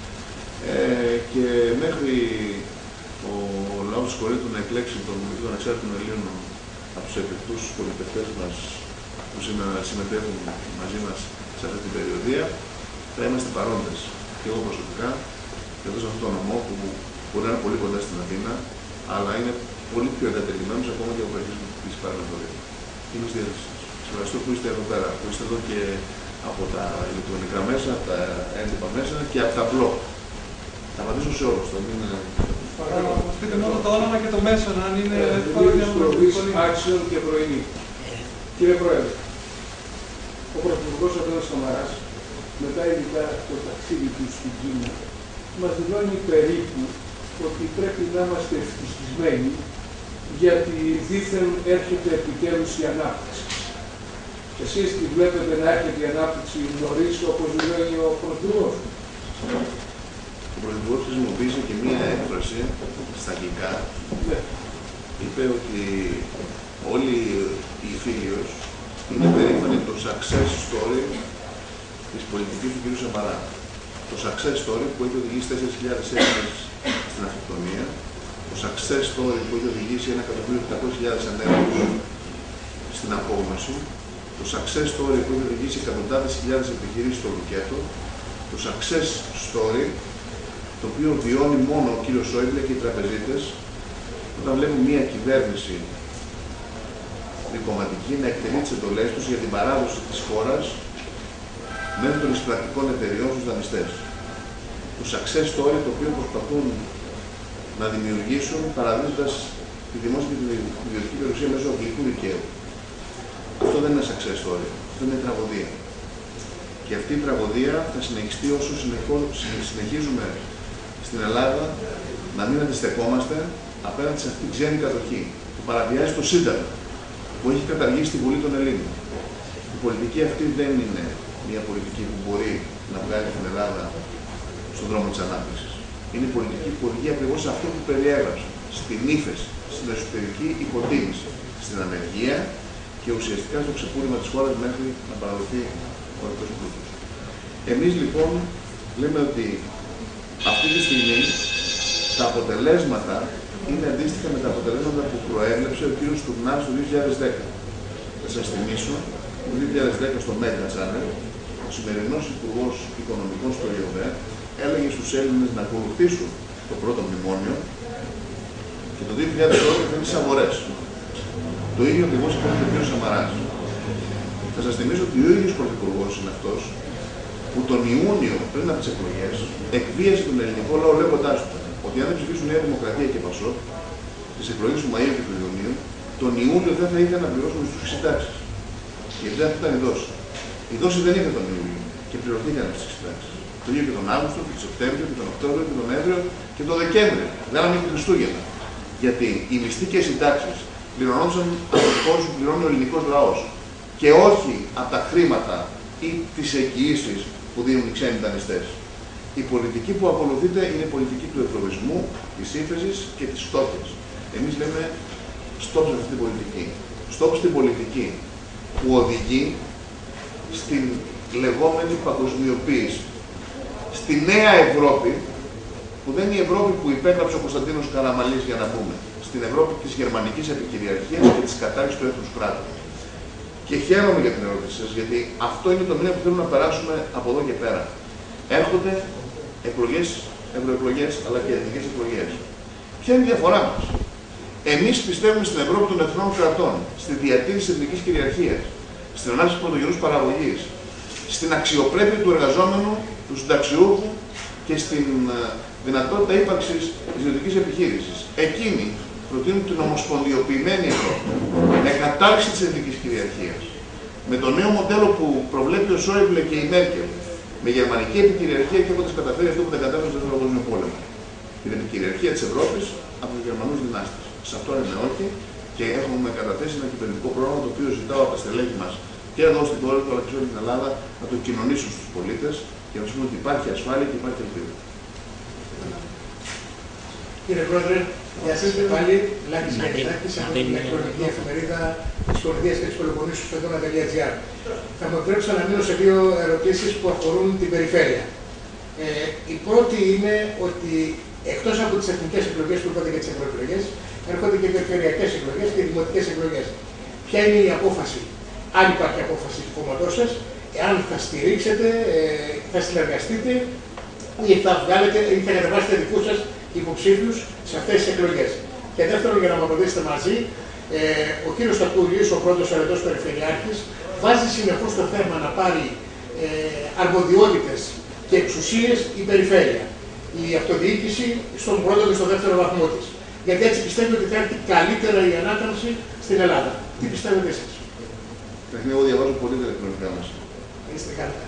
Ε, και μέχρι ο λαός της Κορίνθου να εκλέξει τον Βουλευτή των Ανεξάρτητων Ελλήνων από τους εφικτούς πολιτευτές μας που συμμετέχουν μαζί μας σε αυτή την περιοδία, θα είμαστε παρόντες. Και εγώ προσωπικά, και εδώ σε αυτό το νομό που μπορεί να είναι πολύ κοντά στην Αθήνα, αλλά είναι πολύ πιο εγκατελειμμένος ακόμα και από περιοχές της παραμετωρίας. Είμαι στη διάθεση σας. Σας ευχαριστώ που είστε εδώ πέρα, που είστε εδώ και από τα ηλεκτρονικά μέσα, από τα έντυπα μέσα και από τα blog. Θα απαντήσω σε όλους. Θα μην... Πείτε μόνο το όνομα και το μέσο, αν είναι... Δημήτρης Προβής, Άξιον και Πρωινή. Κύριε Πρόεδρε, ο Πρωθυπουργός Αντώνης Σαμαράς, μετά ειδικά το ταξίδι του στην Κίνα, μας δηλώνει περίπου ότι πρέπει να είμαστε ευτυχισμένοι γιατί δήθεν έρχεται επιτέλους η ανάπτυξη. Εσείς τη βλέπετε να έρχεται η ανάπτυξη νωρίς, όπως δηλώνει ο Πρωθυπουργός? Ο Πρωθυπουργός χρησιμοποίησε και μία έκφραση στα αγγλικά. Ναι. Είπε ότι όλοι οι φίλοι είναι περήφανοι το success story της πολιτικής του κ. Σαμαρά. Το success story που έχει οδηγήσει τέσσερις χιλιάδες Έλληνες στην αυτοκτονία, το success story που έχει οδηγήσει ένα εκατομμύριο επτακόσιες χιλιάδες ανέργους στην απόγνωση, το success story που έχει οδηγήσει εκατοντάδες χιλιάδες επιχειρήσεις στο Λουκέτο, το success story το οποίο βιώνει μόνο ο κύριος Σόιμπλε και οι τραπεζίτες, όταν βλέπουν μια κυβέρνηση δικομματική να εκτελεί τις εντολές τους για την παράδοση της χώρας μέσω των εισπρακτικών εταιριών στους δανειστές. Το success story το οποίο προσπαθούν να δημιουργήσουν παραδίδοντας τη δημόσια και την ιδιωτική περιουσία μέσω αγγλικού δικαίου. Αυτό δεν είναι success story, αυτό είναι τραγωδία. Και αυτή η τραγωδία θα συνεχιστεί όσο συνεχίζουμε στην Ελλάδα να μην αντιστεκόμαστε απέναντι σε αυτή την ξένη κατοχή που παραβιάζει το Σύνταγμα, που έχει καταργήσει τη Βουλή των Ελλήνων. Η πολιτική αυτή δεν είναι μια πολιτική που μπορεί να βγάλει την Ελλάδα στον δρόμο της ανάπτυξης. Είναι η πολιτική που οδηγεί ακριβώς σε αυτό που περιέγραψε, στην ύφεση, στην εσωτερική υποτίμηση, στην ανεργία και ουσιαστικά στο ξεπούλημα της χώρας μέχρι να παραδοθεί ο εθνικός πλούτος. Εμείς λοιπόν λέμε ότι αυτή τη στιγμή τα αποτελέσματα είναι αντίστοιχα με τα αποτελέσματα που προέβλεψε ο κ. Στουρνάρης το δύο χιλιάδες δέκα. Θα σας θυμίσω, το δύο χιλιάδες δέκα στο Mega Channel, ο σημερινός Υπουργός Οικονομικών στο ΙΟΒΕ έλεγε στους Έλληνες να ακολουθήσουν το πρώτο μνημόνιο και το δύο χιλιάδες δώδεκα θα είναι τις αγορές. Το ίδιο ακριβώς είπε και ο κ. Σαμαράς. Θα σας θυμίσω ότι ο ίδιος Πρωθυπουργός είναι αυτός που τον Ιούνιο πριν από τις εκλογές εκβίασε τον ελληνικό λαό λέγοντάς του ότι αν δεν ψηφίσουν Νέα Δημοκρατία και Πασόκ στις εκλογές του Μαΐου και του Ιουνίου, τον Ιούλιο δεν θα είχαν να πληρώσουν στις συντάξεις. Γιατί δεν ήταν η δόση. Η δόση δεν ήρθε τον Ιούλιο και πληρωθήκαν στις συντάξεις. Το ίδιο και τον Αύγουστο, και τον Σεπτέμβριο, και τον Οκτώβριο, και τον Νοέμβριο και τον Δεκέμβριο. Δεν μέχρι Χριστούγεννα. Γιατί οι μισθοί και οι συντάξεις πληρωνόντουσαν από τους φόρους που πληρώνει ο ελληνικός λαός και όχι από τα χρήματα ή τις εγγυήσεις που δίνουν οι ξένοι δανειστές. Η πολιτική που ακολουθείται είναι η πολιτική του ευλογισμού, της ύφεσης και της φτώχειας. Εμείς λέμε stop σε αυτή την πολιτική. Stop στην πολιτική που οδηγεί στην λεγόμενη παγκοσμιοποίηση. Στη νέα Ευρώπη, που δεν είναι η Ευρώπη που υπέγραψε ο Κωνσταντίνος Καραμανλής για να πούμε, στην Ευρώπη της γερμανικής επικυριαρχίας και της κατάρρησης του έθνους κράτους. Και χαίρομαι για την ερώτηση σας, γιατί αυτό είναι το μήνυμα που θέλουμε να περάσουμε από εδώ και πέρα. Έρχονται εκλογές, ευρωεκλογές, αλλά και εθνικές εκλογές. Ποια είναι η διαφορά μας? Εμείς πιστεύουμε στην Ευρώπη των εθνών κρατών, στη διατήρηση της εθνικής κυριαρχίας, στην ανάπτυξη της πρωτογενούς παραγωγής, στην αξιοπρέπεια του εργαζόμενου, του συνταξιούχου και στην δυνατότητα ύπαρξης της ιδιωτικής επιχείρησης. Εκείνοι προτείνουν την ομοσπονδιοποιημένη Ευρώπη, με κατάρριξη της εθνικής κυριαρχίας, με το νέο μοντέλο που προβλέπει ο Σόιμπλε και η Μέρκελ, με γερμανική επικυριαρχία και έχοντας καταφέρει αυτό που δεν κατάφερε στο Δεύτερο Παγκόσμιο Πόλεμο. Την επικυριαρχία της Ευρώπης από τους Γερμανούς δυνάστες. Σε αυτό είναι όχι και έχουμε καταθέσει ένα κυβερνητικό πρόγραμμα το οποίο ζητάω από τα στελέχη μας και εδώ στην χώρα του αλλά και σε όλη την Ελλάδα να το κοινωνήσουν στους πολίτες και να τους πούμε ότι υπάρχει ασφάλεια και υπάρχει ελπίδα. Κύριε Πρόεδρε, γεια σας και πάλι. Λάκης Μενιδάκης από την ηλεκτρονική εφημερίδα της Κορδίας και της Πελοποννήσου Φεδόνα τελεία τζι άρ. Θα μου επιτρέψετε να μείνω σε δύο ερωτήσεις που αφορούν την περιφέρεια. Ε, η πρώτη είναι ότι εκτός από τις εθνικές εκλογές που είπατε και τις ευρωεκλογές, έρχονται και περιφερειακές εκλογές και δημοτικές εκλογές. Ποια είναι η απόφαση, αν υπάρχει απόφαση του κόμματός σας, εάν θα στηρίξετε, ε, θα συνεργαστείτε ή θα βγάλετε ή θα κατεβάσετε δικούς σας υποψήφιους σε αυτές τις εκλογές. Και δεύτερον, για να μου απαντήσετε μαζί, ε, ο κύριος Στατούλης, ο πρώτος αρετός περιφερειάρχης, βάζει συνεχώς το θέμα να πάρει ε, αρμοδιότητες και εξουσίες η περιφέρεια. Η αυτοδιοίκηση στον πρώτο και στον δεύτερο βαθμό της. Γιατί έτσι πιστεύει ότι θα έρθει καλύτερα η ανάκαμψη στην Ελλάδα. Τι πιστεύετε εσείς? Καταρχήν, εγώ διαβάζω πολύ τα ηλεκτρονικά μας. Είστε καλά.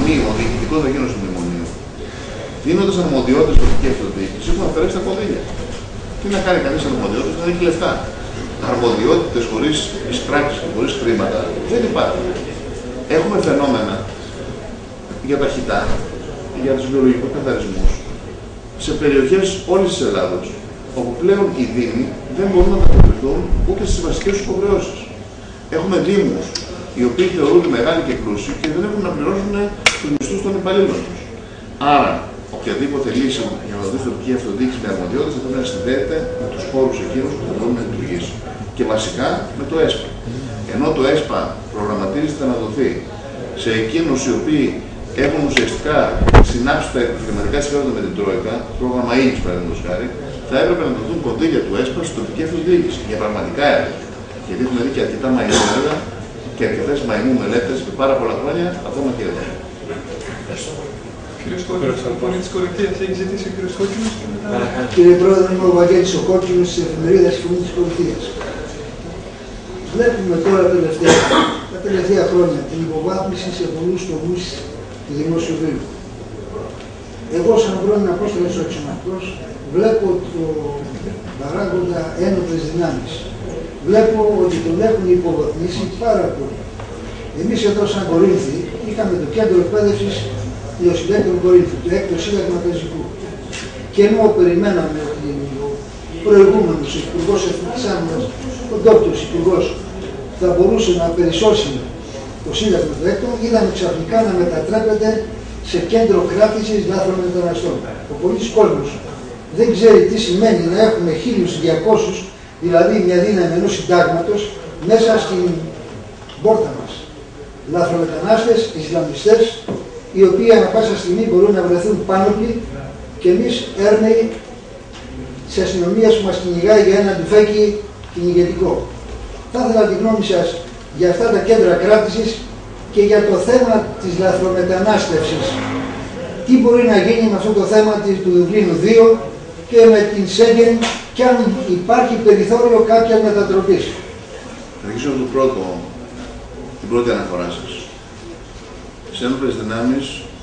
μνημονίων, διοικητικών εκείνων του μνημονίου, δίνοντας αρμοδιότητες τοπική αυτοδιοίκηση, έχουν αφαιρέσει τα κονδύλια. Τι να κάνει κανείς αρμοδιότητες, να έχει λεφτά. Αρμοδιότητες χωρίς εισπράξεις και χωρίς χρήματα δεν υπάρχουν. Έχουμε φαινόμενα για τα χιτά, για τους βιολογικούς καθαρισμούς, σε περιοχές όλης της Ελλάδος, όπου πλέον οι δήμοι δεν μπορούν να ανταποκριθούν ούτε στις βασικές τους υποχρεώσεις. Έχουμε δήμους οι οποίοι θεωρούνται μεγάλοι και πλούσιοι και δεν έχουν να πληρώσουν τους μισθούς των υπαλλήλων τους. Άρα, οποιαδήποτε λύση για να δώσει τοπική αυτοδιοίκηση με αρμοδιότητες θα πρέπει να συνδέεται με τους πόρους εκείνους που θα μπορούν να λειτουργήσουν. Και βασικά με το ΕΣΠΑ. Ενώ το ΕΣΠΑ προγραμματίζεται να δοθεί σε εκείνους οι οποίοι έχουν ουσιαστικά συνάψει τα επιχειρηματικά συμφέροντα με την Τρόικα, πρόγραμμα ίνης παραδείγματος χάρη, θα έπρεπε να δοθούν κονδύλια του ΕΣΠΑ στην τοπική αυτοδιοίκηση για πραγματικά έργα. Γιατί έχουμε δει και αρκετά μαϊμού έργα και αρκετές μαϊμού μελέτες με πάρα πολλά χρόνια ακόμα και εδώ. Κύριος Κόκκινος, από φωνή της Κορινθίας, έχει ζητήσει ο κύριος Κόκκινος. Κύριε Πρόεδρε, είμαι ο Βαγγέλης ο Κόκκινος της εφημερίδας Φωνή της Κορινθίας. Βλέπουμε τώρα τελευταία, τα τελευταία χρόνια την υποβάθμιση σε πολλούς τομείς του δημόσιου βίου. Εγώ, σαν πρώην Απόστολος αξιωματικός, βλέπω το παράγοντα ένοπλες δυνάμεις. Βλέπω ότι τον έχουν υποβαθμίσει πάρα πολύ. Εμείς εδώ, σαν Κορίνθοι, είχαμε το κέντρο εκπαίδευσης Ιωσυντέκτων Κορίνθου, το έκτο σύνταγμα πεζικού. Και ενώ περιμέναμε ότι ο προηγούμενος Υπουργός Εθνικής Άμυνας, ο ντόπτος Υπουργός, θα μπορούσε να περισσώσει το σύνταγμα του έκτο, είδαμε ξαφνικά να μετατρέπεται σε κέντρο κράτησης λάθρων μεταναστών. Ο πολίτης κόσμος δεν ξέρει τι σημαίνει να έχουμε χίλιους διακόσιους, δηλαδή μια δύναμη ενός συντάγματος, μέσα στην πόρτα μας. Λάθρομετανάστες, Ισλαμιστές, οι οποίοι ανά πάσα στιγμή μπορούν να βρεθούν πάνωπλοι και εμείς έρνεοι της αστυνομίας που μας κυνηγάει για ένα ντουφέκι κυνηγετικό. Θα ήθελα τη γνώμη σας για αυτά τα κέντρα κράτησης και για το θέμα της λαθρομετανάστευσης. Τι μπορεί να γίνει με αυτό το θέμα του Δουβλίνου δύο και με την Σέγγεν και αν υπάρχει περιθώριο κάποιας μετατροπής. Θα αρχίσω το πρώτο, την πρώτη αναφορά σας. Σε ένοπλες δυνάμεις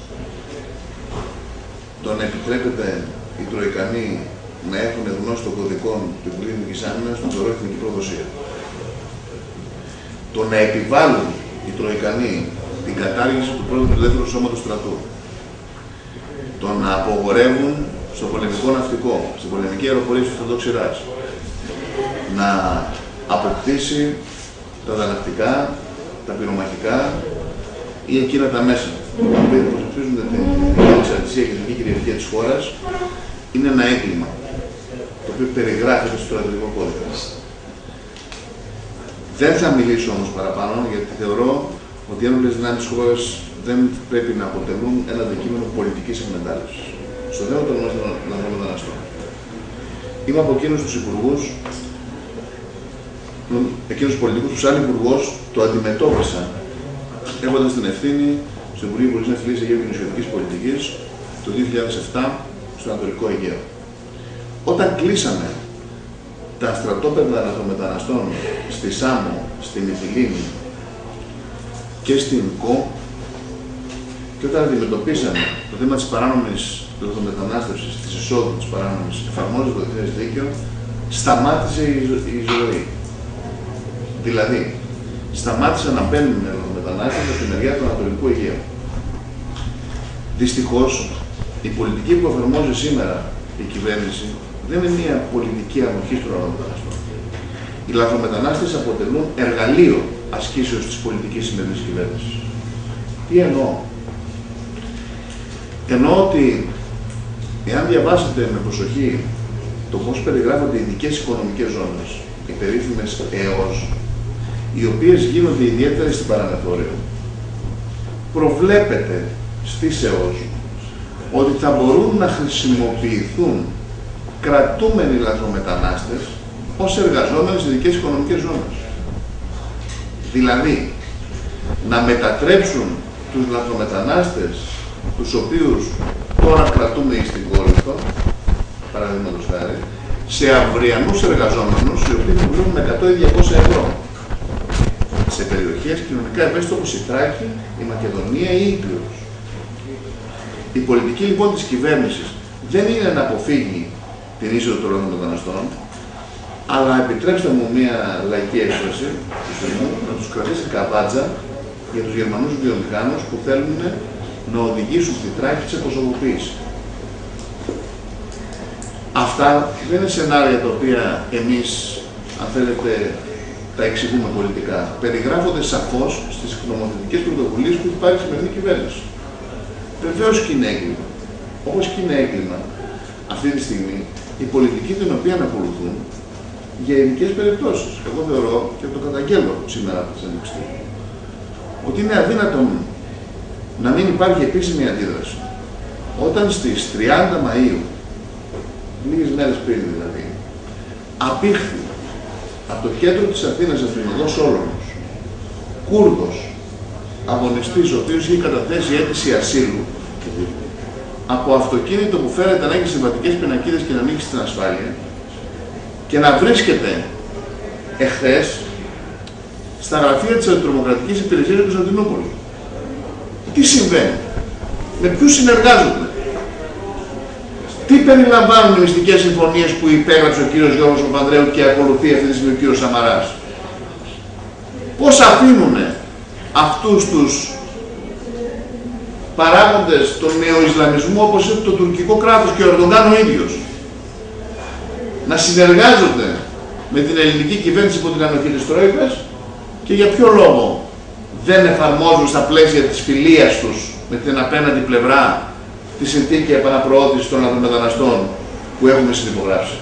το να επιτρέπεται οι Τροϊκανοί να έχουν γνώση των κωδικών του Υπουργείου Εθνικής Άμυνας το θεωρώ εθνική προδοσία. Το να επιβάλλουν οι Τροϊκανοί την κατάργηση του πρώτου του δεύτερου σώματος στρατού, το να απογορεύουν στο πολεμικό ναυτικό, στην πολεμική αεροπορία του Στρατόξηρας, να αποκτήσει τα δανακτικά, τα πυρομαχικά ή εκείνα τα μέσα που υποστηρίζουν την ανεξαρτησία και την κυριαρχία της χώρας, είναι ένα έγκλημα το οποίο περιγράφεται στο στρατιωτικό κώδικα. Δεν θα μιλήσω όμως παραπάνω, γιατί θεωρώ ότι οι ένοπλες δυνάμεις της χώρας δεν πρέπει να αποτελούν ένα αντικείμενο πολιτικής εκμετάλλευσης. Στο θέμα των λαθρομεταναστών. Είμαι από εκείνους τους υπουργούς, εκείνους τους πολιτικούς που σαν υπουργός το αντιμετώπισαν, έχοντας την ευθύνη στο Υπουργείο Υπουργής Ναυτιλίας Αιγαίου και Νησιωτικής Πολιτικής το δύο χιλιάδες επτά στο Ανατολικό Αιγαίο. Όταν κλείσαμε τα στρατόπεδα λαθρομεταναστών στη Σάμο, στη Μυτιλήνη και στην Κο, και όταν αντιμετωπίσαμε το θέμα της παράνομης λαθρομετανάστευσης, της εισόδου της παράνομης, εφαρμόζοντας το διεθνές δίκαιο, σταμάτησε η, ζω η ζωή. Δηλαδή, σταμάτησαν να μπαίνουν λαθρομετανάστες από τη μεριά του Ανατολικού Αιγαίου. Δυστυχώς, η πολιτική που εφαρμόζει σήμερα η κυβέρνηση δεν είναι μια πολιτική ανοχής των λαθρομεταναστών. Οι λαθρομετανάστες αποτελούν εργαλείο ασκήσεως της πολιτικής σημερινής κυβέρνησης. Τι εννοώ? Εννοώ ότι εάν διαβάσετε με προσοχή το πώς περιγράφονται οι ειδικές οικονομικές ζώνες, οι περίφημες ΕΟΣ, οι οποίες γίνονται ιδιαίτερα στην παραμεθόριο, προβλέπεται στις ΕΟΣ ότι θα μπορούν να χρησιμοποιηθούν κρατούμενοι λαθρομετανάστες ως εργαζόμενοι σε ειδικές οικονομικές ζώνες. Δηλαδή, να μετατρέψουν τους λαθρομετανάστες, τους οποίους τώρα κρατούμε στην Κόρινθο, παραδείγματος χάρη, σε αυριανούς εργαζόμενους, οι οποίοι δουλεύουν με εκατό ή διακόσια ευρώ. Σε περιοχές κοινωνικά ευαίσθητες όπως η Θράκη, η Μακεδονία ή η Ήπειρος. Η πολιτική λοιπόν της κυβέρνησης δεν είναι να αποφύγει την είσοδο των μεταναστών, αλλά επιτρέψτε μου μια λαϊκή έκφραση, να τους κρατήσει καβάτζα για τους Γερμανούς βιομηχάνους που θέλουν να οδηγήσουν τη Θράκη σε κοσοβοποίηση. Αυτά δεν είναι σενάρια τα οποία εμείς, αν θέλετε, τα εξηγούμε πολιτικά. Περιγράφονται σαφώς στις νομοθετικές πρωτοβουλίες που έχει πάρει η σημερινή κυβέρνηση. Βεβαίως και είναι έγκλημα. Όπως και είναι έγκλημα αυτή τη στιγμή η πολιτική την οποία ακολουθούν για ειδικές περιπτώσεις. Εγώ θεωρώ και το καταγγέλλω σήμερα από τις ανοίξεις, ότι είναι αδύνατον να μην υπάρχει επίσημη αντίδραση. Όταν στις τριάντα Μαΐου, λίγες μέρες πριν δηλαδή, απήχθη από το κέντρο της Αθήνας εθνοδός Σόλωνος, Κούρδος, αγωνιστής, ο οποίος είχε καταθέσει αίτηση ασύλου, από αυτοκίνητο που φέρεται να έχει συμβατικές πινακίδες και να ανοίξει στην ασφάλεια, και να βρίσκεται εχθές στα γραφεία της Αντιτρομοκρατικής Υπηρεσίας του Κωνσταντινούπολη. Τι συμβαίνει, με ποιους συνεργάζονται, τι περιλαμβάνουν οι μυστικές συμφωνίες που υπέγραψε ο κύριος Γιώργος Παπανδρέου και ακολουθεί αυτή τη στιγμή ο κύριος Σαμαράς. Πώς αφήνουν αυτούς τους παράγοντες των νεοϊσλαμισμού, όπως είναι το τουρκικό κράτος και ο Ερντογάν ο ίδιος, να συνεργάζονται με την ελληνική κυβέρνηση υπό την ανοχή της Τρόικας, και για ποιο λόγο δεν εφαρμόζουν στα πλαίσια της φιλίας τους με την απέναντι πλευρά τη συνθήκη επαναπροώθησης των λαθρομεταναστών που έχουμε συνυπογράψει.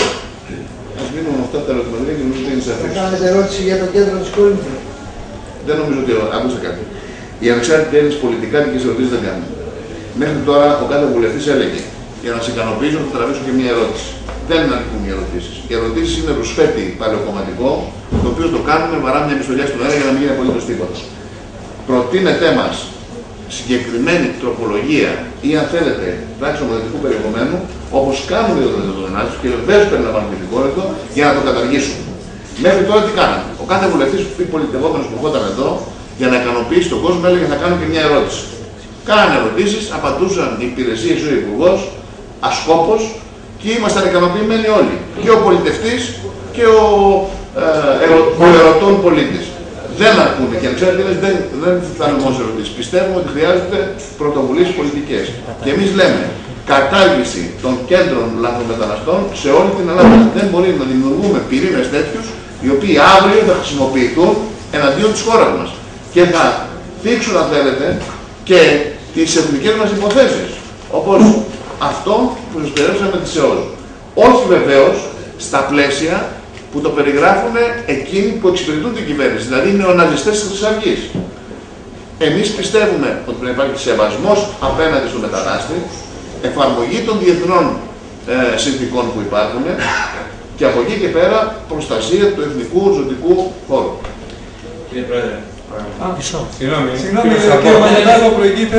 Ας μείνουμε με αυτά τα ερωτηματικά και νομίζω ότι είναι σαφές. Θα κάνετε ερώτηση για το κέντρο της Κόρινθου. Δεν νομίζω ότι ακούστε κάτι. Οι ανεξάρτητοι Έλληνες πολιτικά δικές ερωτήσεις δεν κάνουν. Μέχρι τώρα ο κάθε βουλευτής έλεγε, για να σε ικανοποιήσω θα τραβήσω και μια ερώτηση. Δεν είναι αρκούν οι ερωτήσεις. Οι ερωτήσεις είναι ρουσφέτη παλαιοκομματικό, το οποίο το κάνουμε βαρά μια μισθολιά στον αέρα για να μην γίνει απολύτως τίποτα. Προτείνετε μας συγκεκριμένη τροπολογία ή αν θέλετε πράξη νομοθετικού περιεχομένου, όπως κάνουμε για το δεδομένο και βεβαίως περιλαμβάνουμε και την κόρυφο, για να το καταργήσουμε. Μέχρι τώρα τι κάναμε. Ο κάθε βουλευτής ή πολιτευόμενος που ερχόταν εδώ, για να ικανοποιήσει τον κόσμο, έλεγε θα κάνω και μια ερώτηση. Κάνανε ερωτήσεις, απαντούσαν οι υπηρεσίες ή ο υπουργός, ασκόπως, και ήμασταν ικανοποιημένοι όλοι. Και ο πολιτευτής και ο, ε, ερω, ο ερωτών πολίτης. Δεν αρκούν και αν ξέρετε δεν, δεν φτάνουν μόνο ερωτήσεις. Πιστεύουμε ότι χρειάζονται πρωτοβουλίες πολιτικές. Και εμείς λέμε κατάργηση των κέντρων λαθρομεταναστών σε όλη την Ελλάδα. Δεν μπορεί να δημιουργούμε πυρήνες τέτοιους οι οποίοι αύριο θα χρησιμοποιηθούν εναντίον της χώρας μας. Και θα δείξουν, αν θέλετε, και τις εθνικές μας υποθέσεις. Όπως αυτό που σας περιέγραψαμε τη ΣΕΟΣ. Όχι βεβαίως στα πλαίσια που το περιγράφουν εκείνοι που εξυπηρετούν την κυβέρνηση, δηλαδή οι νεοναζιστές της Χρυσής Αυγής. Εμείς πιστεύουμε ότι πρέπει να υπάρχει σεβασμός απέναντι στο μετανάστη, εφαρμογή των διεθνών ε, συνθηκών που υπάρχουν και από εκεί και πέρα προστασία του εθνικού ζωτικού χώρου. Κύριε Πρόεδρε. Συγγνώμη, κύριε Μανελάδο, προηγείται.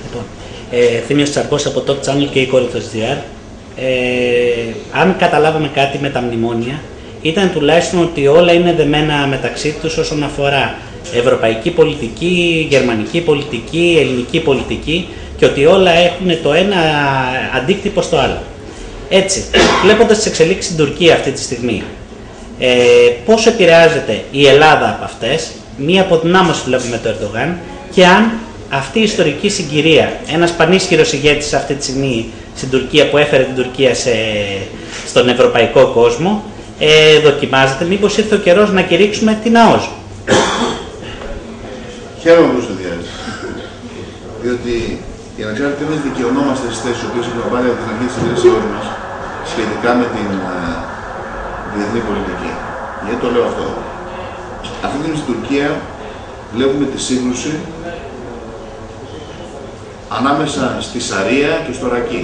Ε, Θήμιος Τσαρκός από Top Channel και η Κόρυφος τζι αρ. Ε, αν καταλάβαμε κάτι με τα μνημόνια, ήταν τουλάχιστον ότι όλα είναι δεμένα μεταξύ τους όσον αφορά ευρωπαϊκή πολιτική, γερμανική πολιτική, ελληνική πολιτική και ότι όλα έχουν το ένα αντίκτυπο στο άλλο. Έτσι, βλέποντας τις εξελίξεις στην Τουρκία αυτή τη στιγμή, ε, πόσο επηρεάζεται η Ελλάδα από αυτές, μία αποδυνάμωση βλέπουμε το Ερντογάν, και αν αυτή η ιστορική συγκυρία, ένας πανίσχυρος ηγέτης αυτή τη στιγμή στην Τουρκία που έφερε την Τουρκία σε, στον ευρωπαϊκό κόσμο, ε, δοκιμάζεται, μήπως ήρθε ο καιρός να κηρύξουμε την ΑΟΣ. Χαίρομαι που συνδυάζει. Διότι οι ανεξάρτητοι εμείς δικαιωνόμαστε στις θέσεις που έχουμε πάρει από την αρχή της υπηρεσίας μας σχετικά με την uh, διεθνή πολιτική. Γιατί το λέω αυτό. Αυτή τη στιγμή στην Τουρκία βλέπουμε τη σύγκρουση ανάμεσα στη Σαρία και στο Ρακί.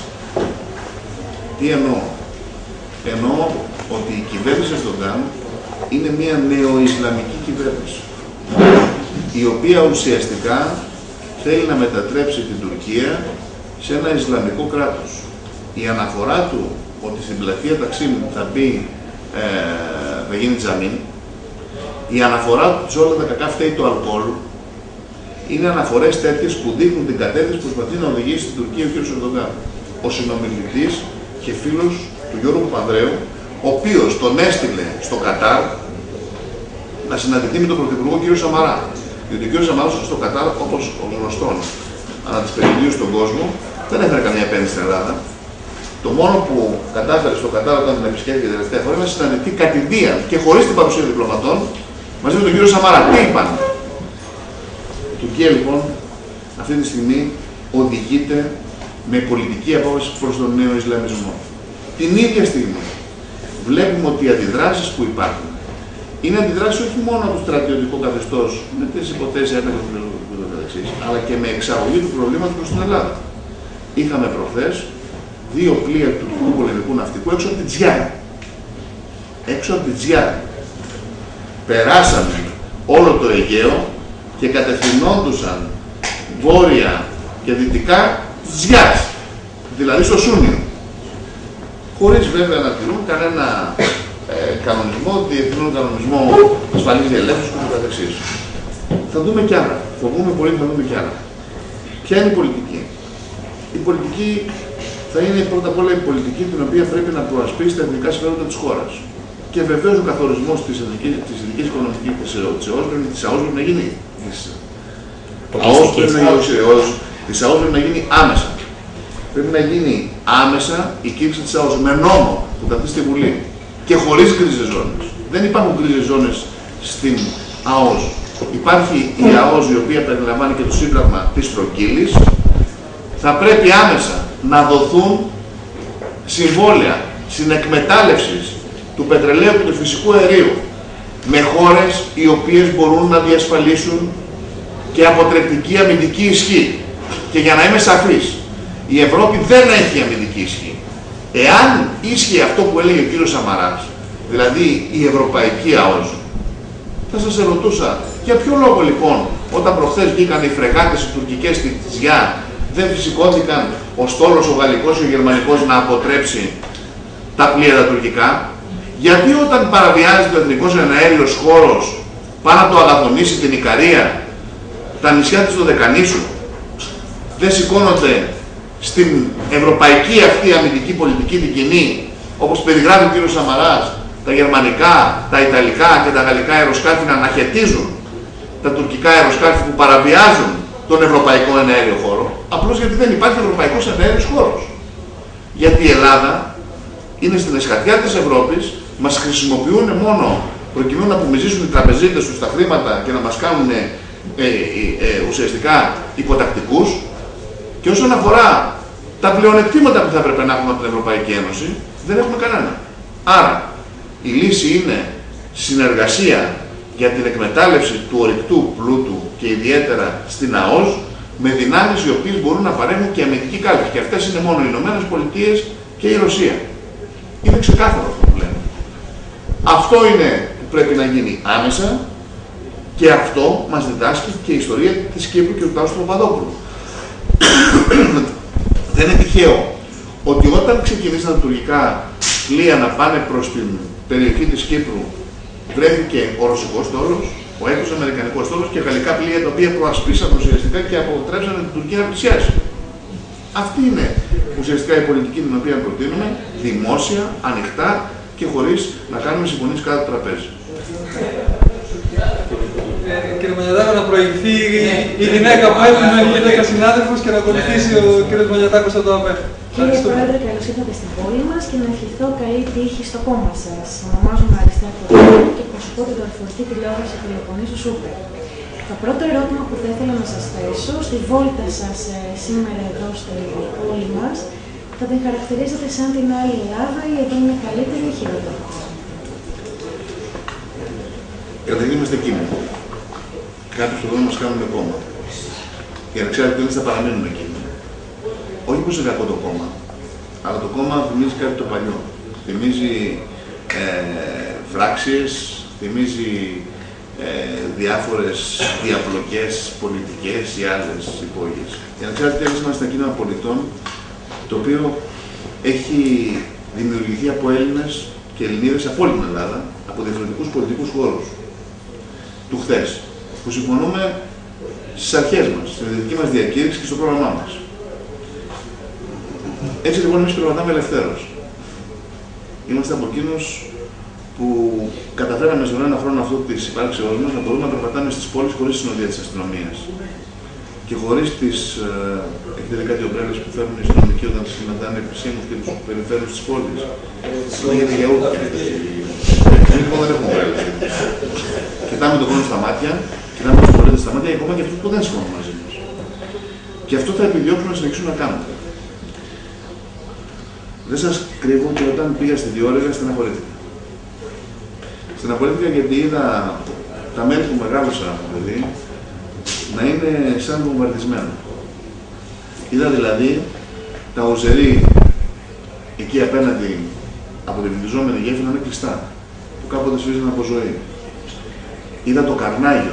Τι εννοώ. Εννοώ ότι η κυβέρνηση Ερντογάν είναι μια νεοϊσλαμική κυβέρνηση, η οποία ουσιαστικά θέλει να μετατρέψει την Τουρκία σε ένα Ισλαμικό κράτος. Η αναφορά του ότι στην πλατεία Ταξίμ θα μπει, ε, θα γίνει τζαμί, η αναφορά του σε όλα τα κακά φταίει το αλκοόλ, είναι αναφορές τέτοιες που δείχνουν την κατεύθυνση που προσπαθεί να οδηγήσει στην Τουρκία ο κ. Ερντογάν. Ο συνομιλητής και φίλος του Γιώργου Παπανδρέου, ο οποίος τον έστειλε στο Κατάρ να συναντηθεί με τον Πρωθυπουργό κ. Σαμαρά. Διότι ο κ. Σαμαράς στο Κατάρ, όπως γνωστόν ανά τις περιοδίες στον κόσμο, δεν έφερε καμία επένδυση στην Ελλάδα. Το μόνο που κατάφερε στο Κατάρ όταν την επισκέφθηκε την τελευταία φορά είναι να συναντηθεί κατηδίαν και χωρίς την παρουσία διπλωματών μαζί με τον κ. Σαμαρά. Τι είπαν? Η Τουρκία λοιπόν αυτή τη στιγμή οδηγείται με πολιτική απόφαση προς τον νέο Ισλαμισμό. Την ίδια στιγμή βλέπουμε ότι οι αντιδράσεις που υπάρχουν είναι αντιδράσεις όχι μόνο από το στρατιωτικό καθεστώς με τις υποθέσεις ένταξης του μεταξύ, αλλά και με εξαγωγή του προβλήματος προς την Ελλάδα. Είχαμε προχθές δύο πλοία του τουρκικού πολεμικού ναυτικού έξω από την Τζιάρ. Έξω από την Τζιάρ. Περάσανε όλο το Αιγαίο και κατευθυνόντουσαν βόρεια και δυτικά της Τζιάρς, δηλαδή στο Σούνιο. Χωρίς βέβαια να τηρούν κανένα ε, κανονισμό, διεθνή κανονισμό ασφαλής διελεύσεως και το καθεξής. Θα δούμε κι άλλα. Φοβούμαι πολύ, θα δούμε κι άλλα. Ποια είναι η πολιτική? Η πολιτική θα είναι πρώτα απ' όλα η πολιτική την οποία πρέπει να προασπίσει τα εθνικά συμφέροντα της χώρας. Και βεβαίως ο καθορισμός της εθνικής οικονομικής της ΑΟΣ πρέπει να γίνει. Της ΑΟΣ πρέπει να γίνει άμεσα. Πρέπει να γίνει άμεσα η κήρυξη της ΑΟΣ με νόμο που θα έρθει στη Βουλή και χωρίς γκρίζες ζώνες. Δεν υπάρχουν γκρίζες ζώνες στην ΑΟΣ. Υπάρχει η ΑΟΣ η οποία περιλαμβάνει και το σύμπραγμα της Τρογγύλης. Θα πρέπει άμεσα να δοθούν συμβόλαια συνεκμετάλλευσης του πετρελαίου και του φυσικού αερίου με χώρες οι οποίες μπορούν να διασφαλίσουν και αποτρεπτική αμυντική ισχύ. Και για να είμαι σαφής, η Ευρώπη δεν έχει αμυντική ισχύ. Εάν ίσχυε αυτό που έλεγε ο κύριος Σαμαράς, δηλαδή η Ευρωπαϊκή ΑΟΣ, θα σας ερωτούσα για ποιο λόγο λοιπόν όταν προχθές βγήκαν οι φρεγάτες οι τουρκικές στη Τζιά δεν φυσικώθηκαν ο στόλος ο γαλλικός και ο γερμανικός να αποτρέψει τα πλοία τα τουρκικά? Γιατί όταν παραβιάζεται ο εθνικός εναέριος χώρος πάνω από το Αγαθονήσι, την Ικαρία, τα νησιά της Δωδεκανήσου, δεν σηκώνονται στην ευρωπαϊκή αυτή αμυντική πολιτική την κοινή, όπως περιγράφει ο κ. Σαμαράς, τα γερμανικά, τα ιταλικά και τα γαλλικά αεροσκάφη να αναχαιτίζουν τα τουρκικά αεροσκάφη που παραβιάζουν τον ευρωπαϊκό εναέριο χώρο, απλώς γιατί δεν υπάρχει ευρωπαϊκός εναέριος χώρος. Γιατί η Ελλάδα είναι στην εσχατιά της Ευρώπης, μας χρησιμοποιούν μόνο προκειμένου να απομυζήσουν οι τραπεζίτες τους τα χρήματα και να μας κάνουν ε, ε, ε, ουσιαστικά υποτακτικούς. Και όσον αφορά τα πλεονεκτήματα που θα έπρεπε να έχουμε από την Ευρωπαϊκή Ένωση, δεν έχουμε κανένα. Άρα, η λύση είναι συνεργασία για την εκμετάλλευση του ορυκτού πλούτου και ιδιαίτερα στην ΑΟΣ με δυνάμεις οι οποίες μπορούν να παρέχουν και αμυντική κάλυψη. Και αυτές είναι μόνο οι Ηνωμένες Πολιτείες και η Ρωσία. Είναι ξεκάθαρο αυτό που λέμε. Αυτό είναι που πρέπει να γίνει άμεσα και αυτό μας διδάσκει και η ιστορία της Κύπρου και του Τάσου του Παπαδόπουλου. Δεν είναι τυχαίο ότι όταν ξεκινήσαν τα τουρκικά πλοία να πάνε προς την περιοχή της Κύπρου, βρέθηκε ο ρωσικός στόλος, ο έκος αμερικανικός στόλος και γαλλικά πλοία τα οποία προασπίσαν ουσιαστικά και αποτρέψαν την Τουρκία να πλησιάσει. Αυτή είναι ουσιαστικά η πολιτική την οποία προτείνουμε, δημόσια, ανοιχτά και χωρίς να κάνουμε συμφωνίες κάτω το τραπέζι. Ε, κύριε Μανιατάκο, να προηγηθεί η γυναίκα που έχουμε, η γυναίκα συνάδελφος και να ακολουθήσει ο κύριος Μανιατάκος από το ΑΠΕ. Κύριε Πρόεδρε, καλώς ήρθατε στην πόλη μας και να ευχηθώ καλή τύχη στο κόμμα σας. Ονομάζομαι Αριστεία Πρωτοβουλίου και εκπροσωπώ την δορυφορική τηλεόραση Πελοποννήσου Σούπερ. Το πρώτο ερώτημα που θα ήθελα να σας θέσω, στη βόλτα σας σήμερα εδώ στην πόλη μας, θα την χαρακτηρίζετε σαν την άλλη Ελλάδα ή εδώ είναι καλύτερη ή χειρότερη? Καταρχήν είμαστε εκείνοι. Κάποιοι που δεν μας κάνουν κόμμα. Για να ξέρετε ότι θα παραμείνουμε εκείνοι. Όχι πως είναι κακό το κόμμα, αλλά το κόμμα θυμίζει κάτι το παλιό. Θυμίζει ε, φράξεις, θυμίζει ε, διάφορες διαπλοκές πολιτικές ή άλλες υπόγειες. Για να ξέρετε, εμείς είμαστε ένα κίνημα πολιτών, το οποίο έχει δημιουργηθεί από Έλληνες και Ελληνίδες από όλη την Ελλάδα, από διαφορετικούς πολιτικούς χώρους του χθες, που συμφωνούμε στις αρχές μας, στην ιδρυτική μας διακήρυξη και στο πρόγραμμά μας. Έτσι λοιπόν εμείς περπατάμε ελευθέρως. Είμαστε από εκείνους που καταφέραμε στον ένα χρόνο αυτό της υπάρξεώς μας να μπορούμε να περπατάμε στις πόλεις χωρίς συνοδεία της αστυνομίας. Και χωρίς τις ε, έχετε δει κάτι ομπρέλες που φέρνουν οι αστυνομικοί όταν συναντάνε επισήμους και τους περιφέρουν στις πόλεις. Λέγεται για ούτε. Εμείς λοιπόν δεν έχουμε ομπρέλες. Κοιτάμε τον κόσμο στα μάτια, κοιτάμε τους πολίτες στα μάτια, ακόμα και αυτούς που δεν συμφωνούν μαζί μας. Και αυτό θα επιδιώξουμε να συνεχίσουμε να κάνουμε. Δεν σας κρύβω και όταν πήγα στη Διόρυγα στεναχωρήθηκα. Στεναχωρήθηκα γιατί είδα τα μέρη που μεγάλωσα, δηλαδή, να είναι σαν βομβαρδισμένα. Είδα δηλαδή τα οζερή εκεί απέναντι από την βυθιζόμενη γέφυρα να είναι κλειστά, που κάποτε σφίζαν από ζωή. Είδα το καρνάγιο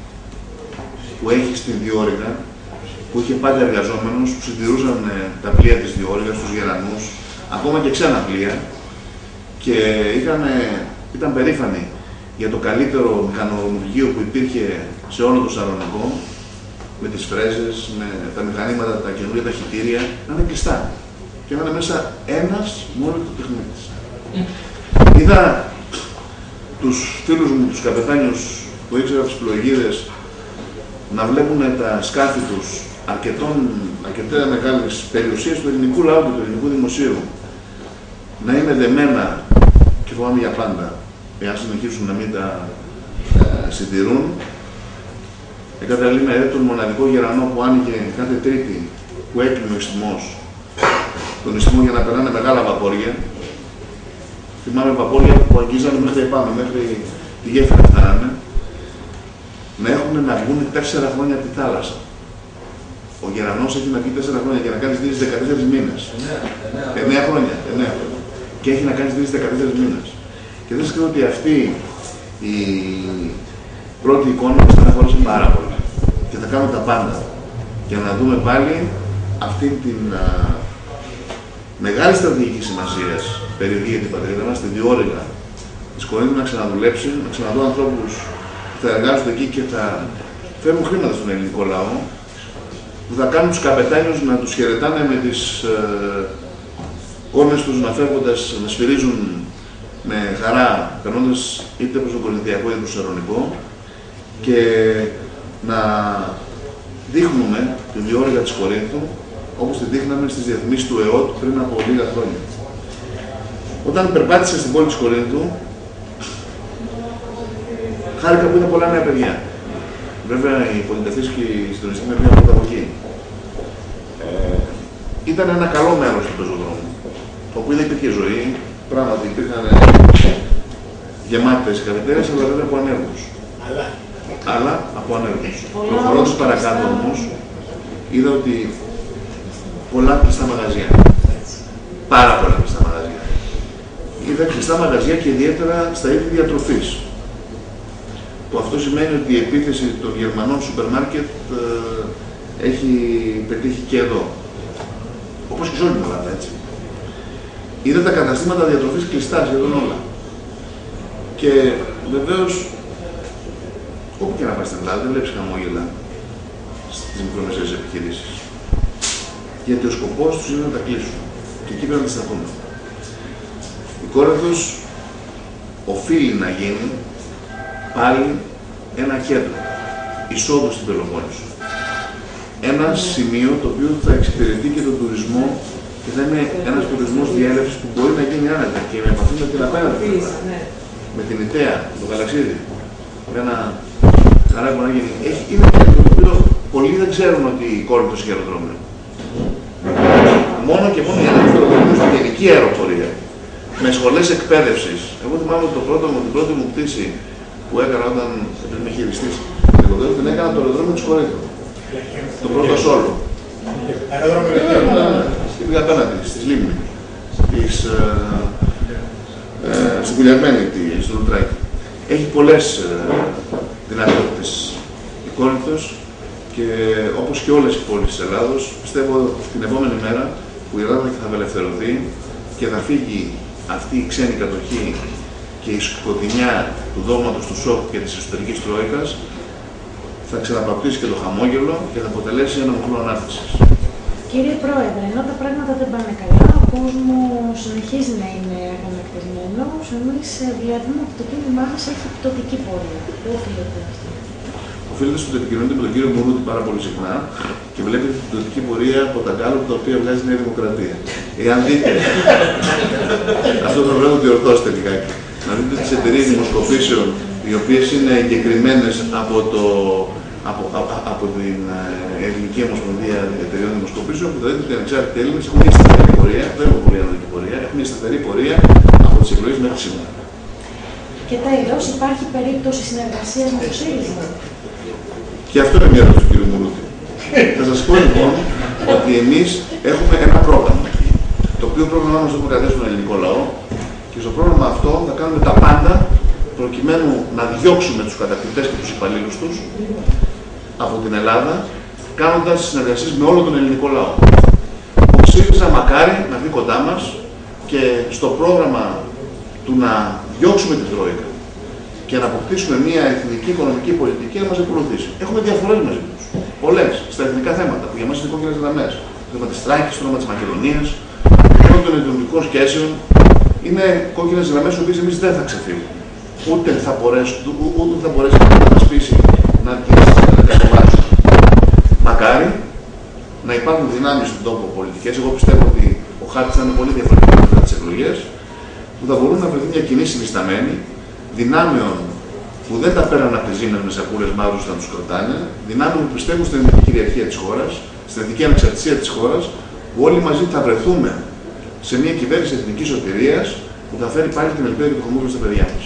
που έχει στην Διόρυγα, που είχε πάντα εργαζόμενους που συντηρούσαν τα πλοία της Διόρυγας, τους γερανούς, ακόμα και ξένα πλοία, και είχαν, ήταν περήφανοι για το καλύτερο μηχανολογείο που υπήρχε σε όλο το Σαλονικό, με τις φρέζες, με τα μηχανήματα, τα καινούργια ταχυτήρια, να είναι κλειστά. Και να είναι μέσα ένας μόνο του τεχνίτης. Είδα τους φίλους μου, τους καπετάνιους που ήξερα από τις πλοηγίδες, να βλέπουν τα σκάφη τους αρκετών, αρκετά μεγάλης περιουσίας του ελληνικού λαού και του ελληνικού δημοσίου να είναι δεμένα, και φοβάμαι για πάντα, εάν συνεχίσουν να μην τα ε, συντηρούν. Εγκαταλείμαι τον μοναδικό γερανό που άνοιγε κάθε Τρίτη που έκλεινε ο ιστιμός, τον ιστιμό για να περνάνε μεγάλα βαπόρια. Θυμάμαι βαπόρια που αγγίζανε μέχρι επάνω, μέχρι τη γέφυρα φτάνανε, να έχουν να βγουν τέσσερα χρόνια από τη θάλασσα. Ο γερανός έχει να πει τέσσερα χρόνια και να κάνει τρεις δεκατέσσερις μήνες. εννέα χρόνια. εννέα. Και έχει να κάνει τρεις δεκατέσσερις μήνες. Και δεν σκέφτομαι ότι αυτή η πρώτη εικόνα μας στεναχώρησε πάρα πολύ. Και θα κάνουμε τα πάντα για να δούμε πάλι αυτή την α, μεγάλη στρατηγική σημασία περιοχή για την πατρίδα μας, τη Διόρυγα της Κορίνθου, να ξαναδουλέψει, να ξαναδώ ανθρώπους που θα εργάζονται εκεί και θα φέρουν χρήματα στον ελληνικό λαό, που θα κάνουν τους καπετάνιους να τους χαιρετάνε με τις ε, κόρνες τους, να φεύγοντας, να σφυρίζουν με χαρά, περνώντας είτε προς τον Κορινθιακό είτε προς τον Σαλονικό, και να δείχνουμε τη Διόρυγα της Κορίνθου όπως τη δείχναμε στις διεθνείς του ΕΟΤ πριν από λίγα χρόνια. Όταν περπάτησα στην πόλη της Κορίνθου, χάρηκα που είδα πολλά νέα παιδιά. Βέβαια, η πολυτεθής και η συντονιστική με μια πρωταγωγή. Ε, ήταν ένα καλό μέρος του πεζοδρόμου, όπου είδα υπήρχε ζωή, πράγματι υπήρχαν γεμάτες καφετέρειες, αλλά βέβαια από ανέργους. Αλλά, αλλά από ανέργους. Προχωρώντας παρακάτω όμως, είδα ότι πολλά κλειστά μαγαζιά. Πάρα πολλά κλειστά μαγαζιά. Είδα κλειστά μαγαζιά και ιδιαίτερα στα είδη διατροφής. Που αυτό σημαίνει ότι η επίθεση των γερμανών σούπερ μάρκετ ε, έχει πετύχει και εδώ. Όπως και σε όλη την Ελλάδα, έτσι. Είδα τα καταστήματα διατροφής κλειστά σχεδόν όλα. Και βεβαίως, όπου και να πάει στην Ελλάδα, δεν βλέπεις χαμόγελα στις μικρομεσαίες επιχειρήσεις. Γιατί ο σκοπός τους είναι να τα κλείσουν. Και εκεί πρέπει να αντισταθούμε. Η Κόρινθος οφείλει να γίνει πάλι ένα κέντρο εισόδου στην Πελοπόννησο. Ένα σημείο το οποίο θα εξυπηρετεί και τον τουρισμό και θα είναι ένας τουρισμός διέλευσης που μπορεί να γίνει άνετα και με επαφή με την απέναντι πλευρά. Με την Ιταία, το Γαλαξίδι. Με ένα χαρά που να γίνει. Έχει, είναι ένα κέντρο το οποίο πολλοί δεν ξέρουν ότι η Κόρινθος έχει αεροδρόμιο. Μόνο και μόνο για να μην αεροδρομούν στην γενική αεροπορία. Με σχολές εκπαίδευσης. Εγώ θυμάμαι το πρώτο μου, την πρώτη μου πτήση που έκανα όταν με χειριστής την έκανα το αεροδρόμιο της Κορίνθου. Το πρώτο σόλο. Αεροδρόμιο Πήγα απέναντι, στις Λίμνη, στην Κουλιαρμένη, στο Λουτράκι. Έχει πολλές δυνατότητες η Κόρινθος και όπως και όλες οι πόλεις της Ελλάδος, πιστεύω την επόμενη μέρα που η Ελλάδα θα απελευθερωθεί και θα φύγει αυτή η ξένη κατοχή και η σκοτεινιά του δόγματος του σοκ και της εσωτερικής τρόικας, θα ξαναπαπτήσει και το χαμόγελο και θα αποτελέσει ένα μοχλό ανάπτυξης. Κύριε Πρόεδρε, ενώ τα πράγματα δεν πάνε καλά, ο κόσμος συνεχίζει να είναι αγανακτισμένος, εμείς βλέπουμε ότι το κίνημά μας έχει πτωτική πορεία. Πού οφείλεται αυτό? Οφείλεται στο ότι επικοινωνείται με τον κύριο Μουρούτη πάρα πολύ συχνά και βλέπετε την πτωτική πορεία από τα γκάλωπ τα οποία βγάζει η Νέα Δημοκρατία. Εάν δείτε. Αυτό το πρέπει να το διορθώσετε λιγάκι. Να δείτε τις εταιρείες δημοσκοπήσεων, οι οποίες είναι εγκεκριμένες από, το, από, από, από την Ελληνική Ομοσπονδία Εταιρεών Δημοσκοπήσεων, που θα δείτε ότι οι ανεξάρτητοι Έλληνες έχουν μια σταθερή πορεία, δεν έχουν πολύ αναλυτική πορεία, έχουν μια σταθερή πορεία από τις εκλογές μέχρι σήμερα. Και τέλος, υπάρχει περίπτωση συνεργασίας με το ΣΥΡΙΖΑ? Και αυτό είναι μια ερώτηση του κ. Μουρούτη. Θα σας πω λοιπόν ότι εμείς έχουμε ένα πρόγραμμα, το οποίο πρόγραμμα μας το έχουμε καταθέσει στον ελληνικό λαό, και στο πρόγραμμα αυτό θα κάνουμε τα πάντα προκειμένου να διώξουμε τους κατακτητές και τους υπαλλήλους τους από την Ελλάδα, κάνοντας συνεργασίες με όλο τον ελληνικό λαό. Ο ΣΥΡΙΖΑ μακάρι να βγει κοντά μας και στο πρόγραμμα του να διώξουμε την Τρόικα και να αποκτήσουμε μια εθνική οικονομική πολιτική να μας ακολουθήσει. Έχουμε διαφορές μαζί τους. Πολλές στα εθνικά θέματα που για μας είναι κόκκινες γραμμές. Το θέμα της Τράκης, το θέμα της Μακεδονίας, το θέμα των ιδεολογικών σχέσεων είναι κόκκινες γραμμές, οι οποίες εμείς δεν θα ξεφύγουμε. Ούτε θα μπορέσει, ούτε θα μπορέσει να μας πείσει να τις κατεβάσουμε. Μακάρι να υπάρχουν δυνάμεις στον τόπο πολιτικές. Εγώ πιστεύω ότι ο χάρτης θα είναι πολύ διαφορετικός μετά τις εκλογές, που θα μπορούν να βρεθεί μια κοινή συνισταμένη δυνάμεων που δεν τα πέραν από τις ζήμες με σακούλες μαύρους να τους κρατάνε, δυνάμεων που πιστεύουν στην εθνική κυριαρχία της χώρας, στην εθνική ανεξαρτησία της χώρας, που όλοι μαζί θα βρεθούμε σε μια κυβέρνηση εθνικής σωτηρίας που θα φέρει πάλι την ελπίδα και το χαμόγελο στα παιδιά μας.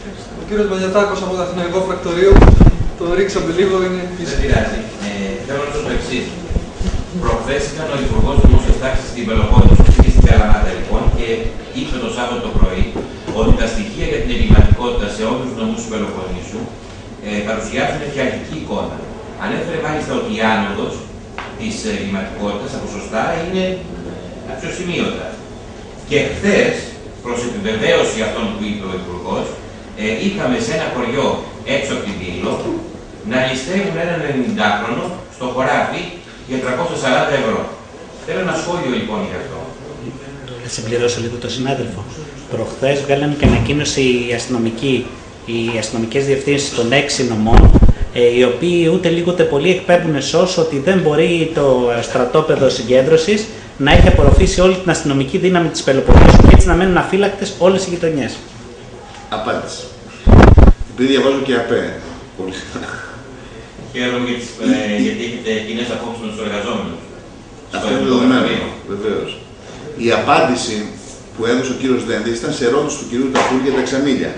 Ο κύριος Μανιατάκος από το Αθηναϊκό Φρακτορείο, το ρίξαμε λίγο, είναι πίσω. Δεν πειράζει. Ε, θέλω να ρωτήσω το εξής. Προχθές ήταν ο Υπουργός Δημόσιας Τάξης στην Πελοπόννησο και στην Καλαμάτα λοιπόν και είπε το Σάββατο το πρωί ότι τα στοιχεία για την εγκληματικότητα σε όλους τους νομούς του Πελοποννήσου ε, παρουσιάζουν φιαλτική εικόνα. Ανέφερε μάλιστα ότι η άνοδος της εγκληματικότητας, τα ποσοστά είναι αξιοσημείωτα. Και χθες, προς επιβεβαίωση αυτών που είπε ο Υπουργός, ε, είχαμε σε ένα χωριό έξω από την Πύλο να ληστεύουν έναν ενενηντάχρονο στο χωράφι για τριακόσια σαράντα ευρώ. Θέλω ένα σχόλιο λοιπόν για αυτό. Θα συμπληρώσω λίγο τον συνάδελφο. Προχθές βγάλαμε και ανακοίνωση οι αστυνομικοί, οι αστυνομικές διευθύνσεις των έξι νομών, ε, οι οποίοι ούτε λίγο ούτε πολύ εκπέμπουν εσώς ότι δεν μπορεί το στρατόπεδο συγκέντρωσης να έχει απορροφήσει όλη την αστυνομική δύναμη της Πελοποννήσου και έτσι να μένουν αφύλακτες όλες οι γειτονιές. Απάντηση. Επειδή διαβάζω και ΑΠΕ. Πολύ συχνά. Χαίρομαι γιατί έχετε κοινές απόψεις με τους εργαζόμενους. Αυτό είναι δεδομένο, βεβαίως. Η απάντηση που έδωσε ο κύριος Δένδης ήταν σε ερώτηση του κυρίου Ταφούρη για τα εξαμήλια.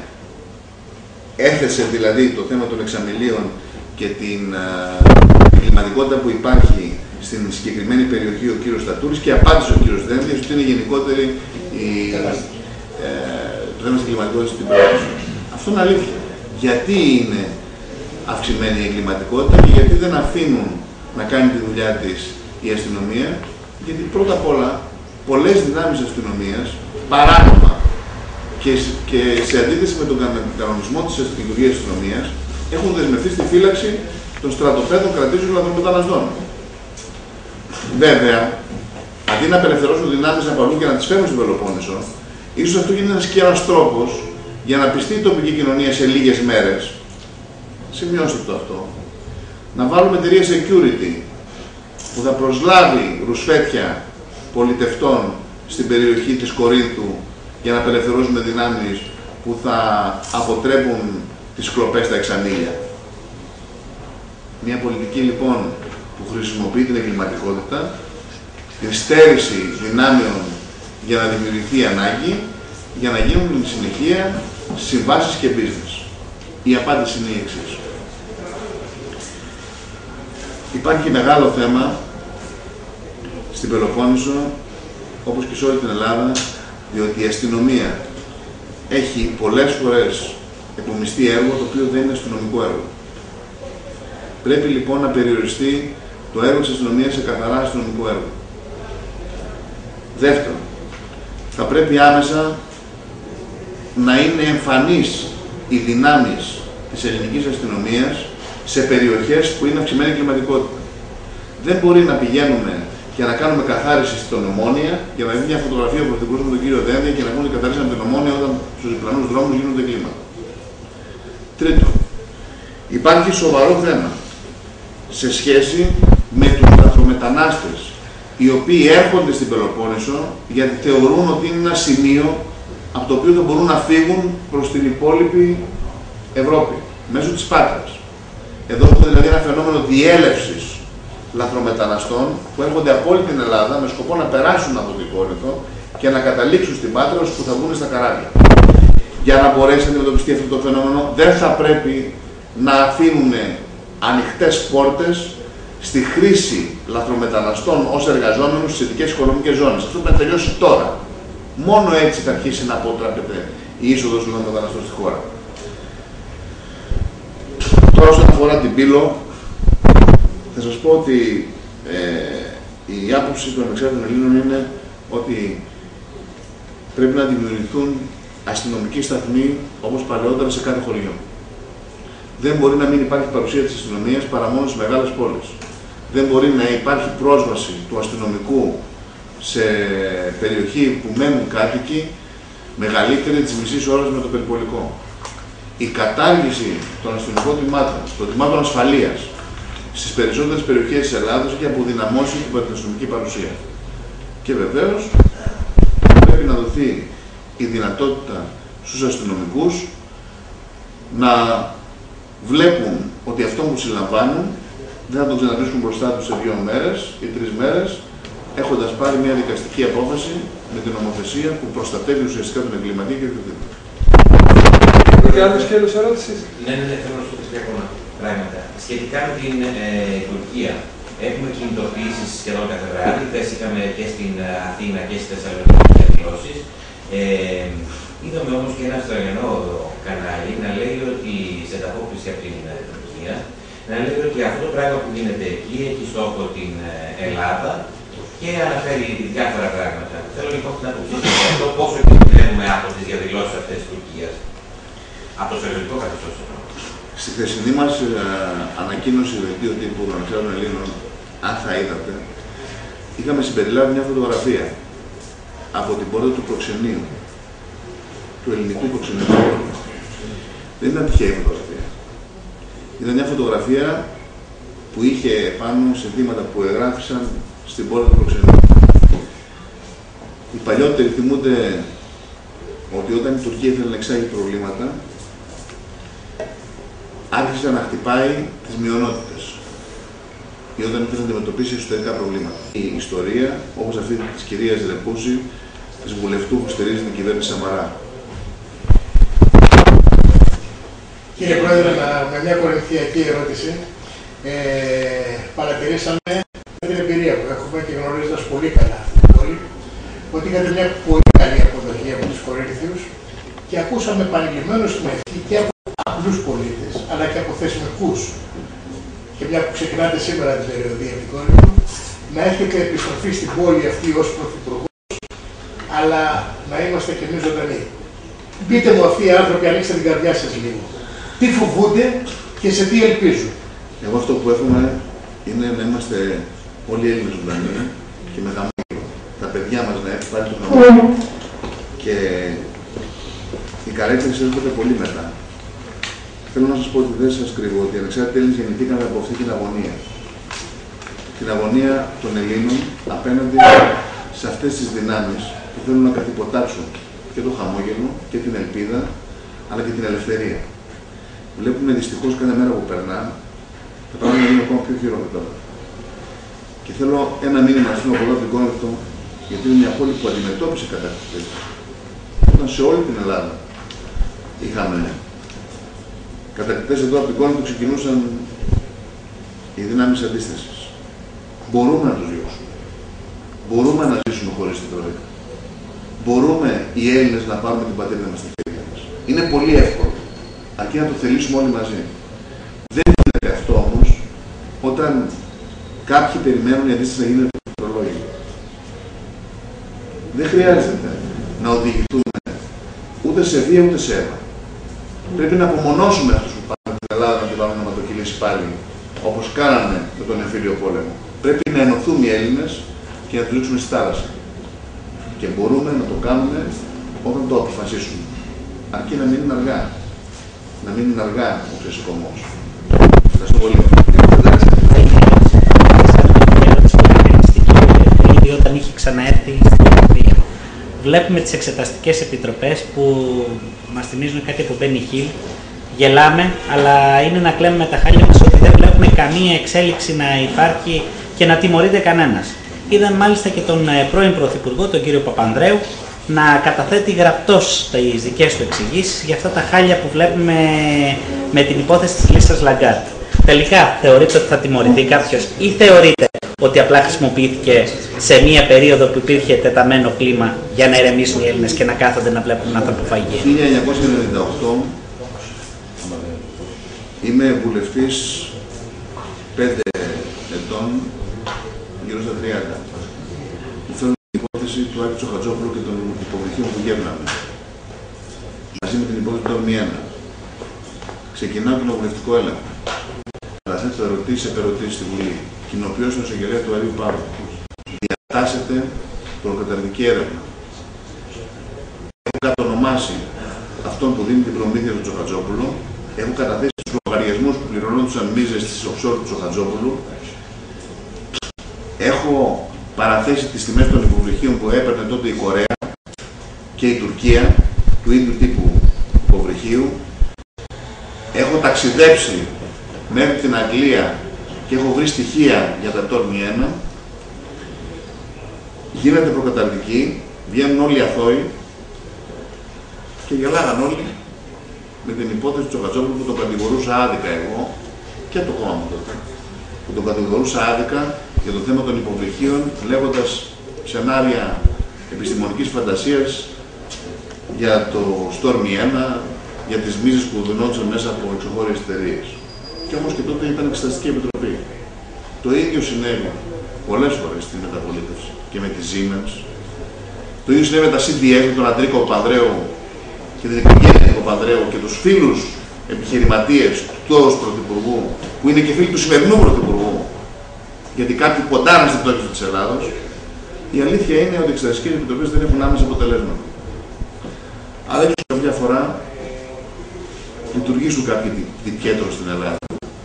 Έθεσε δηλαδή το θέμα των εξαμηλίων και την εγκληματικότητα που υπάρχει στην συγκεκριμένη περιοχή ο κύριος Τατούρης και απάντησε ο κύριος Δένδης ότι είναι γενικότερη η, ε, το θέμα της εγκληματικότητας στην πόλη. Αυτό είναι αλήθεια. Γιατί είναι αυξημένη η εγκληματικότητα και γιατί δεν αφήνουν να κάνει τη δουλειά της η αστυνομία? Γιατί πρώτα απ' όλα πολλές δυνάμεις της αστυνομίας παράνομα και, και σε αντίθεση με τον κανονισμό της λειτουργίας της αστυνομίας έχουν δεσμευτεί στη φύλαξη των στρατοπέδων κρατήσεων λαθρομεταναστών. Βέβαια, αντί να απελευθερώσουν δυνάμεις από αλλού και να τις φέρουν στην Πελοπόννησο, ίσως αυτό γίνει ένας και ένας τρόπος για να πιστεί η τοπική κοινωνία σε λίγες μέρες. Σημειώστε το αυτό. Να βάλουμε εταιρεία security που θα προσλάβει ρουσφέτια πολιτευτών στην περιοχή της Κορίνθου για να απελευθερώσουμε δυνάμεις που θα αποτρέπουν τις κλοπές στα εξαμήλια. Μια πολιτική λοιπόν που χρησιμοποιεί την εγκληματικότητα, την στέρηση δυνάμεων για να δημιουργηθεί ανάγκη, για να γίνουν στην συνεχεία συμβάσεις και business. Η απάντηση είναι η εξής. Υπάρχει μεγάλο θέμα στην Πελοπόννησο, όπως και σε όλη την Ελλάδα, διότι η αστυνομία έχει πολλές φορές επομιστεί έργο το οποίο δεν είναι αστυνομικό έργο. Πρέπει λοιπόν να περιοριστεί το έργο της αστυνομίας σε καθαρά αστυνομικό έργο. Δεύτερον, θα πρέπει άμεσα να είναι εμφανείς οι δυνάμεις της ελληνικής αστυνομίας σε περιοχές που είναι αυξημένη κλιματικότητα. Δεν μπορεί να πηγαίνουμε και να κάνουμε καθάριση στην Ομόνια για να δει μια φωτογραφία ο Πρωθυπουργός με τον κύριο Δένδια και να πούνε καθαρίσαμε την Ομόνια όταν στους διπλανούς δρόμους γίνονται κλίματα. Τρίτον, υπάρχει σοβαρό θέμα σε σχέση με τους λαθρομετανάστες οι οποίοι έρχονται στην Πελοπόννησο γιατί θεωρούν ότι είναι ένα σημείο από το οποίο θα μπορούν να φύγουν προς την υπόλοιπη Ευρώπη, μέσω της Πάτρας. Εδώ έχουμε δηλαδή ένα φαινόμενο διέλευσης λαθρομεταναστών που έρχονται από όλη την Ελλάδα με σκοπό να περάσουν από την Κόρινθο και να καταλήξουν στην Πάτρα ώστε που θα βγουν στα καράβια. Για να μπορέσει να αντιμετωπιστεί αυτό το φαινόμενο, δεν θα πρέπει να αφήνουν ανοιχτές πόρτες στη χρήση λαθρομεταναστών ως εργαζόμενους στις ειδικές οικονομικές ζώνες. Αυτό πρέπει να τελειώσει τώρα. Μόνο έτσι θα αρχίσει να αποτρέπεται η είσοδος των μεταναστών στη χώρα. Τώρα, όσον αφορά την Πύλο, θα σας πω ότι ε, η άποψη των ανεξάρτητων Ελλήνων είναι ότι πρέπει να δημιουργηθούν αστυνομικοί σταθμοί όπως παλαιότερα σε κάθε χωριό. Δεν μπορεί να μην υπάρχει παρουσία της αστυνομίας παρά μόνο στις μεγάλες πόλεις. Δεν μπορεί να υπάρχει πρόσβαση του αστυνομικού σε περιοχή που μένουν κάτοικοι μεγαλύτερη της μισής ώρας με το περιπολικό. Η κατάργηση των αστυνομικών τμήματων, των τμήματων ασφαλείας στις περισσότερες περιοχές της Ελλάδος έχει αποδυναμώσει την αστυνομική παρουσία. Και βεβαίως πρέπει να δοθεί η δυνατότητα στους αστυνομικούς να βλέπουν ότι αυτό που συλλαμβάνουν δεν θα τον ξαναβρίσκουν μπροστά τους σε δύο μέρες ή τρεις μέρες, έχοντας πάρει μια δικαστική απόφαση με την νομοθεσία που προστατεύει ουσιαστικά τον εγκληματία και οτιδήποτε. Και άλλο σκέλος ερώτησης. Ναι, ναι, ναι, θέλω να σου πω κάποια πράγματα. Σχετικά με την ε, Τουρκία, έχουμε κινητοποιήσεις σχεδόν κάθε βράδυ. Χθες είχαμε και στην Αθήνα και στη Θεσσαλονίκη διαδηλώσεις. Ε, είδαμε όμως και ένα αυστραλιανό κανάλι να λέει ότι σε ανταπόκριση από την Τουρκία, να λέει ότι αυτό το πράγμα που γίνεται εκεί έχει στόχο την Ελλάδα και αναφέρει διάφορα πράγματα. Θέλω λοιπόν να το ξέρω αυτό πόσο επιμένουμε από τις διαδηλώσεις αυτές της Τουρκίας. Από το στρατιωτικό καθεστώς. Στη χθεσινή μας ε, ανακοίνωση δελτίου τύπου των ανεξάρτητων Ελλήνων, αν θα είδατε, είχαμε συμπεριλάβει μια φωτογραφία από την πόρτα του προξενείου, του ελληνικού προξενείου. Δεν ήταν τυχαία φωτογραφία. Ήταν μια φωτογραφία που είχε πάνω συνθήματα που εγγράφησαν στην πόρτα του προξενείου. Οι παλιότεροι θυμούνται ότι όταν η Τουρκία ήθελε να εξάγει προβλήματα, άρχισε να χτυπάει τις μειονότητες ή όταν ήθελε να αντιμετωπίσει εσωτερικά προβλήματα. Η ιστορία, όπως αυτή της κυρίας Ρεπούση, της βουλευτού που στηρίζει την κυβέρνηση Σαμαρά. Κύριε Πρόεδρε, με μια κορινθιακή ερώτηση, ε, παρατηρήσαμε με την εμπειρία που έχουμε και γνωρίζοντας πολύ καλά αυτή την πόλη, ότι είχατε μια πολύ καλή αποδοχή από τους Κορίνθιους και ακούσαμε επανειλημμένως την ευχή και από απλούς πολίτες, αλλά και από θεσμικούς. Και μια που ξεκινάτε σήμερα την περιοδία επί Κόρινθου, να έχετε επιστροφή στην πόλη αυτή ως Πρωθυπουργός, αλλά να είμαστε και εμείς ζωντανοί. Πείτε μου αυτοί οι άνθρωποι, ανοίξτε την καρδιά σας λίγο. Τι φοβούνται και σε τι ελπίζουν. Εγώ αυτό που εύχομαι είναι να είμαστε όλοι Έλληνες ζωντανοί και με χαμόγελο. Τα παιδιά μας να έρθουν πάλι το χαμόγελο. Και η καρέκληση έρχονται πολύ μετά. Θέλω να σας πω ότι δεν σας κρύβω ότι οι ανεξάρτητοι Έλληνες γεννηθήκαμε από αυτή την αγωνία. Την αγωνία των Ελλήνων απέναντι σε αυτές τις δυνάμεις που θέλουν να καθυποτάξουν και το χαμόγελο και την ελπίδα, αλλά και την ελευθερία. Βλέπουμε δυστυχώς κάθε μέρα που περνά, τα πράγματα είναι ακόμα πιο χειρότερα. Και θέλω ένα μήνυμα να στείλω από εδώ από την Κόρινθο, γιατί είναι μια πόλη που αντιμετώπισε κατακτητές. Όταν σε όλη την Ελλάδα είχαμε κατακτητές εδώ από την Κόρινθο ξεκινούσαν οι δυνάμεις αντίστασης. Μπορούμε να τους διώξουμε. Μπορούμε να ζήσουμε χωρίς την Τρόικα. Μπορούμε οι Έλληνες να πάρουμε την πατρίδα μας στα χέρια μας. Είναι πολύ εύκολο. Αρκεί να το θελήσουμε όλοι μαζί. Δεν γίνεται αυτό όμως όταν κάποιοι περιμένουν η αντίσταση να γίνει το πληκτρολόγιο. Δεν χρειάζεται να οδηγηθούμε ούτε σε βία ούτε σε αίμα. Πρέπει να απομονώσουμε αυτούς που πάρουν την Ελλάδα να την βάλουν να ματοκυλήσει πάλι, όπως κάνανε με τον εμφύλιο πόλεμο. Πρέπει να ενωθούμε οι Έλληνες και να τους ρίξουμε στη θάλασσα. Και μπορούμε να το κάνουμε όταν το αποφασίσουμε. Αρκεί να μην είναι αργά. Να μην είναι αργά ο ξεσηκωμός. Ευχαριστώ πολύ. Όταν είχε ξαναέρθει στην Ιταλία. Βλέπουμε τις εξεταστικές επιτροπές που μας θυμίζουν κάτι από Μπένι Χιλ. Γελάμε, αλλά είναι να κλαίμε τα χάλια μας ότι δεν βλέπουμε καμία εξέλιξη να υπάρχει και να τιμωρείται κανένας. Είδαμε μάλιστα και τον πρώην Πρωθυπουργό, τον κύριο Παπανδρέου, να καταθέτει γραπτός τις δικές του εξηγήσεις για αυτά τα χάλια που βλέπουμε με την υπόθεση της λίστας Λαγκάρτ. Τελικά, θεωρείτε ότι θα τιμωρηθεί κάποιος ή θεωρείτε ότι απλά χρησιμοποιήθηκε σε μία περίοδο που υπήρχε τεταμένο κλίμα για να ηρεμήσουν οι Έλληνες και να κάθονται να βλέπουν ανθρωποφαγία? χίλια εννιακόσια ενενήντα οκτώ είμαι βουλευτής πέντε ετών, γύρω στα τριάντα. Μου φέρνουν την υπόθεση του Άκη Τσοχατζόπουλου και των υποβρυχίων που γεύναμε. Μαζί με την υπόθεση του Ορμή ένα. Ξεκινάω κοινοβουλευτικό έλεγχο. Καταθέτω ερωτήσεις επ' ερωτήσεις στη Βουλή. Κοινοποιώ στον εισαγγελέα του Αρείου Παύλου. Διατάσσεται προκαταρκτική έρευνα. Έχω κατονομάσει αυτόν που δίνει την προμήθεια του Τσοχατζόπουλου. Έχω καταθέσει τους λογαριασμούς που πληρωνόντουσαν μίζες στις offshore του Τσοχατζόπουλου. Έχω παραθέσει τις τιμές των υποβρυχίων που έπαιρνε τότε η Κορέα και η Τουρκία, του ίδιου τύπου υποβρυχίου. Έχω ταξιδέψει μέχρι την Αγγλία και έχω βρει στοιχεία για τα Ορμή ένα. Γίνεται προκαταρκτική, βγαίνουν όλοι αθώοι και γελάγαν όλοι με την υπόθεση του Τσοχατζόπουλου που τον κατηγορούσα άδικα εγώ και το κόμμα μου τότε. Που τον κατηγορούσα άδικα για το θέμα των υποβρυχίων, λέγοντας σενάρια επιστημονικής φαντασίας για το Ορμή ένα, για τις μίζες που δινόντουσαν μέσα από εξωχώριες εταιρείες. Και όμως και τότε ήταν εξεταστική επιτροπή. Το ίδιο συνέβη πολλές φορές στην μεταπολίτευση και με τη Siemens. Το ίδιο συνέβη με τα σι ντι ες, με τον Αντρίκο Παπανδρέου και την οικογένεια του Παπανδρέου και τους φίλους επιχειρηματίες του τόρους Πρωθυπουργού, που είναι και φίλοι του σημερινού Πρωθυπουργού, γιατί κάποιοι ποντάραν στην πτώχευση της Ελλάδος. Η αλήθεια είναι ότι οι εξεταστικές επιτροπές δεν έχουν άμεσα αποτελέσματα. Αλλά ίσως κάποια φορά λειτουργήσουν κάποιοι διπιέτρο στην Ελλάδα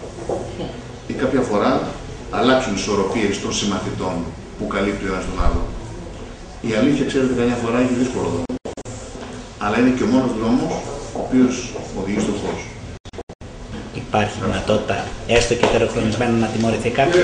ή κάποια φορά αλλάξουν οι ισορροπίες των συμμαθητών που καλύπτει ο ένας τον άλλο. Η αλήθεια, ξέρετε, καμιά φορά έχει δύσκολο δρόμο. Αλλά είναι και ο μόνος δρόμος ο οποίος οδηγεί στο φως. Υπάρχει δυνατότητα, έστω και τεροχρονισμένα, να τιμωρηθεί κάποιος?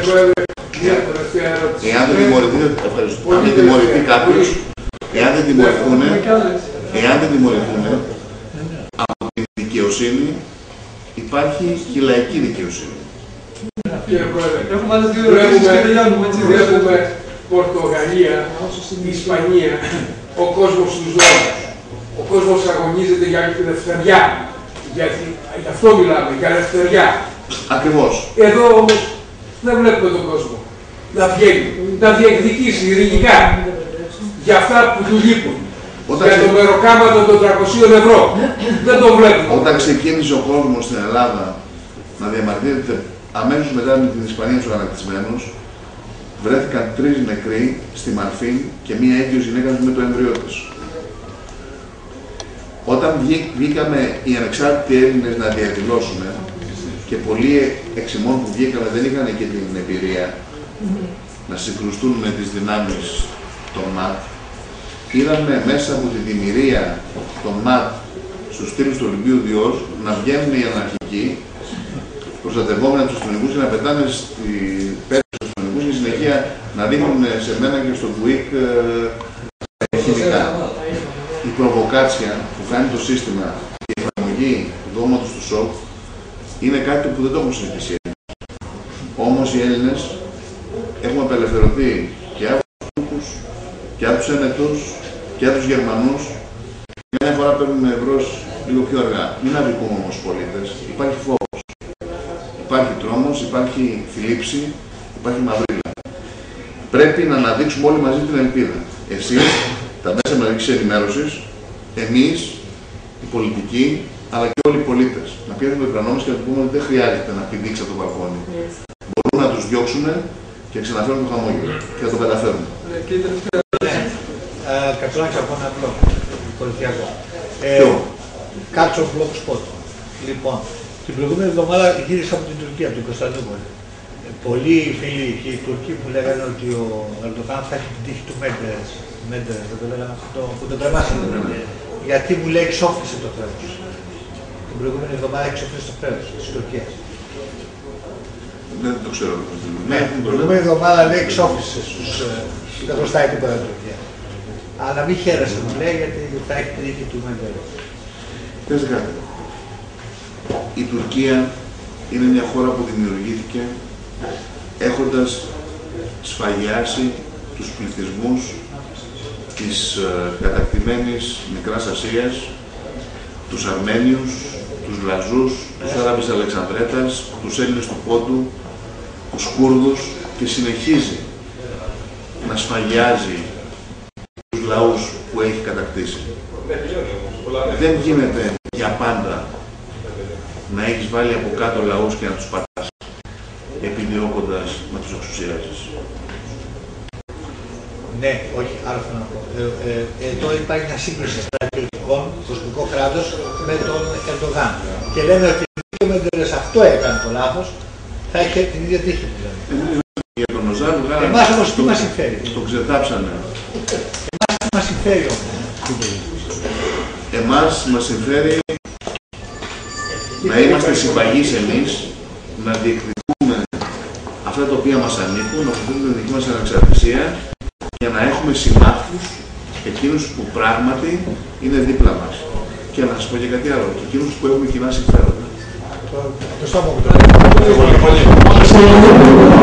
Εάν δεν τιμωρηθεί, ευχαριστώ. Αν δεν τιμωρηθεί κάποιος, εάν δεν τιμωρηθούν, εάν δεν τιμωρηθούν από την δικαιοσύνη, υπάρχει και η λαϊκή δικαιοσύνη. Κύριε Πρόεδρε, έχουμε άλλες δύο ερωτήσεις και τελειώνουμε, έτσι. Βλέπουμε Πορτογαλία, Ισπανία, ο κόσμος στους δρόμους. Ο κόσμος αγωνίζεται για τη ελευθεριά. Γιατί γι' αυτό μιλάμε, για ελευθεριά. Ακριβώς. Εδώ όμως δεν βλέπουμε τον κόσμο να βγαίνει, να διεκδικήσει ειρηνικά για αυτά που του λείπουν. Όταν για το μεροκάματο των τριακοσίων ευρώ. Δεν το βλέπουμε. Όταν ξεκίνησε ο κόσμος στην Ελλάδα να διαμαρτύρεται αμέσως μετά με την Ισπανία στους ανακτισμένους, βρέθηκαν τρεις νεκροί στη Μαρφίν και μία έγκυος γυναίκα με το έμβριό της. Όταν βγήκαμε οι ανεξάρτητοι Έλληνες να διαδηλώσουν και πολλοί εξ ημών που βγήκαμε δεν είχαν και την εμπειρία να συγκρουστούν με τις δυνάμεις των ΜΑΤ, είδαμε μέσα από τη δημιουργία των ΜΑΤ στους στήλους του Ολυμπίου Διός να βγαίνουν οι αναρχικοί προστατευόμενοι από τους αστυνομικούς και να πετάνε στη πέτρα στους αστυνομικούς και συνεχεία να δείχνουν σε μένα και στο Κουίκ ε, χημικά. Η προβοκάτσια που κάνει το σύστημα και η εφαρμογή του δόγματος του σοκ είναι κάτι που δεν το έχουν συζητήσει. Όμως οι Έλληνες έχουμε απελευθερωθεί και από τους Τούρκους και από τους Ένετους και από τους Γερμανούς. Μια φορά παίρνουμε ευρώς λίγο πιο αργά. Μην αδικούμε όμως τους πολίτες. Υπάρχει φόβος. Υπάρχει τρόμος, υπάρχει θλίψη, υπάρχει μαυρίλα. Πρέπει να αναδείξουμε όλοι μαζί την ελπίδα. Εσείς, τα μέσα μαζικής ενημέρωσης, εμείς, οι πολιτικοί, αλλά και όλοι οι πολίτες. Να πιέζουν το διπλανό μας και να του πούμε ότι δεν χρειάζεται να πηδήξει από το μπαλκόνι. Yes. Μπορούν να τους διώξουν και ξαναφέρουν το χαμόγελο και να το καταφέρουν. Και η τελευταία. Κατσουράκης από ένα μπλοκ πολιτιακό. Ποιο? Κάτσο μπλοκ σποτ. Λοιπόν, την προηγούμενη εβδομάδα γύρισα από την Τουρκία, από την Κωνσταντινούπολη. Πολλοί φίλοι και οι Τουρκοί που λέγανε ότι ο Ερντογάν θα έχει την τύχη του Μέντερες. Μέντερες, δεν το λέγανε αυτό που τον κρεμάσανε. Γιατί μου λέει εξόφλησε το χρέος. Την προηγούμενη εβδομάδα εξόφλησε το χρέος της Τουρκίας. Δεν το ξέρω. Ναι, την προηγούμενη εβδομάδα λέει εξόφλησε τα χρωστάει την Τουρκία. Αλλά μην χαίρεσαι, μου λέει, γιατί θα έχει την τύχη του Μέντερες. Πες κάτι. Η Τουρκία είναι μια χώρα που δημιουργήθηκε έχοντας σφαγιάσει τους πληθυσμούς της ε, κατακτημένης Μικράς Ασίας, τους Αρμένιους, τους Λαζούς, τους Άραβες Αλεξανδρέτας, τους Έλληνες του Πόντου, τους Κούρδους και συνεχίζει να σφαγιάζει τους λαούς που έχει κατακτήσει. Δεν γίνεται για πάντα να έχεις βάλει από κάτω λαούς και να τους πατάς, επιδιώκοντας να τους εξουσιάζεις. Ναι, όχι, άλλο θέλω να πω. Ε, ε, εδώ υπάρχει μια σύγκριση στρατιωτικών, κοσμικό κράτος με τον Ερντογάν. Και λένε ότι ο Μέντερες αυτό έκανε το λάθος, θα έχει την ίδια τύχη που λένε. Για τον Οζάν βγάλανε. Εμάς όμως τι μας συμφέρει. Το ξετάψανε. Εμάς τι μας συμφέρει όμως. Εμάς μας συμφέρει να είμαστε συμπαγείς εμείς, να διεκδικούμε αυτά τα οποία μας ανήκουν, να αποκτήσουμε την δική μας ανεξαρτησία για να έχουμε συμμάχους εκείνους που πράγματι είναι δίπλα μας. Και να σας πω και κάτι άλλο, και εκείνους που έχουμε κοινά συμφέροντα. Το στόμα μου το